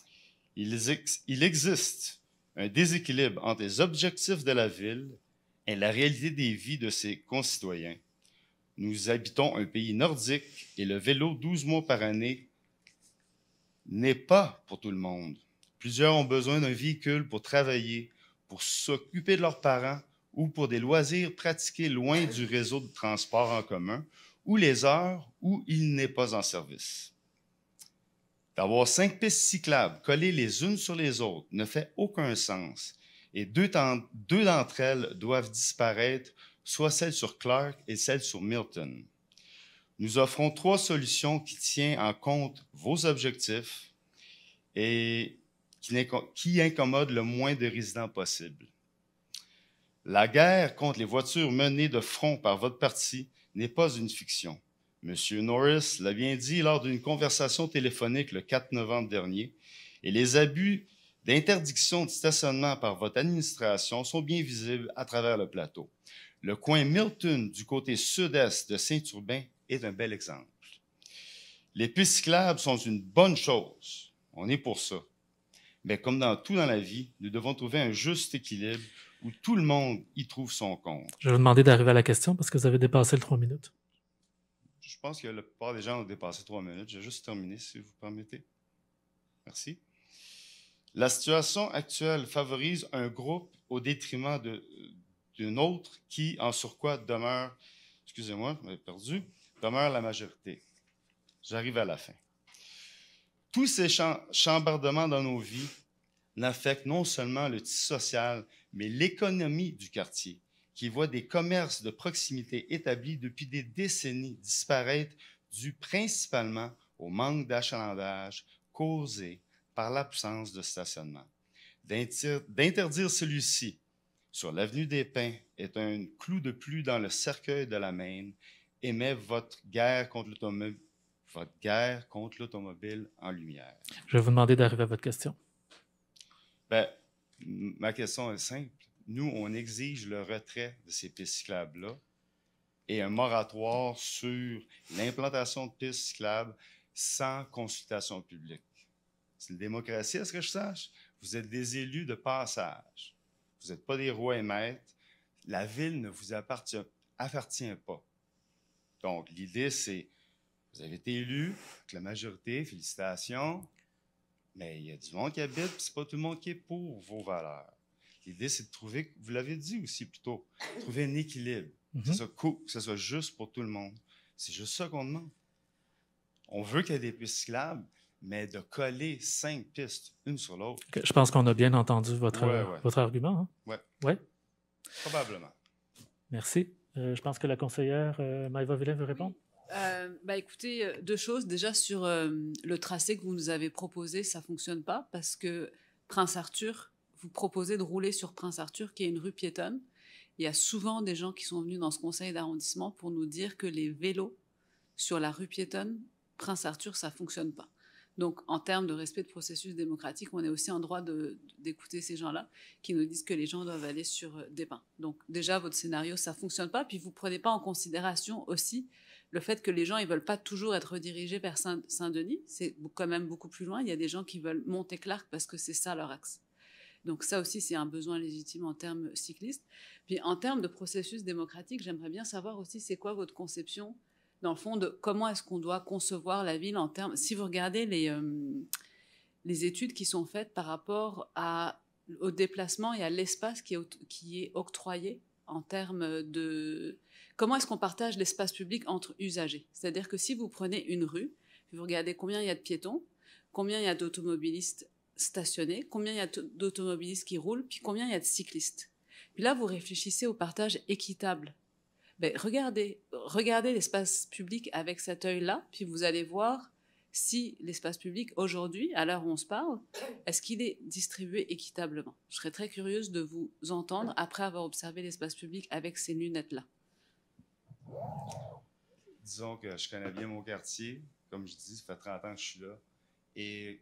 Il existe un déséquilibre entre les objectifs de la ville et la réalité des vies de ses concitoyens. Nous habitons un pays nordique et le vélo 12 mois par année n'est pas pour tout le monde. Plusieurs ont besoin d'un véhicule pour travailler, pour s'occuper de leurs parents ou pour des loisirs pratiqués loin du réseau de transport en commun ou les heures où il n'est pas en service. D'avoir 5 pistes cyclables collées les unes sur les autres ne fait aucun sens et deux d'entre elles doivent disparaître, soit celle sur Clark et celle sur Milton. Nous offrons 3 solutions qui tiennent en compte vos objectifs et qui incommodent le moins de résidents possible. La guerre contre les voitures menées de front par votre parti n'est pas une fiction. M. Norris l'a bien dit lors d'une conversation téléphonique le 4 novembre dernier, et les abus d'interdiction de stationnement par votre administration sont bien visibles à travers le plateau. Le coin Milton du côté sud-est de Saint-Urbain est un bel exemple. Les pistes cyclables sont une bonne chose, on est pour ça. Mais comme dans tout dans la vie, nous devons trouver un juste équilibre où tout le monde y trouve son compte. Je vais vous demander d'arriver à la question parce que vous avez dépassé le 3 minutes. Je pense que la plupart des gens ont dépassé 3 minutes. Je vais juste terminer, si vous permettez. Merci. La situation actuelle favorise un groupe au détriment d'un autre qui, en surcroît, demeure, excusez-moi, je m'avais perdu, demeure la majorité. J'arrive à la fin. Tous ces chambardements dans nos vies n'affectent non seulement le tissu social, mais l'économie du quartier, qui voit des commerces de proximité établis depuis des décennies disparaître dû principalement au manque d'achalandage causé par l'absence de stationnement. D'interdire celui-ci sur l'avenue des Pins est un clou de plus dans le cercueil de la Maine et met votre guerre contre l'automobile en lumière. Je vais vous demander d'arriver à votre question. Bien, ma question est simple. Nous, on exige le retrait de ces pistes cyclables-là et un moratoire sur l'implantation de pistes cyclables sans consultation publique. C'est une démocratie, à ce que je sache. Vous êtes des élus de passage. Vous n'êtes pas des rois et maîtres. La ville ne vous appartient pas. Donc, l'idée, c'est, vous avez été élu avec la majorité, félicitations, mais il y a du monde qui habite, puis c'est pas tout le monde qui est pour vos valeurs. L'idée, c'est de trouver, vous l'avez dit aussi plus tôt, trouver un équilibre, que ce soit juste pour tout le monde. C'est juste ça qu'on demande. On veut qu'il y ait des pistes cyclables, mais de coller 5 pistes, une sur l'autre. Okay, je pense qu'on a bien entendu votre argument. Hein? Oui. Ouais. Probablement. Merci. Je pense que la conseillère Maëva Villain veut répondre. Écoutez, 2 choses. Déjà, sur le tracé que vous nous avez proposé, ça ne fonctionne pas parce que Prince-Arthur, vous proposez de rouler sur Prince-Arthur, qui est une rue piétonne. Il y a souvent des gens qui sont venus dans ce conseil d'arrondissement pour nous dire que les vélos sur la rue piétonne, Prince-Arthur, ça ne fonctionne pas. Donc, en termes de respect de processus démocratique, on est aussi en droit d'écouter ces gens-là qui nous disent que les gens doivent aller sur des pins. Donc, déjà, votre scénario, ça ne fonctionne pas. Puis, vous ne prenez pas en considération aussi le fait que les gens, ils ne veulent pas toujours être redirigés vers Saint-Denis. C'est quand même beaucoup plus loin. Il y a des gens qui veulent monter Clark parce que c'est ça leur axe. Donc ça aussi, c'est un besoin légitime en termes cyclistes. Puis en termes de processus démocratique, j'aimerais bien savoir aussi c'est quoi votre conception, dans le fond, de comment est-ce qu'on doit concevoir la ville en termes... Si vous regardez les études qui sont faites par rapport au déplacement et à l'espace qui est octroyé en termes de... Comment est-ce qu'on partage l'espace public entre usagers? C'est-à-dire que si vous prenez une rue, vous regardez combien il y a de piétons, combien il y a d'automobilistes stationnés, combien il y a d'automobilistes qui roulent, puis combien il y a de cyclistes. Puis là, vous réfléchissez au partage équitable. Ben, regardez l'espace public avec cet œil-là, puis vous allez voir si l'espace public, aujourd'hui, à l'heure où on se parle, est-ce qu'il est distribué équitablement. Je serais très curieuse de vous entendre après avoir observé l'espace public avec ces lunettes-là. Disons que je connais bien mon quartier. Comme je dis, ça fait 30 ans que je suis là. Et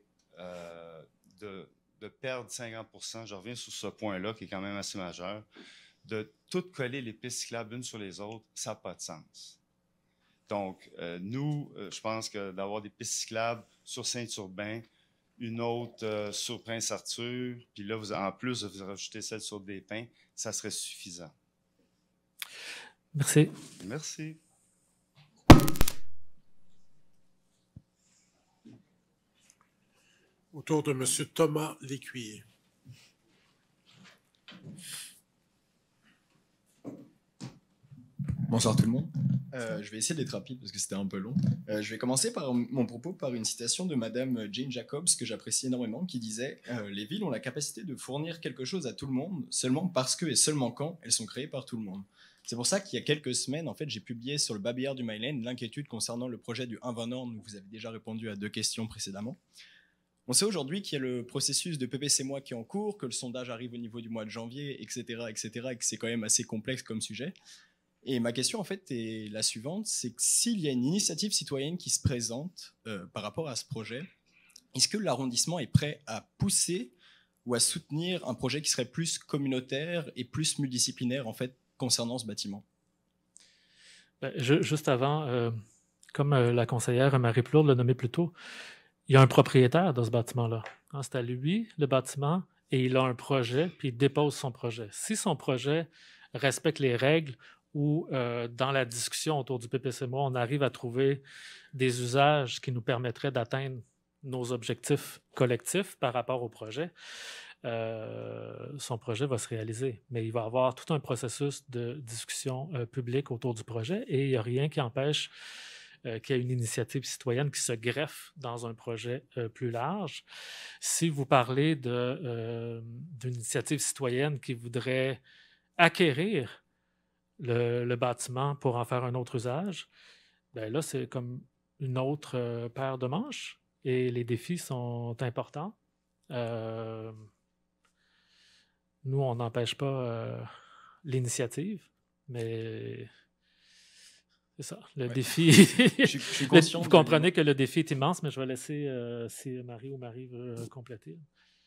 de perdre 50%, je reviens sur ce point-là qui est quand même assez majeur, de tout coller les pistes cyclables l'une sur les autres, ça n'a pas de sens. Donc, nous, je pense que d'avoir des pistes cyclables sur Saint-Urbain, une autre sur Prince-Arthur, puis là, en plus, vous rajoutez celle sur des Pins, ça serait suffisant. Merci. Merci. Autour de M. Thomas Lécuyer. Bonsoir tout le monde. Je vais essayer d'être rapide parce que c'était un peu long. Je vais commencer par mon propos par une citation de Madame Jane Jacobs que j'apprécie énormément, qui disait les villes ont la capacité de fournir quelque chose à tout le monde seulement parce que et seulement quand elles sont créées par tout le monde. C'est pour ça qu'il y a quelques semaines, en fait, j'ai publié sur le babillard du Myland l'inquiétude concernant le projet du 1-20 Nord, où vous avez déjà répondu à 2 questions précédemment. On sait aujourd'hui qu'il y a le processus de PPC-moi qui est en cours, que le sondage arrive au niveau du mois de janvier, etc., et que c'est quand même assez complexe comme sujet. Et ma question, en fait, est la suivante, c'est que s'il y a une initiative citoyenne qui se présente par rapport à ce projet, est-ce que l'arrondissement est prêt à pousser ou à soutenir un projet qui serait plus communautaire et plus multidisciplinaire, en fait, concernant ce bâtiment? Juste avant, comme la conseillère Marie Plourde l'a nommé plus tôt, il y a un propriétaire dans ce bâtiment-là. Hein, c'est à lui, le bâtiment, et il a un projet, puis il dépose son projet. Si son projet respecte les règles ou dans la discussion autour du PPC-moi, on arrive à trouver des usages qui nous permettraient d'atteindre nos objectifs collectifs par rapport au projet, son projet va se réaliser. Mais il va y avoir tout un processus de discussion publique autour du projet et il n'y a rien qui empêche qu'il y ait une initiative citoyenne qui se greffe dans un projet plus large. Si vous parlez d'une initiative citoyenne qui voudrait acquérir le bâtiment pour en faire un autre usage, bien là, c'est comme une autre paire de manches et les défis sont importants. Nous, on n'empêche pas l'initiative, mais c'est ça, le défi. Je suis conscient vous comprenez que le défi est immense, mais je vais laisser si Marie ou Marie veut compléter.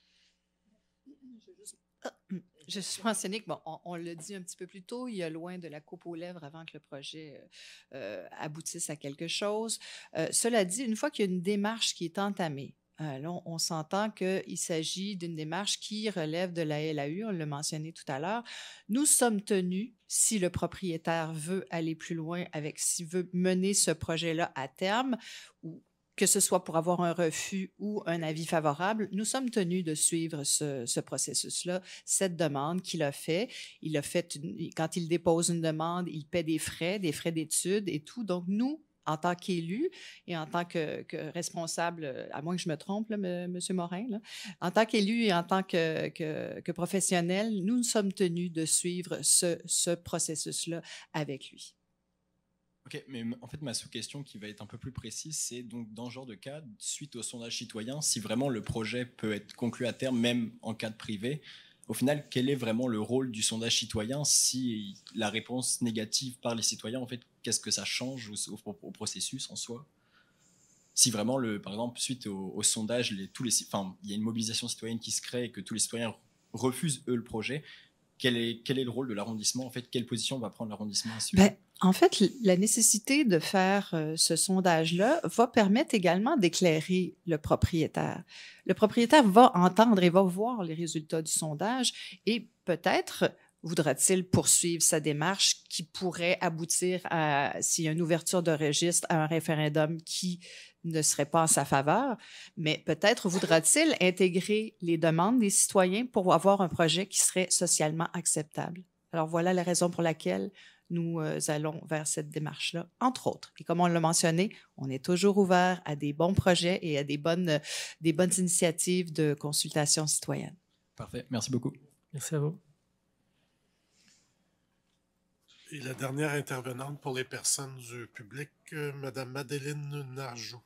Je vais juste mentionner que, bon, on l'a dit un petit peu plus tôt, il y a loin de la coupe aux lèvres avant que le projet aboutisse à quelque chose. Cela dit, une fois qu'il y a une démarche qui est entamée, là, on s'entend qu'il s'agit d'une démarche qui relève de la LAU, on l'a mentionné tout à l'heure. Nous sommes tenus, si le propriétaire veut aller plus loin s'il veut mener ce projet-là à terme, ou que ce soit pour avoir un refus ou un avis favorable, nous sommes tenus de suivre ce processus-là, cette demande qu'il a fait. Il a fait, quand il dépose une demande, il paie des frais d'études et tout. Donc, nous, en tant qu'élus et en tant que responsable, à moins que je me trompe, là, M. Morin, là, en tant qu'élu et en tant que professionnel, nous sommes tenus de suivre ce processus-là avec lui. Ok, mais en fait, ma sous-question qui va être un peu plus précise, c'est donc dans ce genre de cas, suite au sondage citoyen, si vraiment le projet peut être conclu à terme, même en cadre privé, au final, quel est vraiment le rôle du sondage citoyen si la réponse négative par les citoyens, en fait, qu'est-ce que ça change au processus en soi? Si vraiment, par exemple, suite au sondage, il y a une mobilisation citoyenne qui se crée et que tous les citoyens refusent, eux, le projet, quel est le rôle de l'arrondissement? En fait, quelle position va prendre l'arrondissement à ce sujet? En fait, la nécessité de faire ce sondage-là va permettre également d'éclairer le propriétaire. Le propriétaire va entendre et va voir les résultats du sondage et peut-être voudra-t-il poursuivre sa démarche qui pourrait aboutir à, s'il y a une ouverture de registre, à un référendum qui ne serait pas en sa faveur, mais peut-être voudra-t-il intégrer les demandes des citoyens pour avoir un projet qui serait socialement acceptable. Alors voilà la raison pour laquelle nous allons vers cette démarche-là, entre autres. Et comme on l'a mentionné, on est toujours ouvert à des bons projets et à des bonnes initiatives de consultation citoyenne. Parfait. Merci beaucoup. Merci à vous. Et la dernière intervenante pour les personnes du public, Mme Madeleine Narjou.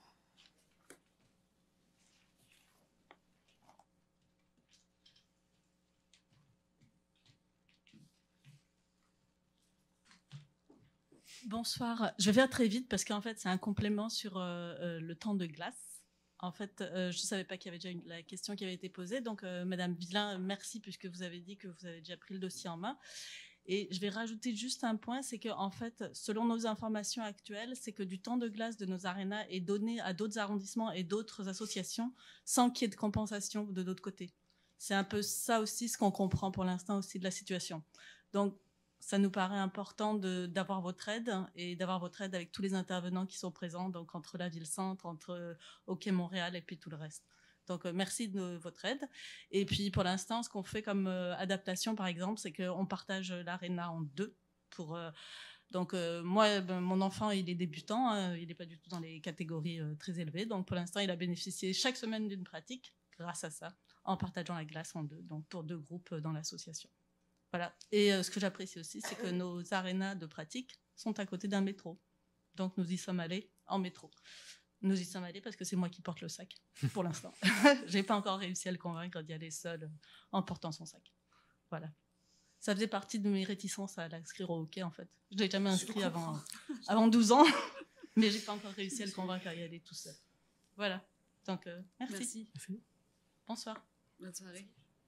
Bonsoir. Je vais faire très vite parce qu'en fait, c'est un complément sur le temps de glace. En fait, je ne savais pas qu'il y avait déjà la question qui avait été posée. Donc, Madame Villain, merci puisque vous avez dit que vous avez déjà pris le dossier en main. Et je vais rajouter juste un point, c'est qu'en fait, selon nos informations actuelles, c'est que du temps de glace de nos arénas est donné à d'autres arrondissements et d'autres associations sans qu'il y ait de compensation de l'autre côté. C'est un peu ça aussi ce qu'on comprend pour l'instant aussi de la situation. Donc, ça nous paraît important d'avoir votre aide et d'avoir votre aide avec tous les intervenants qui sont présents, donc entre la ville-centre, entre OK Montréal et puis tout le reste. Donc, merci de votre aide. Et puis, pour l'instant, ce qu'on fait comme adaptation, par exemple, c'est qu'on partage l'aréna en deux pour Donc, moi, mon enfant, il est débutant, hein, il n'est pas du tout dans les catégories très élevées. Donc, pour l'instant, il a bénéficié chaque semaine d'une pratique grâce à ça, en partageant la classe en deux, donc pour 2 groupes dans l'association. Voilà. Et ce que j'apprécie aussi, c'est que nos arénas de pratique sont à côté d'un métro. Donc, nous y sommes allés en métro. Nous y sommes allés parce que c'est moi qui porte le sac, pour l'instant. Je n'ai pas encore réussi à le convaincre d'y aller seul en portant son sac. Voilà. Ça faisait partie de mes réticences à l'inscrire au hockey, en fait. Je ne l'ai jamais inscrit avant 12 ans, mais je n'ai pas encore réussi à le convaincre à y aller tout seul. Voilà. Donc, merci. Bonsoir. Bonne soirée.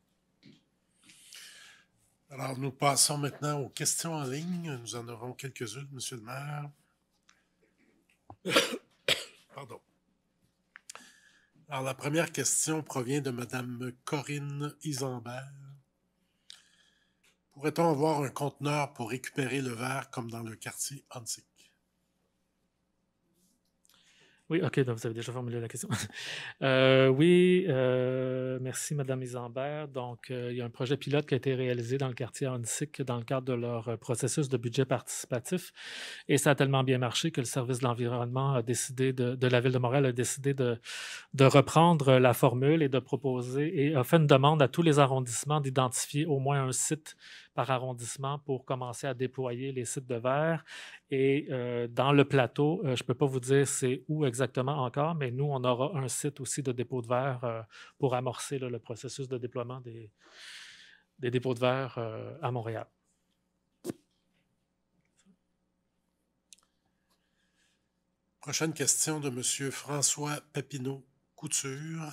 Alors, nous passons maintenant aux questions en ligne. Nous en aurons quelques-unes, Monsieur le maire. Pardon. Alors, la première question provient de Mme Corinne Isambert. Pourrait-on avoir un conteneur pour récupérer le verre comme dans le quartier Hansik? Oui, OK, donc vous avez déjà formulé la question. Oui, merci, Mme Isambert. Donc, il y a un projet pilote qui a été réalisé dans le quartier Hansik dans le cadre de leur processus de budget participatif. Et ça a tellement bien marché que le service de l'environnement a décidé, de la Ville de Montréal a décidé de reprendre la formule et de proposer, et a fait une demande à tous les arrondissements d'identifier au moins un site par arrondissement pour commencer à déployer les sites de verre. Et dans le plateau, je ne peux pas vous dire c'est où exactement encore, mais nous, on aura un site aussi de dépôt de verre pour amorcer le processus de déploiement des dépôts de verre à Montréal. Prochaine question de M. François Papineau-Couture.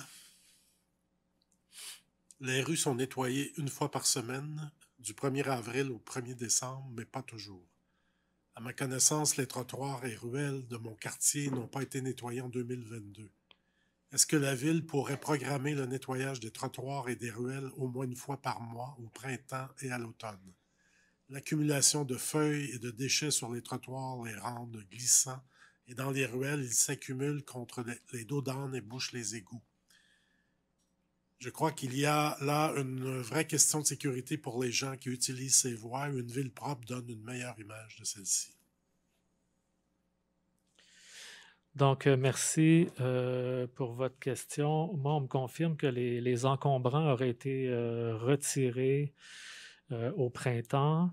Les rues sont nettoyées une fois par semaine, du 1er avril au 1er décembre, mais pas toujours. À ma connaissance, les trottoirs et ruelles de mon quartier n'ont pas été nettoyés en 2022. Est-ce que la Ville pourrait programmer le nettoyage des trottoirs et des ruelles au moins une fois par mois, au printemps et à l'automne? L'accumulation de feuilles et de déchets sur les trottoirs les rendent glissants et dans les ruelles, ils s'accumulent contre les dos d'âne et bouchent les égouts. Je crois qu'il y a là une vraie question de sécurité pour les gens qui utilisent ces voies. Une ville propre donne une meilleure image de celle-ci. Donc, merci pour votre question. Moi, on me confirme que les encombrants auraient été retirés au printemps.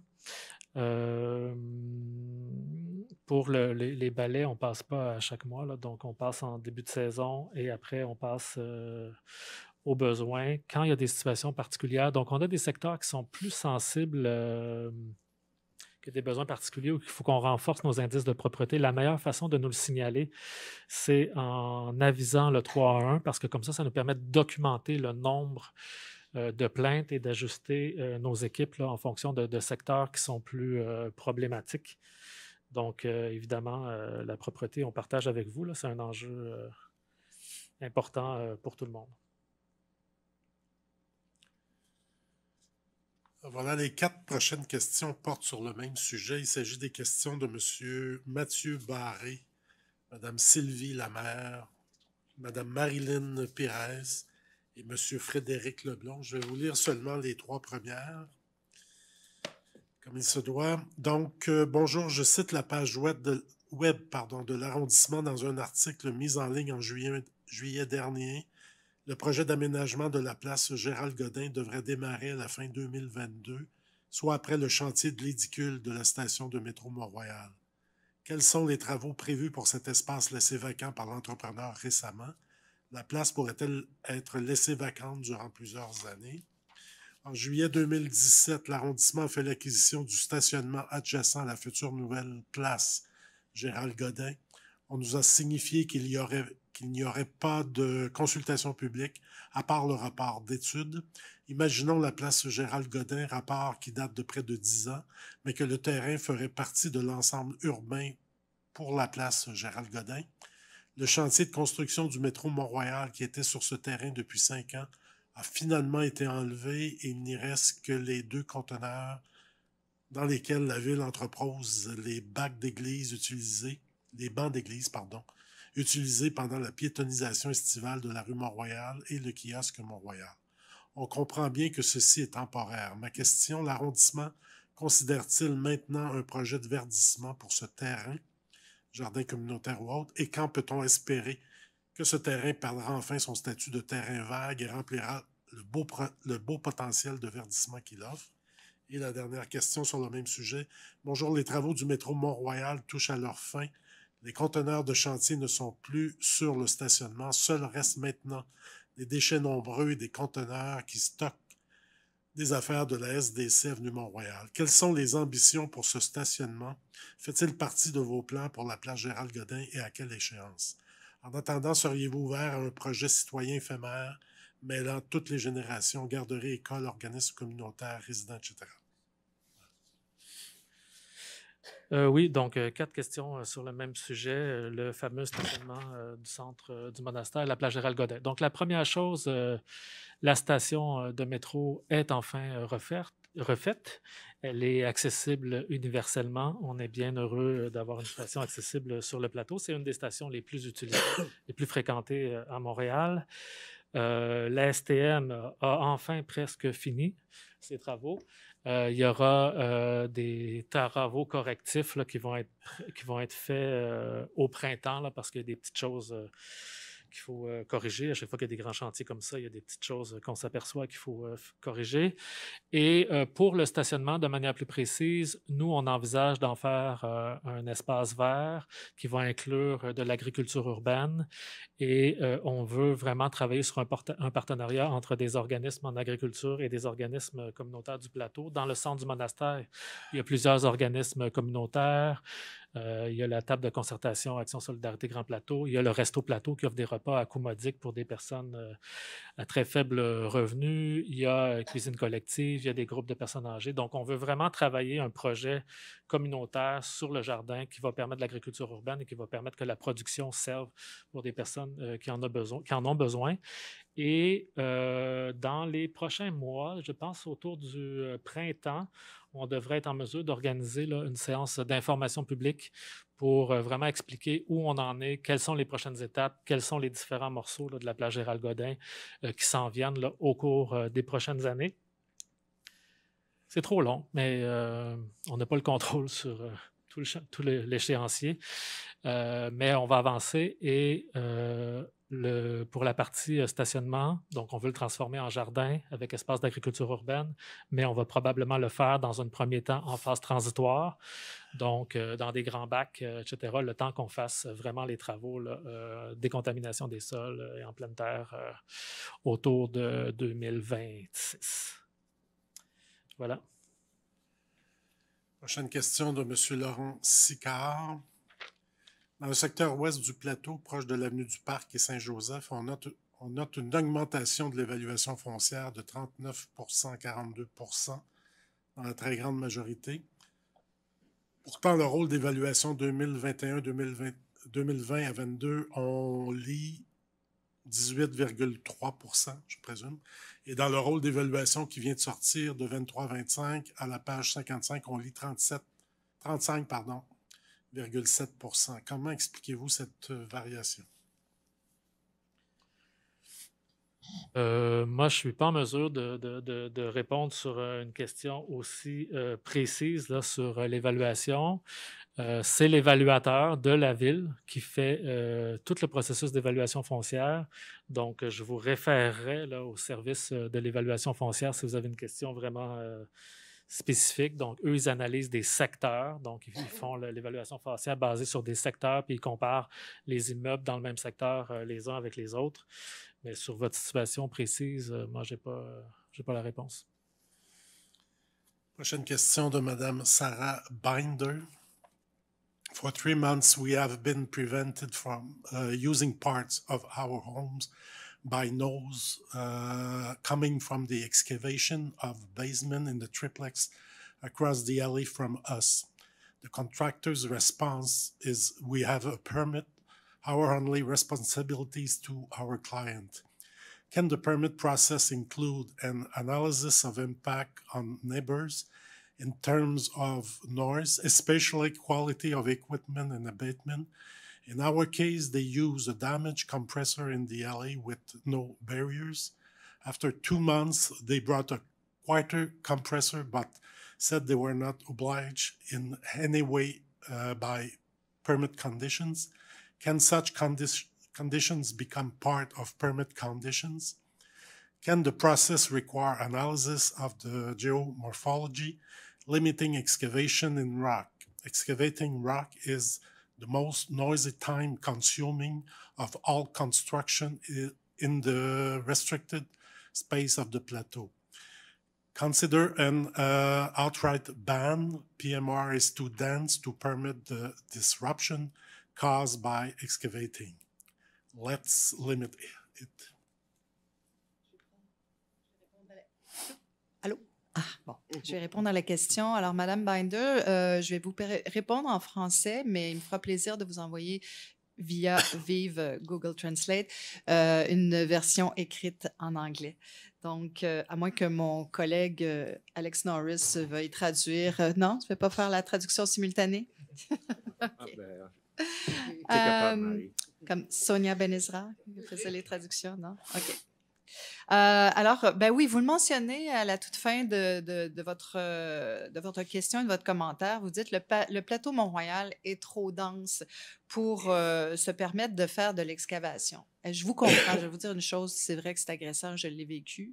Pour les balais, on ne passe pas à chaque mois, là, donc on passe en début de saison et après on passe aux besoins quand il y a des situations particulières. Donc, on a des secteurs qui sont plus sensibles que des besoins particuliers où il faut qu'on renforce nos indices de propreté. La meilleure façon de nous le signaler, c'est en avisant le 3-1 parce que comme ça nous permet de documenter le nombre de plaintes et d'ajuster nos équipes là, en fonction de secteurs qui sont plus problématiques. Donc, évidemment, la propreté, on partage avec vous. C'est un enjeu important pour tout le monde. Voilà, les 4 prochaines questions portent sur le même sujet. Il s'agit des questions de M. Mathieu Barré, Mme Sylvie Lamère, Mme Marilyn Pérez et M. Frédéric Leblond. Je vais vous lire seulement les 3 premières, comme il se doit. Donc, bonjour, je cite la page web de l'arrondissement dans un article mis en ligne en juillet dernier. Le projet d'aménagement de la place Gérald-Godin devrait démarrer à la fin 2022, soit après le chantier de l'édicule de la station de métro Mont-Royal. Quels sont les travaux prévus pour cet espace laissé vacant par l'entrepreneur récemment? La place pourrait-elle être laissée vacante durant plusieurs années? En juillet 2017, l'arrondissement a fait l'acquisition du stationnement adjacent à la future nouvelle place Gérald-Godin. On nous a signifié qu'il n'y aurait pas de consultation publique à part le rapport d'études. Imaginons la place Gérald-Godin, rapport qui date de près de 10 ans, mais que le terrain ferait partie de l'ensemble urbain pour la place Gérald-Godin. Le chantier de construction du métro Mont-Royal, qui était sur ce terrain depuis 5 ans, a finalement été enlevé et il n'y reste que les 2 conteneurs dans lesquels la ville entrepose les bancs d'église utilisés pendant la piétonisation estivale de la rue Mont-Royal et le kiosque Mont-Royal. On comprend bien que ceci est temporaire. Ma question, l'arrondissement considère-t-il maintenant un projet de verdissement pour ce terrain, jardin communautaire ou autre, et quand peut-on espérer que ce terrain perdra enfin son statut de terrain vague et remplira le beau potentiel de verdissement qu'il offre? Et la dernière question sur le même sujet. Bonjour, les travaux du métro Mont-Royal touchent à leur fin. Les conteneurs de chantier ne sont plus sur le stationnement. Seuls restent maintenant des déchets nombreux et des conteneurs qui stockent des affaires de la SDC avenue Mont-Royal. Quelles sont les ambitions pour ce stationnement? Fait-il partie de vos plans pour la place Gérald Godin et à quelle échéance? En attendant, seriez-vous ouvert à un projet citoyen éphémère mêlant toutes les générations, garderies, écoles, organismes communautaires, résidents, etc.? Oui, donc 4 questions sur le même sujet, le fameux stationnement du centre du monastère, la plage Gérald Godin. Donc, la première chose, la station de métro est enfin refaite. Elle est accessible universellement. On est bien heureux d'avoir une station accessible sur le plateau. C'est une des stations les plus utilisées, les plus fréquentées à Montréal. La STM a enfin presque fini ses travaux. Il y aura des travaux correctifs là, qui vont être faits au printemps là, parce qu'il y a des petites choses qu'il faut corriger. À chaque fois qu'il y a des grands chantiers comme ça, il y a des petites choses qu'on s'aperçoit qu'il faut corriger. Et pour le stationnement, de manière plus précise, nous, on envisage d'en faire un espace vert qui va inclure de l'agriculture urbaine et on veut vraiment travailler sur un partenariat entre des organismes en agriculture et des organismes communautaires du plateau. Dans le centre du monastère, il y a plusieurs organismes communautaires. Il y a la table de concertation Action Solidarité Grand Plateau. Il y a le Resto Plateau qui offre des repas à coût modique pour des personnes à très faible revenu. Il y a Cuisine collective, il y a des groupes de personnes âgées. Donc, on veut vraiment travailler un projet communautaire sur le jardin qui va permettre l'agriculture urbaine et qui va permettre que la production serve pour des personnes qui en ont besoin. Et dans les prochains mois, je pense autour du printemps, on devrait être en mesure d'organiser une séance d'information publique pour vraiment expliquer où on en est, quelles sont les prochaines étapes, quels sont les différents morceaux de la plage Gérald Godin qui s'en viennent au cours des prochaines années. C'est trop long, mais on n'a pas le contrôle sur tout l'échéancier. Mais on va avancer et pour la partie stationnement, donc on veut le transformer en jardin avec espace d'agriculture urbaine, mais on va probablement le faire dans un premier temps en phase transitoire, donc dans des grands bacs, etc., le temps qu'on fasse vraiment les travaux, décontamination des sols et en pleine terre autour de 2026. Voilà. Prochaine question de M. Laurent Sicard. Dans le secteur ouest du plateau, proche de l'avenue du Parc et Saint-Joseph, on note une augmentation de l'évaluation foncière de 39 42 dans la très grande majorité. Pourtant, le rôle d'évaluation 2021-2020 à 22, on lit 18,3 je présume. Et dans le rôle d'évaluation qui vient de sortir de 23-25, à la page 55, on lit 35,7 Comment expliquez-vous cette variation? Moi, je ne suis pas en mesure de répondre sur une question aussi précise là, sur l'évaluation. C'est l'évaluateur de la ville qui fait tout le processus d'évaluation foncière. Donc, je vous référerai là, au service de l'évaluation foncière si vous avez une question vraiment spécifique. Donc, eux, ils analysent des secteurs. Donc, ils font l'évaluation foncière basée sur des secteurs, puis ils comparent les immeubles dans le même secteur les uns avec les autres. Mais sur votre situation précise, moi, je n'ai pas la réponse. Prochaine question de Mme Sarah Binder. For 3 months, we have been prevented from using parts of our homes by noise coming from the excavation of basement in the triplex across the alley from us. The contractor's response is, we have a permit, our only responsibilities to our client. Can the permit process include an analysis of impact on neighbors in terms of noise, especially quality of equipment and abatement? In our case, they use a damaged compressor in the alley with no barriers. After 2 months, they brought a water compressor, but said they were not obliged in any way by permit conditions. Can such conditions become part of permit conditions? Can the process require analysis of the geomorphology, limiting excavation in rock? Excavating rock is the most noisy, time-consuming of all construction in the restricted space of the plateau. Consider an outright ban. PMR is too dense to permit the disruption caused by excavating. Let's limit it. Allô? Ah, bon, je vais répondre à la question. Alors, Madame Binder, je vais vous répondre en français, mais il me fera plaisir de vous envoyer via Vive Google Translate une version écrite en anglais. Donc, à moins que mon collègue Alex Norris veuille traduire. Non, je ne vais pas faire la traduction simultanée. Comme Sonia Benezra, qui faisait les traductions, non? OK. Alors, ben oui, vous le mentionnez à la toute fin de votre question et de votre commentaire. Vous dites le plateau Mont-Royal est trop dense pour se permettre de faire de l'excavation. Je vous comprends. Je vais vous dire une chose, c'est vrai que c'est agressant, je l'ai vécu.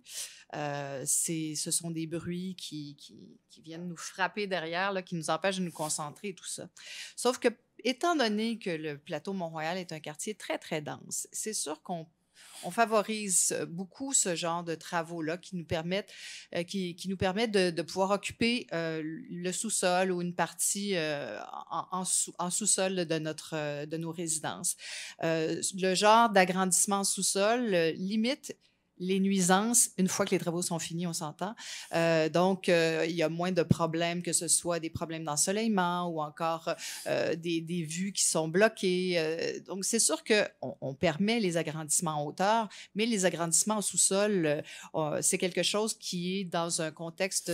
Ce sont des bruits qui viennent nous frapper derrière, là, qui nous empêchent de nous concentrer et tout ça. Sauf que, étant donné que le plateau Mont-Royal est un quartier très, très dense, c'est sûr qu'on favorise beaucoup ce genre de travaux-là qui nous permettent, de pouvoir occuper le sous-sol ou une partie en sous-sol de nos résidences. Le genre d'agrandissement en sous-sol limite les nuisances une fois que les travaux sont finis, on s'entend. Donc, il y a moins de problèmes, que ce soit des problèmes d'ensoleillement ou encore des vues qui sont bloquées. Donc, c'est sûr qu'on permet les agrandissements en hauteur, mais les agrandissements au sous-sol, c'est quelque chose qui est dans un contexte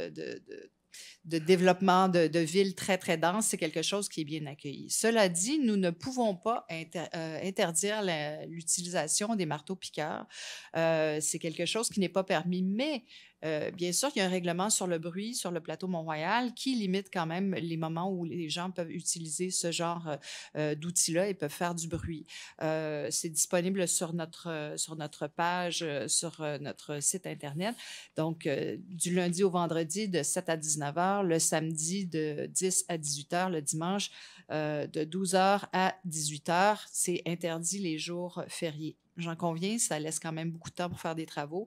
de développement de villes très, très denses, c'est quelque chose qui est bien accueilli. Cela dit, nous ne pouvons pas interdire l'utilisation des marteaux-piqueurs. C'est quelque chose qui n'est pas permis, mais bien sûr, il y a un règlement sur le bruit sur le plateau Mont-Royal qui limite quand même les moments où les gens peuvent utiliser ce genre d'outils-là et peuvent faire du bruit. C'est disponible sur notre page, sur notre site Internet. Donc, du lundi au vendredi de 7 à 19 h, le samedi de 10 à 18 h, le dimanche de 12 h à 18 h. C'est interdit les jours fériés. J'en conviens, ça laisse quand même beaucoup de temps pour faire des travaux.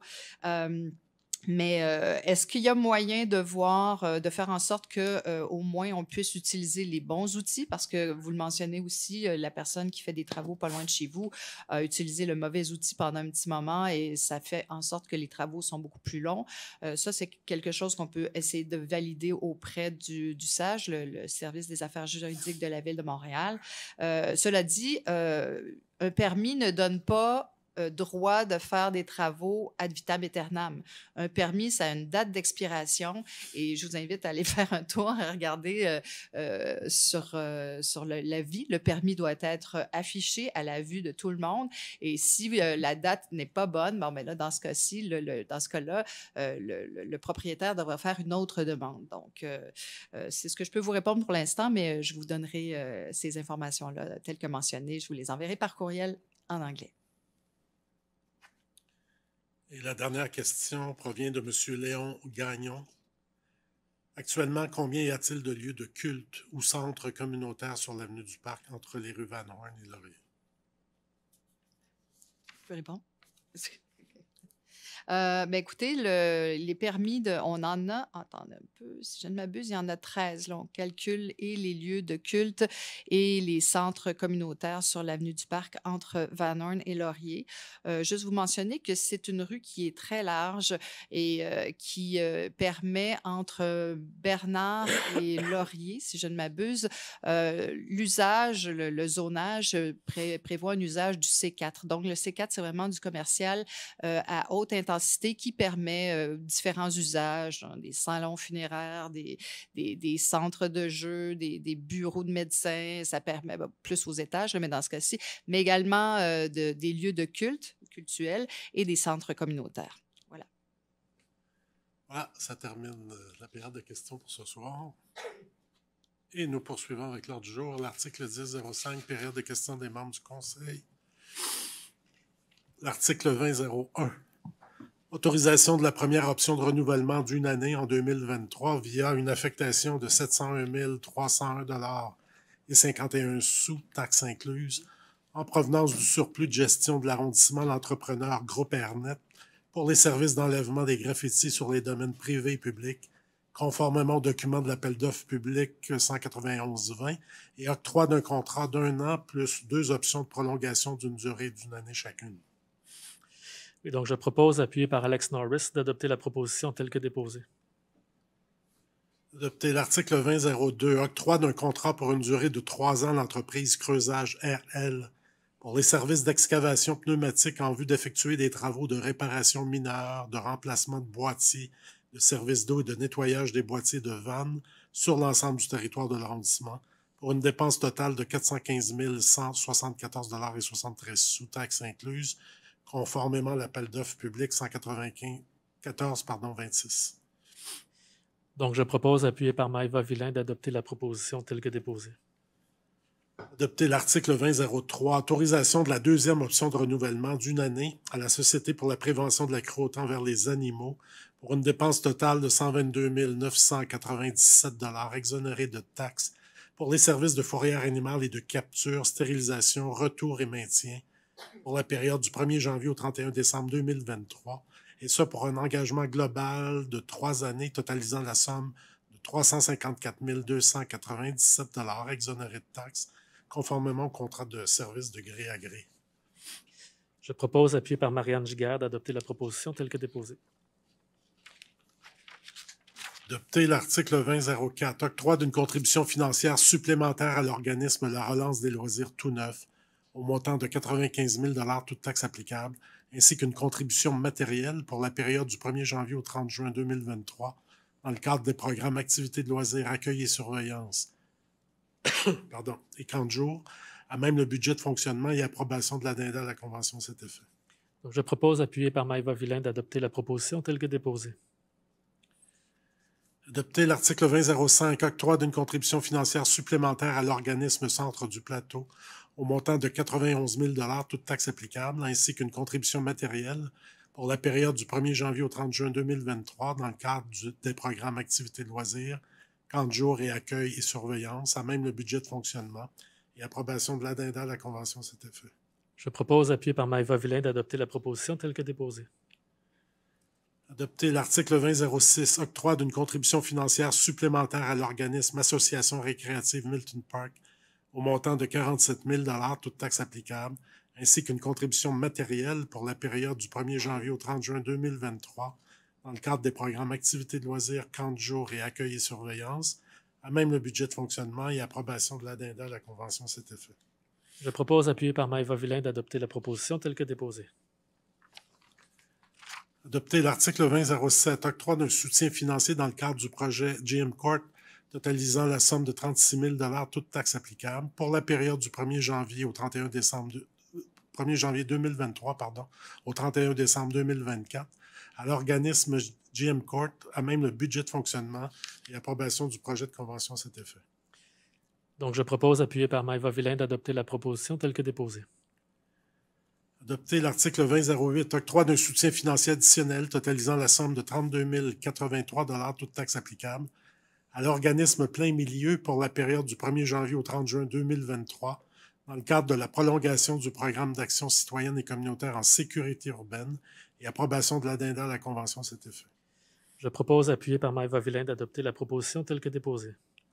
Mais est-ce qu'il y a moyen de faire en sorte qu'au moins on puisse utiliser les bons outils? Parce que vous le mentionnez aussi, la personne qui fait des travaux pas loin de chez vous a utilisé le mauvais outil pendant un petit moment et ça fait en sorte que les travaux sont beaucoup plus longs. Ça, c'est quelque chose qu'on peut essayer de valider auprès du SAGE, le Service des affaires juridiques de la Ville de Montréal. Cela dit, un permis ne donne pas droit de faire des travaux ad vitam aeternam. Un permis, ça a une date d'expiration et je vous invite à aller faire un tour et regarder sur la vie. Le permis doit être affiché à la vue de tout le monde et si la date n'est pas bonne, bon, ben là, dans ce cas-ci, dans ce cas-là, le propriétaire devrait faire une autre demande. Donc, c'est ce que je peux vous répondre pour l'instant, mais je vous donnerai ces informations-là telles que mentionnées. Je vous les enverrai par courriel en anglais. Et la dernière question provient de M. Léon Gagnon. Actuellement, combien y a-t-il de lieux de culte ou centres communautaires sur l'avenue du Parc entre les rues Van Horn et Laurier? Je peux répondre? Ben écoutez, les permis, on en a, attendez un peu, si je ne m'abuse, il y en a 13. Là, on calcule et les lieux de culte et les centres communautaires sur l'avenue du Parc entre Van Horn et Laurier. Juste vous mentionner que c'est une rue qui est très large et qui permet entre Bernard et Laurier, si je ne m'abuse, l'usage, le zonage prévoit un usage du C4. Donc, le C4, c'est vraiment du commercial à haute intensité qui permet différents usages, des salons funéraires, des centres de jeux, des bureaux de médecins, ça permet plus aux étages, mais dans ce cas-ci, mais également des lieux de culte, cultuels et des centres communautaires. Voilà. Voilà, ça termine la période de questions pour ce soir. Et nous poursuivons avec l'ordre du jour, l'article 10.05, période de questions des membres du Conseil. L'article 20.01. Autorisation de la première option de renouvellement d'une année en 2023 via une affectation de 701 301 et 51 sous, taxes incluses, en provenance du surplus de gestion de l'arrondissement L'Entrepreneur Groupe Airnet pour les services d'enlèvement des graffitis sur les domaines privés et publics, conformément au document de l'appel d'offres public 191-20 et octroi d'un contrat d'1 an plus 2 options de prolongation d'une durée d'une année chacune. Et donc, je propose, appuyé par Alex Norris, d'adopter la proposition telle que déposée. Adopter l'article 20.02, octroi d'un contrat pour une durée de 3 ans à l'entreprise Creusage RL pour les services d'excavation pneumatique en vue d'effectuer des travaux de réparation mineure, de remplacement de boîtiers, de services d'eau et de nettoyage des boîtiers de vannes sur l'ensemble du territoire de l'arrondissement pour une dépense totale de 415 174,73 sous, taxes incluses, conformément à l'appel d'offres public 194-26. Donc, je propose, appuyé par Maëva Villain, d'adopter la proposition telle que déposée. Adopter l'article 20.03, autorisation de la deuxième option de renouvellement d'une année à la Société pour la prévention de la cruauté envers les animaux pour une dépense totale de 122 997 $ exonérés de taxes pour les services de fourrière animale et de capture, stérilisation, retour et maintien pour la période du 1er janvier au 31 décembre 2023, et ça pour un engagement global de 3 années totalisant la somme de 354 297 $ exonérés de taxes, conformément au contrat de service de gré à gré. Je propose, appuyé par Marianne Giguère, d'adopter la proposition telle que déposée. Adopter l'article 20.04, octroi d'une contribution financière supplémentaire à l'organisme La Relance des loisirs tout neuf, au montant de 95 000 $ toutes taxes applicables, ainsi qu'une contribution matérielle pour la période du 1er janvier au 30 juin 2023, dans le cadre des programmes Activités de loisirs, accueil et surveillance, et 40 jours, à même le budget de fonctionnement et approbation de l'addenda à la Convention à cet effet. Donc, je propose, appuyé par Maëva Villain, d'adopter la proposition telle que déposée. Adopter l'article 20.05, octroi d'une contribution financière supplémentaire à l'organisme Centre du Plateau, au montant de 91 000 $, toutes taxes applicables, ainsi qu'une contribution matérielle pour la période du 1er janvier au 30 juin 2023 dans le cadre des programmes Activités de loisirs, camps de jour et accueil et surveillance, à même le budget de fonctionnement et approbation de l'addenda à la Convention à cet effet. Je propose, appuyé par Maëva Villain, d'adopter la proposition telle que déposée. Adopter l'article 20.06, octroi d'une contribution financière supplémentaire à l'organisme Association récréative Milton Park, au montant de 47 000 $, toutes taxes applicables, ainsi qu'une contribution matérielle pour la période du 1er janvier au 30 juin 2023, dans le cadre des programmes Activités de loisirs, camps de jour et accueil et surveillance, à même le budget de fonctionnement et approbation de l'addenda à la Convention à cet effet. Je propose, appuyé par Maëva Villain, d'adopter la proposition telle que déposée. Adopter l'article 20.07, octroi d'un soutien financier dans le cadre du projet GM Court, totalisant la somme de 36 000 $, toutes taxes applicables, pour la période du 1er janvier au 31 décembre 2023 au 31 décembre 2024, à l'organisme GM Court, à même le budget de fonctionnement et approbation du projet de convention à cet effet. Donc, je propose, appuyé par Maëva Villain, d'adopter la proposition telle que déposée. Adopter l'article 20.08, octroi d'un soutien financier additionnel totalisant la somme de 32 083 $, toutes taxes applicables, à l'organisme Plein Milieu pour la période du 1er janvier au 30 juin 2023, dans le cadre de la prolongation du programme d'action citoyenne et communautaire en sécurité urbaine et approbation de l'addenda à la Convention à cet effet. Je propose, appuyé par Maëva Villain, d'adopter la proposition telle que déposée.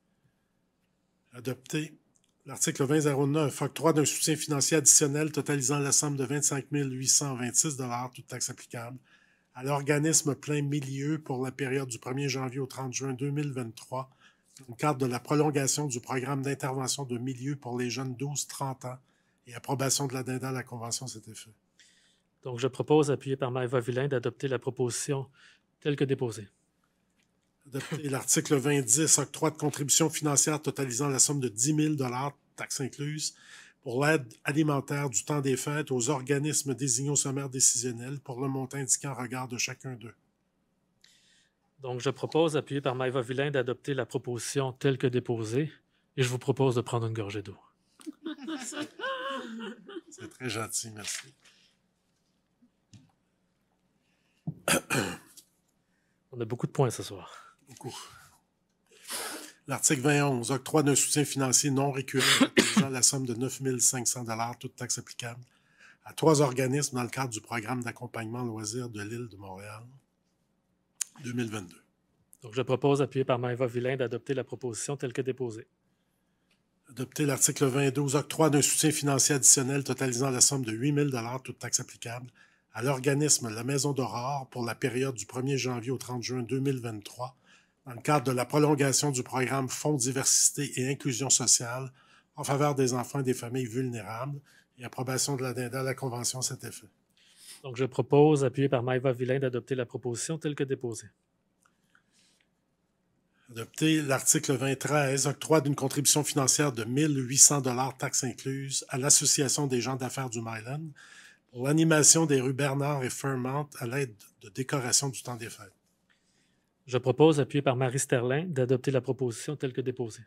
Adopter l'article 20.09, octroi d'un soutien financier additionnel totalisant la somme de 25 826 $, toutes taxes applicables, à l'organisme Plein Milieu pour la période du 1er janvier au 30 juin 2023, dans le cadre de la prolongation du programme d'intervention de milieu pour les jeunes 12-30 ans et approbation de l'addenda à la Convention à cet effet. Donc, je propose, appuyé par Maëva Villain, d'adopter la proposition telle que déposée. Adopter l'article 20.10, octroi de contribution financière totalisant la somme de 10 000 $, taxes incluses, pour l'aide alimentaire du temps des fêtes aux organismes désignés au sommaire décisionnel pour le montant indiqué en regard de chacun d'eux. Donc, je propose, appuyé par Maëva Villain, d'adopter la proposition telle que déposée et je vous propose de prendre une gorgée d'eau. C'est très gentil, merci. On a beaucoup de points ce soir. Beaucoup. L'article 21, octroi d'un soutien financier non récurrent utilisant la somme de 9 500 $, toute taxe applicable, à 3 organismes dans le cadre du programme d'accompagnement loisirs de l'île de Montréal 2022. Donc, je propose, appuyé par Maëva Villain, d'adopter la proposition telle que déposée. Adopter l'article 22, octroi d'un soutien financier additionnel totalisant la somme de 8 000 $, toute taxe applicable, à l'organisme La Maison d'Aurore pour la période du 1er janvier au 30 juin 2023, dans le cadre de la prolongation du programme Fonds diversité et inclusion sociale en faveur des enfants et des familles vulnérables et approbation de l'addenda à la Convention à cet effet. Donc, je propose, appuyé par Maëva Villain, d'adopter la proposition telle que déposée. Adopter l'article 23, octroi d'une contribution financière de 1 800 $, taxes incluses, à l'Association des gens d'affaires du Myland pour l'animation des rues Bernard et Fairmount à l'aide de décoration du temps des fêtes. Je propose, appuyé par Marie Sterlin, d'adopter la proposition telle que déposée.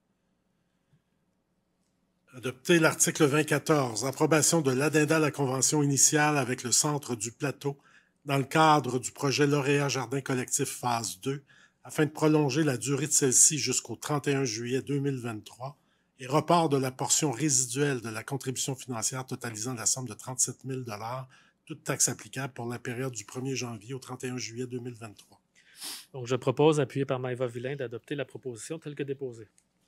Adopter l'article 24, approbation de l'addenda à la convention initiale avec le Centre du Plateau dans le cadre du projet Lauréat Jardin Collectif phase 2 afin de prolonger la durée de celle-ci jusqu'au 31 juillet 2023 et report de la portion résiduelle de la contribution financière totalisant la somme de 37 000 $, toute taxe applicable pour la période du 1er janvier au 31 juillet 2023. Donc, je propose, appuyé par Maëva Villain, d'adopter la proposition telle que déposée.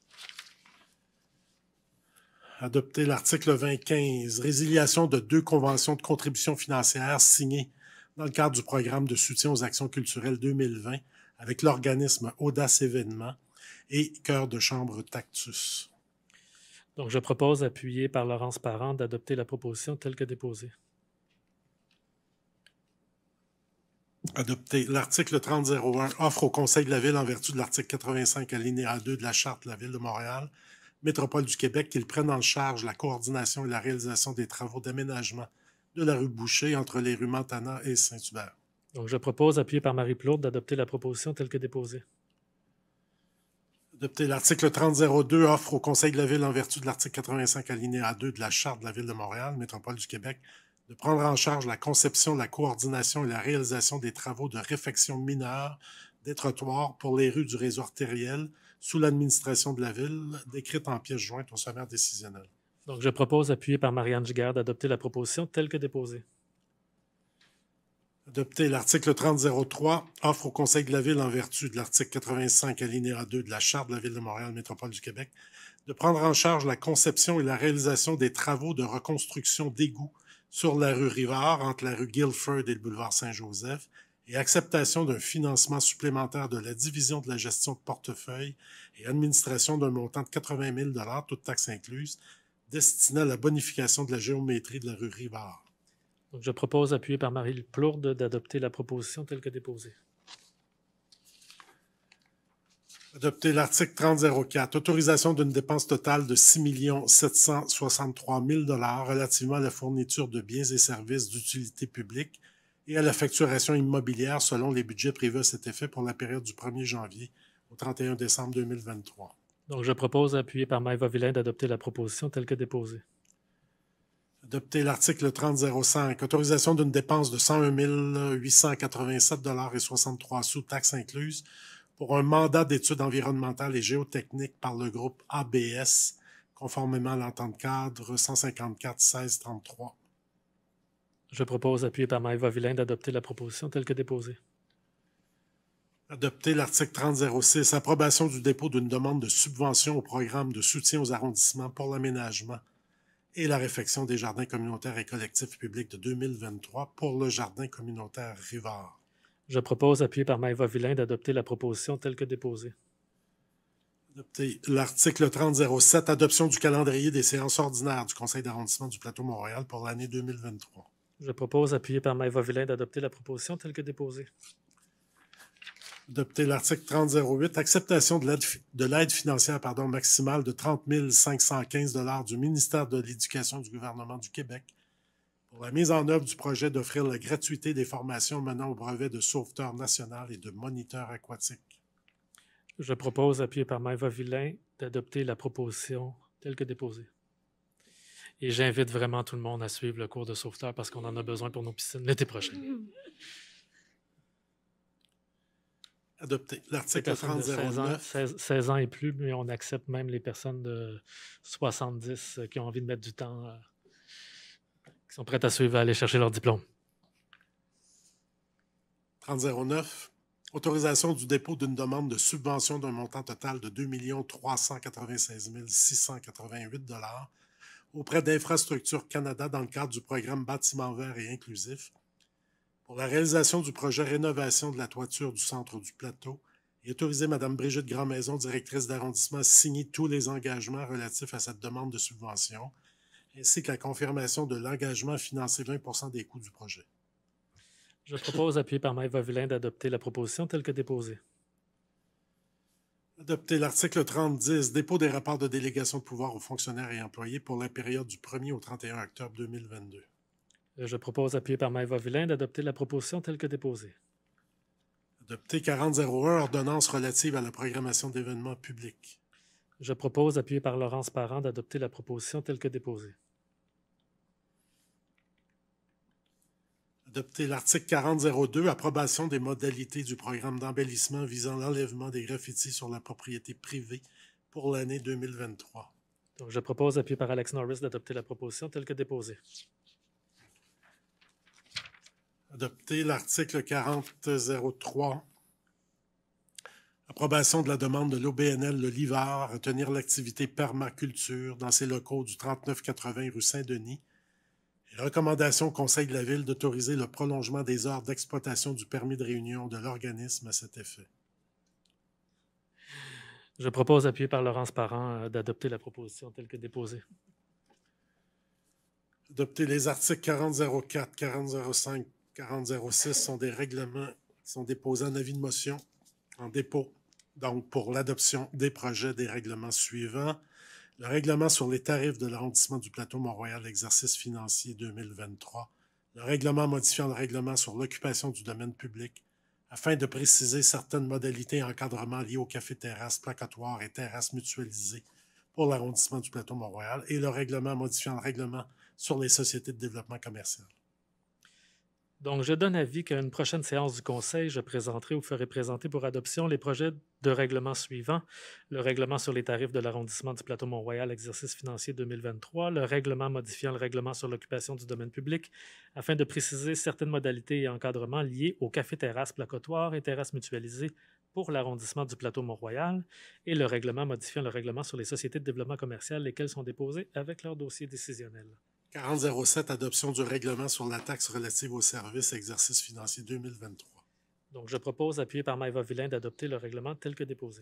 Adopter l'article 25, résiliation de 2 conventions de contribution financière signées dans le cadre du programme de soutien aux actions culturelles 2020 avec l'organisme Audace Événements et Cœur de Chambre Tactus. Donc, je propose, appuyé par Laurence Parent, d'adopter la proposition telle que déposée. Adopter l'article 3001 offre au Conseil de la Ville, en vertu de l'article 85 alinéa 2 de la Charte de la Ville de Montréal, Métropole du Québec, qu'il prenne en charge la coordination et la réalisation des travaux d'aménagement de la rue Boucher entre les rues Montana et Saint-Hubert. Donc, je propose, appuyé par Marie Plourde, d'adopter la proposition telle que déposée. Adopter l'article 3002 offre au Conseil de la Ville, en vertu de l'article 85 alinéa 2 de la Charte de la Ville de Montréal, Métropole du Québec, de prendre en charge la conception, la coordination et la réalisation des travaux de réfection mineure des trottoirs pour les rues du réseau artériel sous l'administration de la Ville, décrite en pièce jointe au sommaire décisionnel. Donc, je propose, appuyé par Marianne Giguère, d'adopter la proposition telle que déposée. Adopter l'article 3003 offre au Conseil de la Ville, en vertu de l'article 85 alinéa 2 de la Charte de la Ville de Montréal, Métropole du Québec, de prendre en charge la conception et la réalisation des travaux de reconstruction d'égouts sur la rue Rivard, entre la rue Guilford et le boulevard Saint-Joseph, et acceptation d'un financement supplémentaire de la division de la gestion de portefeuille et administration d'un montant de 80 000 $, toutes taxes incluses, destiné à la bonification de la géométrie de la rue Rivard. Donc, je propose, appuyé par Marie Plourde, d'adopter la proposition telle que déposée. Adopter l'article 3004, autorisation d'une dépense totale de 6 763 000 $ relativement à la fourniture de biens et services d'utilité publique et à la facturation immobilière selon les budgets prévus à cet effet pour la période du 1er janvier au 31 décembre 2023. Donc, je propose, appuyé par Maëva Villain, d'adopter la proposition telle que déposée. Adopter l'article 3005, autorisation d'une dépense de 101 887 $ et 63 sous, taxes incluses, pour un mandat d'études environnementales et géotechniques par le groupe ABS, conformément à l'entente cadre 154-16-33. Je propose, appuyé par Maëva Villain, d'adopter la proposition telle que déposée. Adopter l'article 3006, approbation du dépôt d'une demande de subvention au programme de soutien aux arrondissements pour l'aménagement et la réfection des jardins communautaires et collectifs publics de 2023 pour le jardin communautaire Rivard. Je propose, appuyé par Maëva Villain, d'adopter la proposition telle que déposée. Adopter l'article 3007, adoption du calendrier des séances ordinaires du Conseil d'arrondissement du Plateau-Montréal pour l'année 2023. Je propose, appuyé par Maëva Villain, d'adopter la proposition telle que déposée. Adopter l'article 3008, acceptation de l'aide financière maximale de 30 515 $ du ministère de l'Éducation du gouvernement du Québec pour la mise en œuvre du projet d'offrir la gratuité des formations menant au brevet de sauveteur national et de moniteur aquatique. Je propose, appuyé par Maëva Villain, d'adopter la proposition telle que déposée. Et j'invite vraiment tout le monde à suivre le cours de sauveteur parce qu'on en a besoin pour nos piscines l'été prochain. Adopté. L'article 3009. 16 ans et plus, mais on accepte même les personnes de 70 qui ont envie de mettre du temps, qui sont prêtes à suivre, à aller chercher leur diplôme. 3009. Autorisation du dépôt d'une demande de subvention d'un montant total de 2 396 688 $ auprès d'Infrastructure Canada dans le cadre du programme Bâtiment vert et inclusif pour la réalisation du projet rénovation de la toiture du centre du plateau et autoriser Mme Brigitte Grandmaison, directrice d'arrondissement, à signer tous les engagements relatifs à cette demande de subvention, ainsi que la confirmation de l'engagement à financer 20 % des coûts du projet. Je propose, appuyé par Maëva Villain, d'adopter la proposition telle que déposée. Adopter l'article 3010, dépôt des rapports de délégation de pouvoir aux fonctionnaires et employés pour la période du 1er au 31 octobre 2022. Je propose, appuyé par Maëva Villain, d'adopter la proposition telle que déposée. Adopter 4001, ordonnance relative à la programmation d'événements publics. Je propose, appuyé par Laurence Parent, d'adopter la proposition telle que déposée. Adopter l'article 4002, approbation des modalités du programme d'embellissement visant l'enlèvement des graffitis sur la propriété privée pour l'année 2023. Donc, je propose, appuyé par Alex Norris, d'adopter la proposition telle que déposée. Adopter l'article 4003, approbation de la demande de l'OBNL Le Livard à tenir l'activité permaculture dans ses locaux du 3980 rue Saint-Denis. Recommandation au Conseil de la Ville d'autoriser le prolongement des heures d'exploitation du permis de réunion de l'organisme à cet effet. Je propose, appuyé par Laurence Parent, d'adopter la proposition telle que déposée. Adopter les articles 4004, 4005, 4006 sont des règlements qui sont déposés en avis de motion en dépôt. Donc, pour l'adoption des projets des règlements suivants. Le règlement sur les tarifs de l'arrondissement du plateau Mont-Royal, exercice financier 2023. Le règlement modifiant le règlement sur l'occupation du domaine public afin de préciser certaines modalités et encadrements liés aux cafés-terrasses, placatoires et terrasses mutualisées pour l'arrondissement du plateau Mont-Royal et le règlement modifiant le règlement sur les sociétés de développement commercial. Donc, je donne avis qu'à une prochaine séance du Conseil, je présenterai ou ferai présenter pour adoption les projets de règlement suivants. Le règlement sur les tarifs de l'arrondissement du plateau Mont-Royal, exercice financier 2023, le règlement modifiant le règlement sur l'occupation du domaine public afin de préciser certaines modalités et encadrements liés aux cafés-terrasses, placatoires et terrasses mutualisées pour l'arrondissement du plateau Mont-Royal et le règlement modifiant le règlement sur les sociétés de développement commercial, lesquelles sont déposées avec leur dossier décisionnel. 4007, adoption du règlement sur la taxe relative aux services, exercice financier 2023. Donc, je propose, appuyé par Maëva Villain, d'adopter le règlement tel que déposé.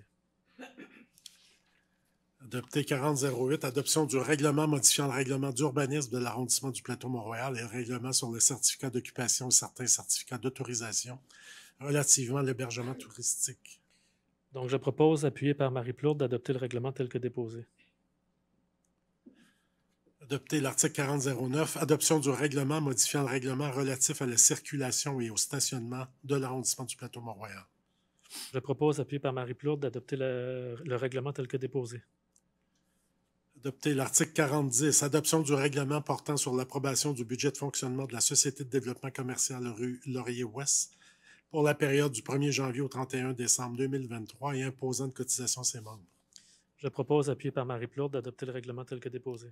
Adopté 4008, adoption du règlement modifiant le règlement d'urbanisme de l'arrondissement du plateau Mont-Royal et le règlement sur le certificat d'occupation et certains certificats d'autorisation relativement à l'hébergement touristique. Donc, je propose, appuyé par Marie Plourde, d'adopter le règlement tel que déposé. Adopter l'article 4009, adoption du règlement modifiant le règlement relatif à la circulation et au stationnement de l'arrondissement du plateau Mont-Royal. Je propose, appuyé par Marie Plourde, d'adopter le règlement tel que déposé. Adopter l'article 4010, adoption du règlement portant sur l'approbation du budget de fonctionnement de la Société de développement commercial rue Laurier-Ouest pour la période du 1er janvier au 31 décembre 2023 et imposant une cotisation à ses membres. Je propose, appuyé par Marie Plourde, d'adopter le règlement tel que déposé.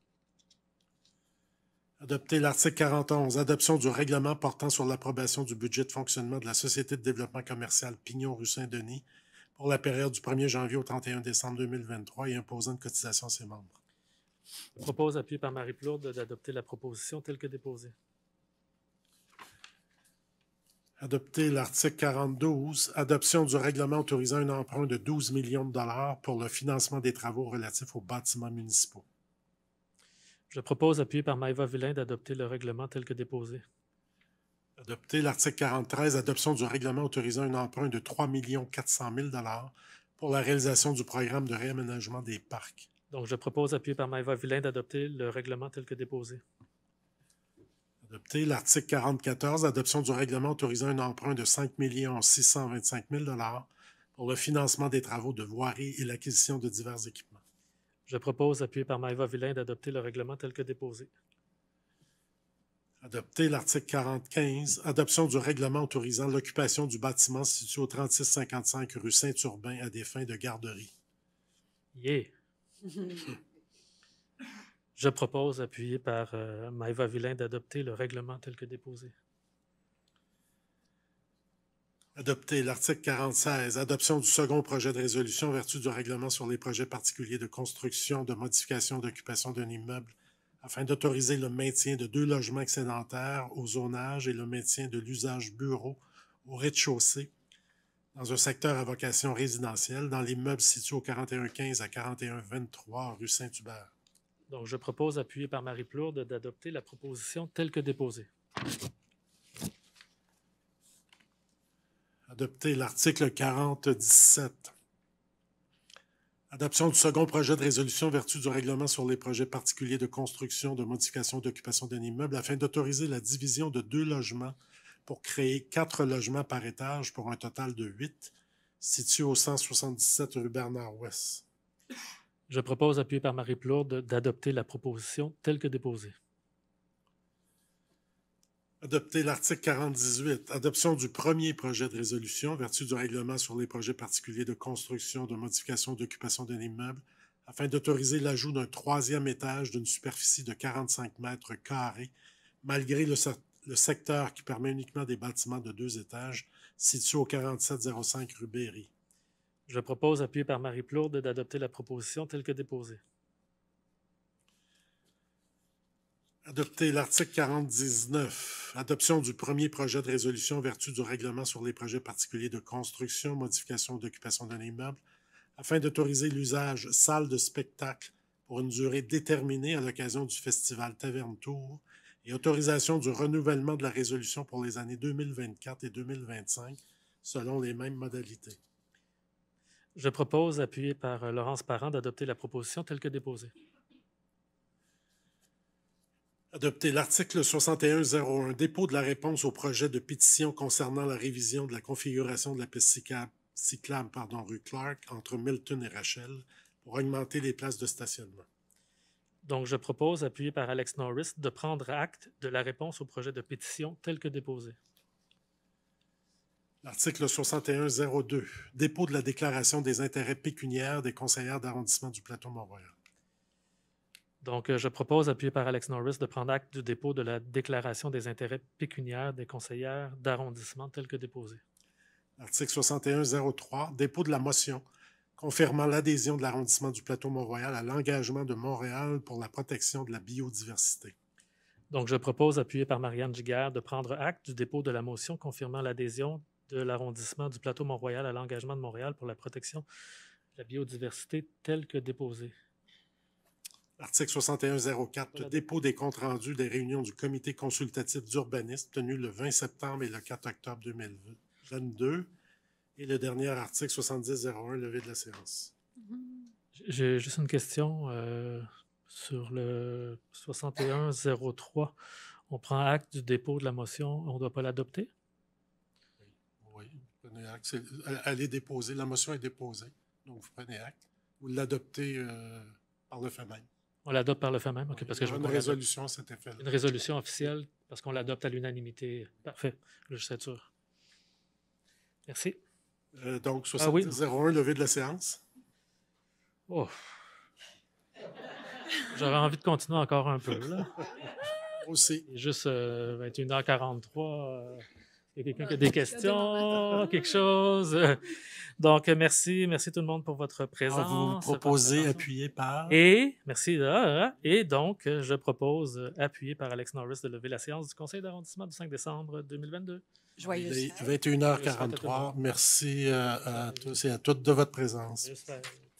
Adopter l'article 41, adoption du règlement portant sur l'approbation du budget de fonctionnement de la Société de développement commercial Pignon rue Saint-Denis pour la période du 1er janvier au 31 décembre 2023 et imposant une cotisation à ses membres. Je propose, appuyé par Marie Plourde, d'adopter la proposition telle que déposée. Adopter l'article 42, adoption du règlement autorisant un emprunt de 12 millions de dollars pour le financement des travaux relatifs aux bâtiments municipaux. Je propose, appuyé par Maëva Villain, d'adopter le règlement tel que déposé. Adopter l'article 43, adoption du règlement autorisant un emprunt de 3 400 000 $ pour la réalisation du programme de réaménagement des parcs. Donc, je propose, appuyé par Maëva Villain, d'adopter le règlement tel que déposé. Adopté. L'article 44, adoption du règlement autorisant un emprunt de 5 625 000 $ pour le financement des travaux de voirie et l'acquisition de divers équipements. Je propose, appuyé par Maëva Villain, d'adopter le règlement tel que déposé. Adopté. L'article 45, adoption du règlement autorisant l'occupation du bâtiment situé au 3655 rue Saint-Urbain à des fins de garderie. Yeah! Je propose, appuyé par Maëva Villain, d'adopter le règlement tel que déposé. Adopté. L'article 46, adoption du second projet de résolution en vertu du règlement sur les projets particuliers de construction, de modification, d'occupation d'un immeuble afin d'autoriser le maintien de 2 logements excédentaires au zonage et le maintien de l'usage bureau au rez-de-chaussée dans un secteur à vocation résidentielle dans l'immeuble situé au 4115 à 4123 rue Saint-Hubert. Donc, je propose, appuyé par Marie Plourde, d'adopter la proposition telle que déposée. Adopté. L'article 40-17. Adoption du second projet de résolution en vertu du règlement sur les projets particuliers de construction, de modification, d'occupation d'un immeuble afin d'autoriser la division de 2 logements pour créer 4 logements par étage pour un total de 8, situés au 177 rue Bernard-Ouest. Je propose, appuyé par Marie Plourde, d'adopter la proposition telle que déposée. Adopté. L'article 40-18, adoption du premier projet de résolution en vertu du règlement sur les projets particuliers de construction, de modification, d'occupation d'un immeuble afin d'autoriser l'ajout d'un 3e étage d'une superficie de 45 mètres carrés malgré le secteur qui permet uniquement des bâtiments de 2 étages situés au 4705 rue Berry. Je propose, appuyé par Marie Plourde, d'adopter la proposition telle que déposée. Adopté. L'article 40-19, adoption du premier projet de résolution en vertu du règlement sur les projets particuliers de construction, modification ou d'occupation d'un immeuble afin d'autoriser l'usage salle de spectacle pour une durée déterminée à l'occasion du festival Taverne Tour et autorisation du renouvellement de la résolution pour les années 2024 et 2025 selon les mêmes modalités. Je propose, appuyé par Laurence Parent, d'adopter la proposition telle que déposée. Adopté. L'article 6101, dépôt de la réponse au projet de pétition concernant la révision de la configuration de la piste cyclable rue Clark entre Milton et Rachel pour augmenter les places de stationnement. Donc, je propose, appuyé par Alex Norris, de prendre acte de la réponse au projet de pétition tel que déposé. L'article 6102, dépôt de la déclaration des intérêts pécuniaires des conseillères d'arrondissement du Plateau-Mont-Royal. Donc, je propose, appuyé par Alex Norris, de prendre acte du dépôt de la déclaration des intérêts pécuniaires des conseillères d'arrondissement tel que déposé. Article 6103, dépôt de la motion confirmant l'adhésion de l'arrondissement du Plateau-Mont-Royal à l'engagement de Montréal pour la protection de la biodiversité. Donc, je propose, appuyé par Marianne Giguère, de prendre acte du dépôt de la motion confirmant l'adhésion de l'arrondissement du Plateau-Mont-Royal à l'engagement de Montréal pour la protection de la biodiversité tel que déposé. Article 6104, dépôt des comptes rendus des réunions du comité consultatif d'urbanisme tenu le 20 septembre et le 4 octobre 2022. Et le dernier article 7001, levé de la séance. J'ai juste une question sur le 6103. On prend acte du dépôt de la motion, on ne doit pas l'adopter? Oui, vous prenez acte. Elle est déposée, la motion est déposée. Donc, vous prenez acte. Vous l'adoptez par le fait même. On l'adopte par le fait même? OK, parce que je veux une résolution à cet effet. Une résolution officielle, parce qu'on l'adopte à l'unanimité. Parfait. Là, je suis sûr. Merci. Donc, 6001, levé de la séance. Oh. J'aurais envie de continuer encore un peu, là. Aussi. Il est juste 21h43. Il y a quelqu'un qui a des questions, quelque chose. Donc, merci tout le monde pour votre présence. Vous proposez, appuyé par... Et, merci. Et donc, je propose, appuyé par Alex Norris, de lever la séance du Conseil d'arrondissement du 5 décembre 2022. Il est 21h43. Merci à tous et à toutes de votre présence.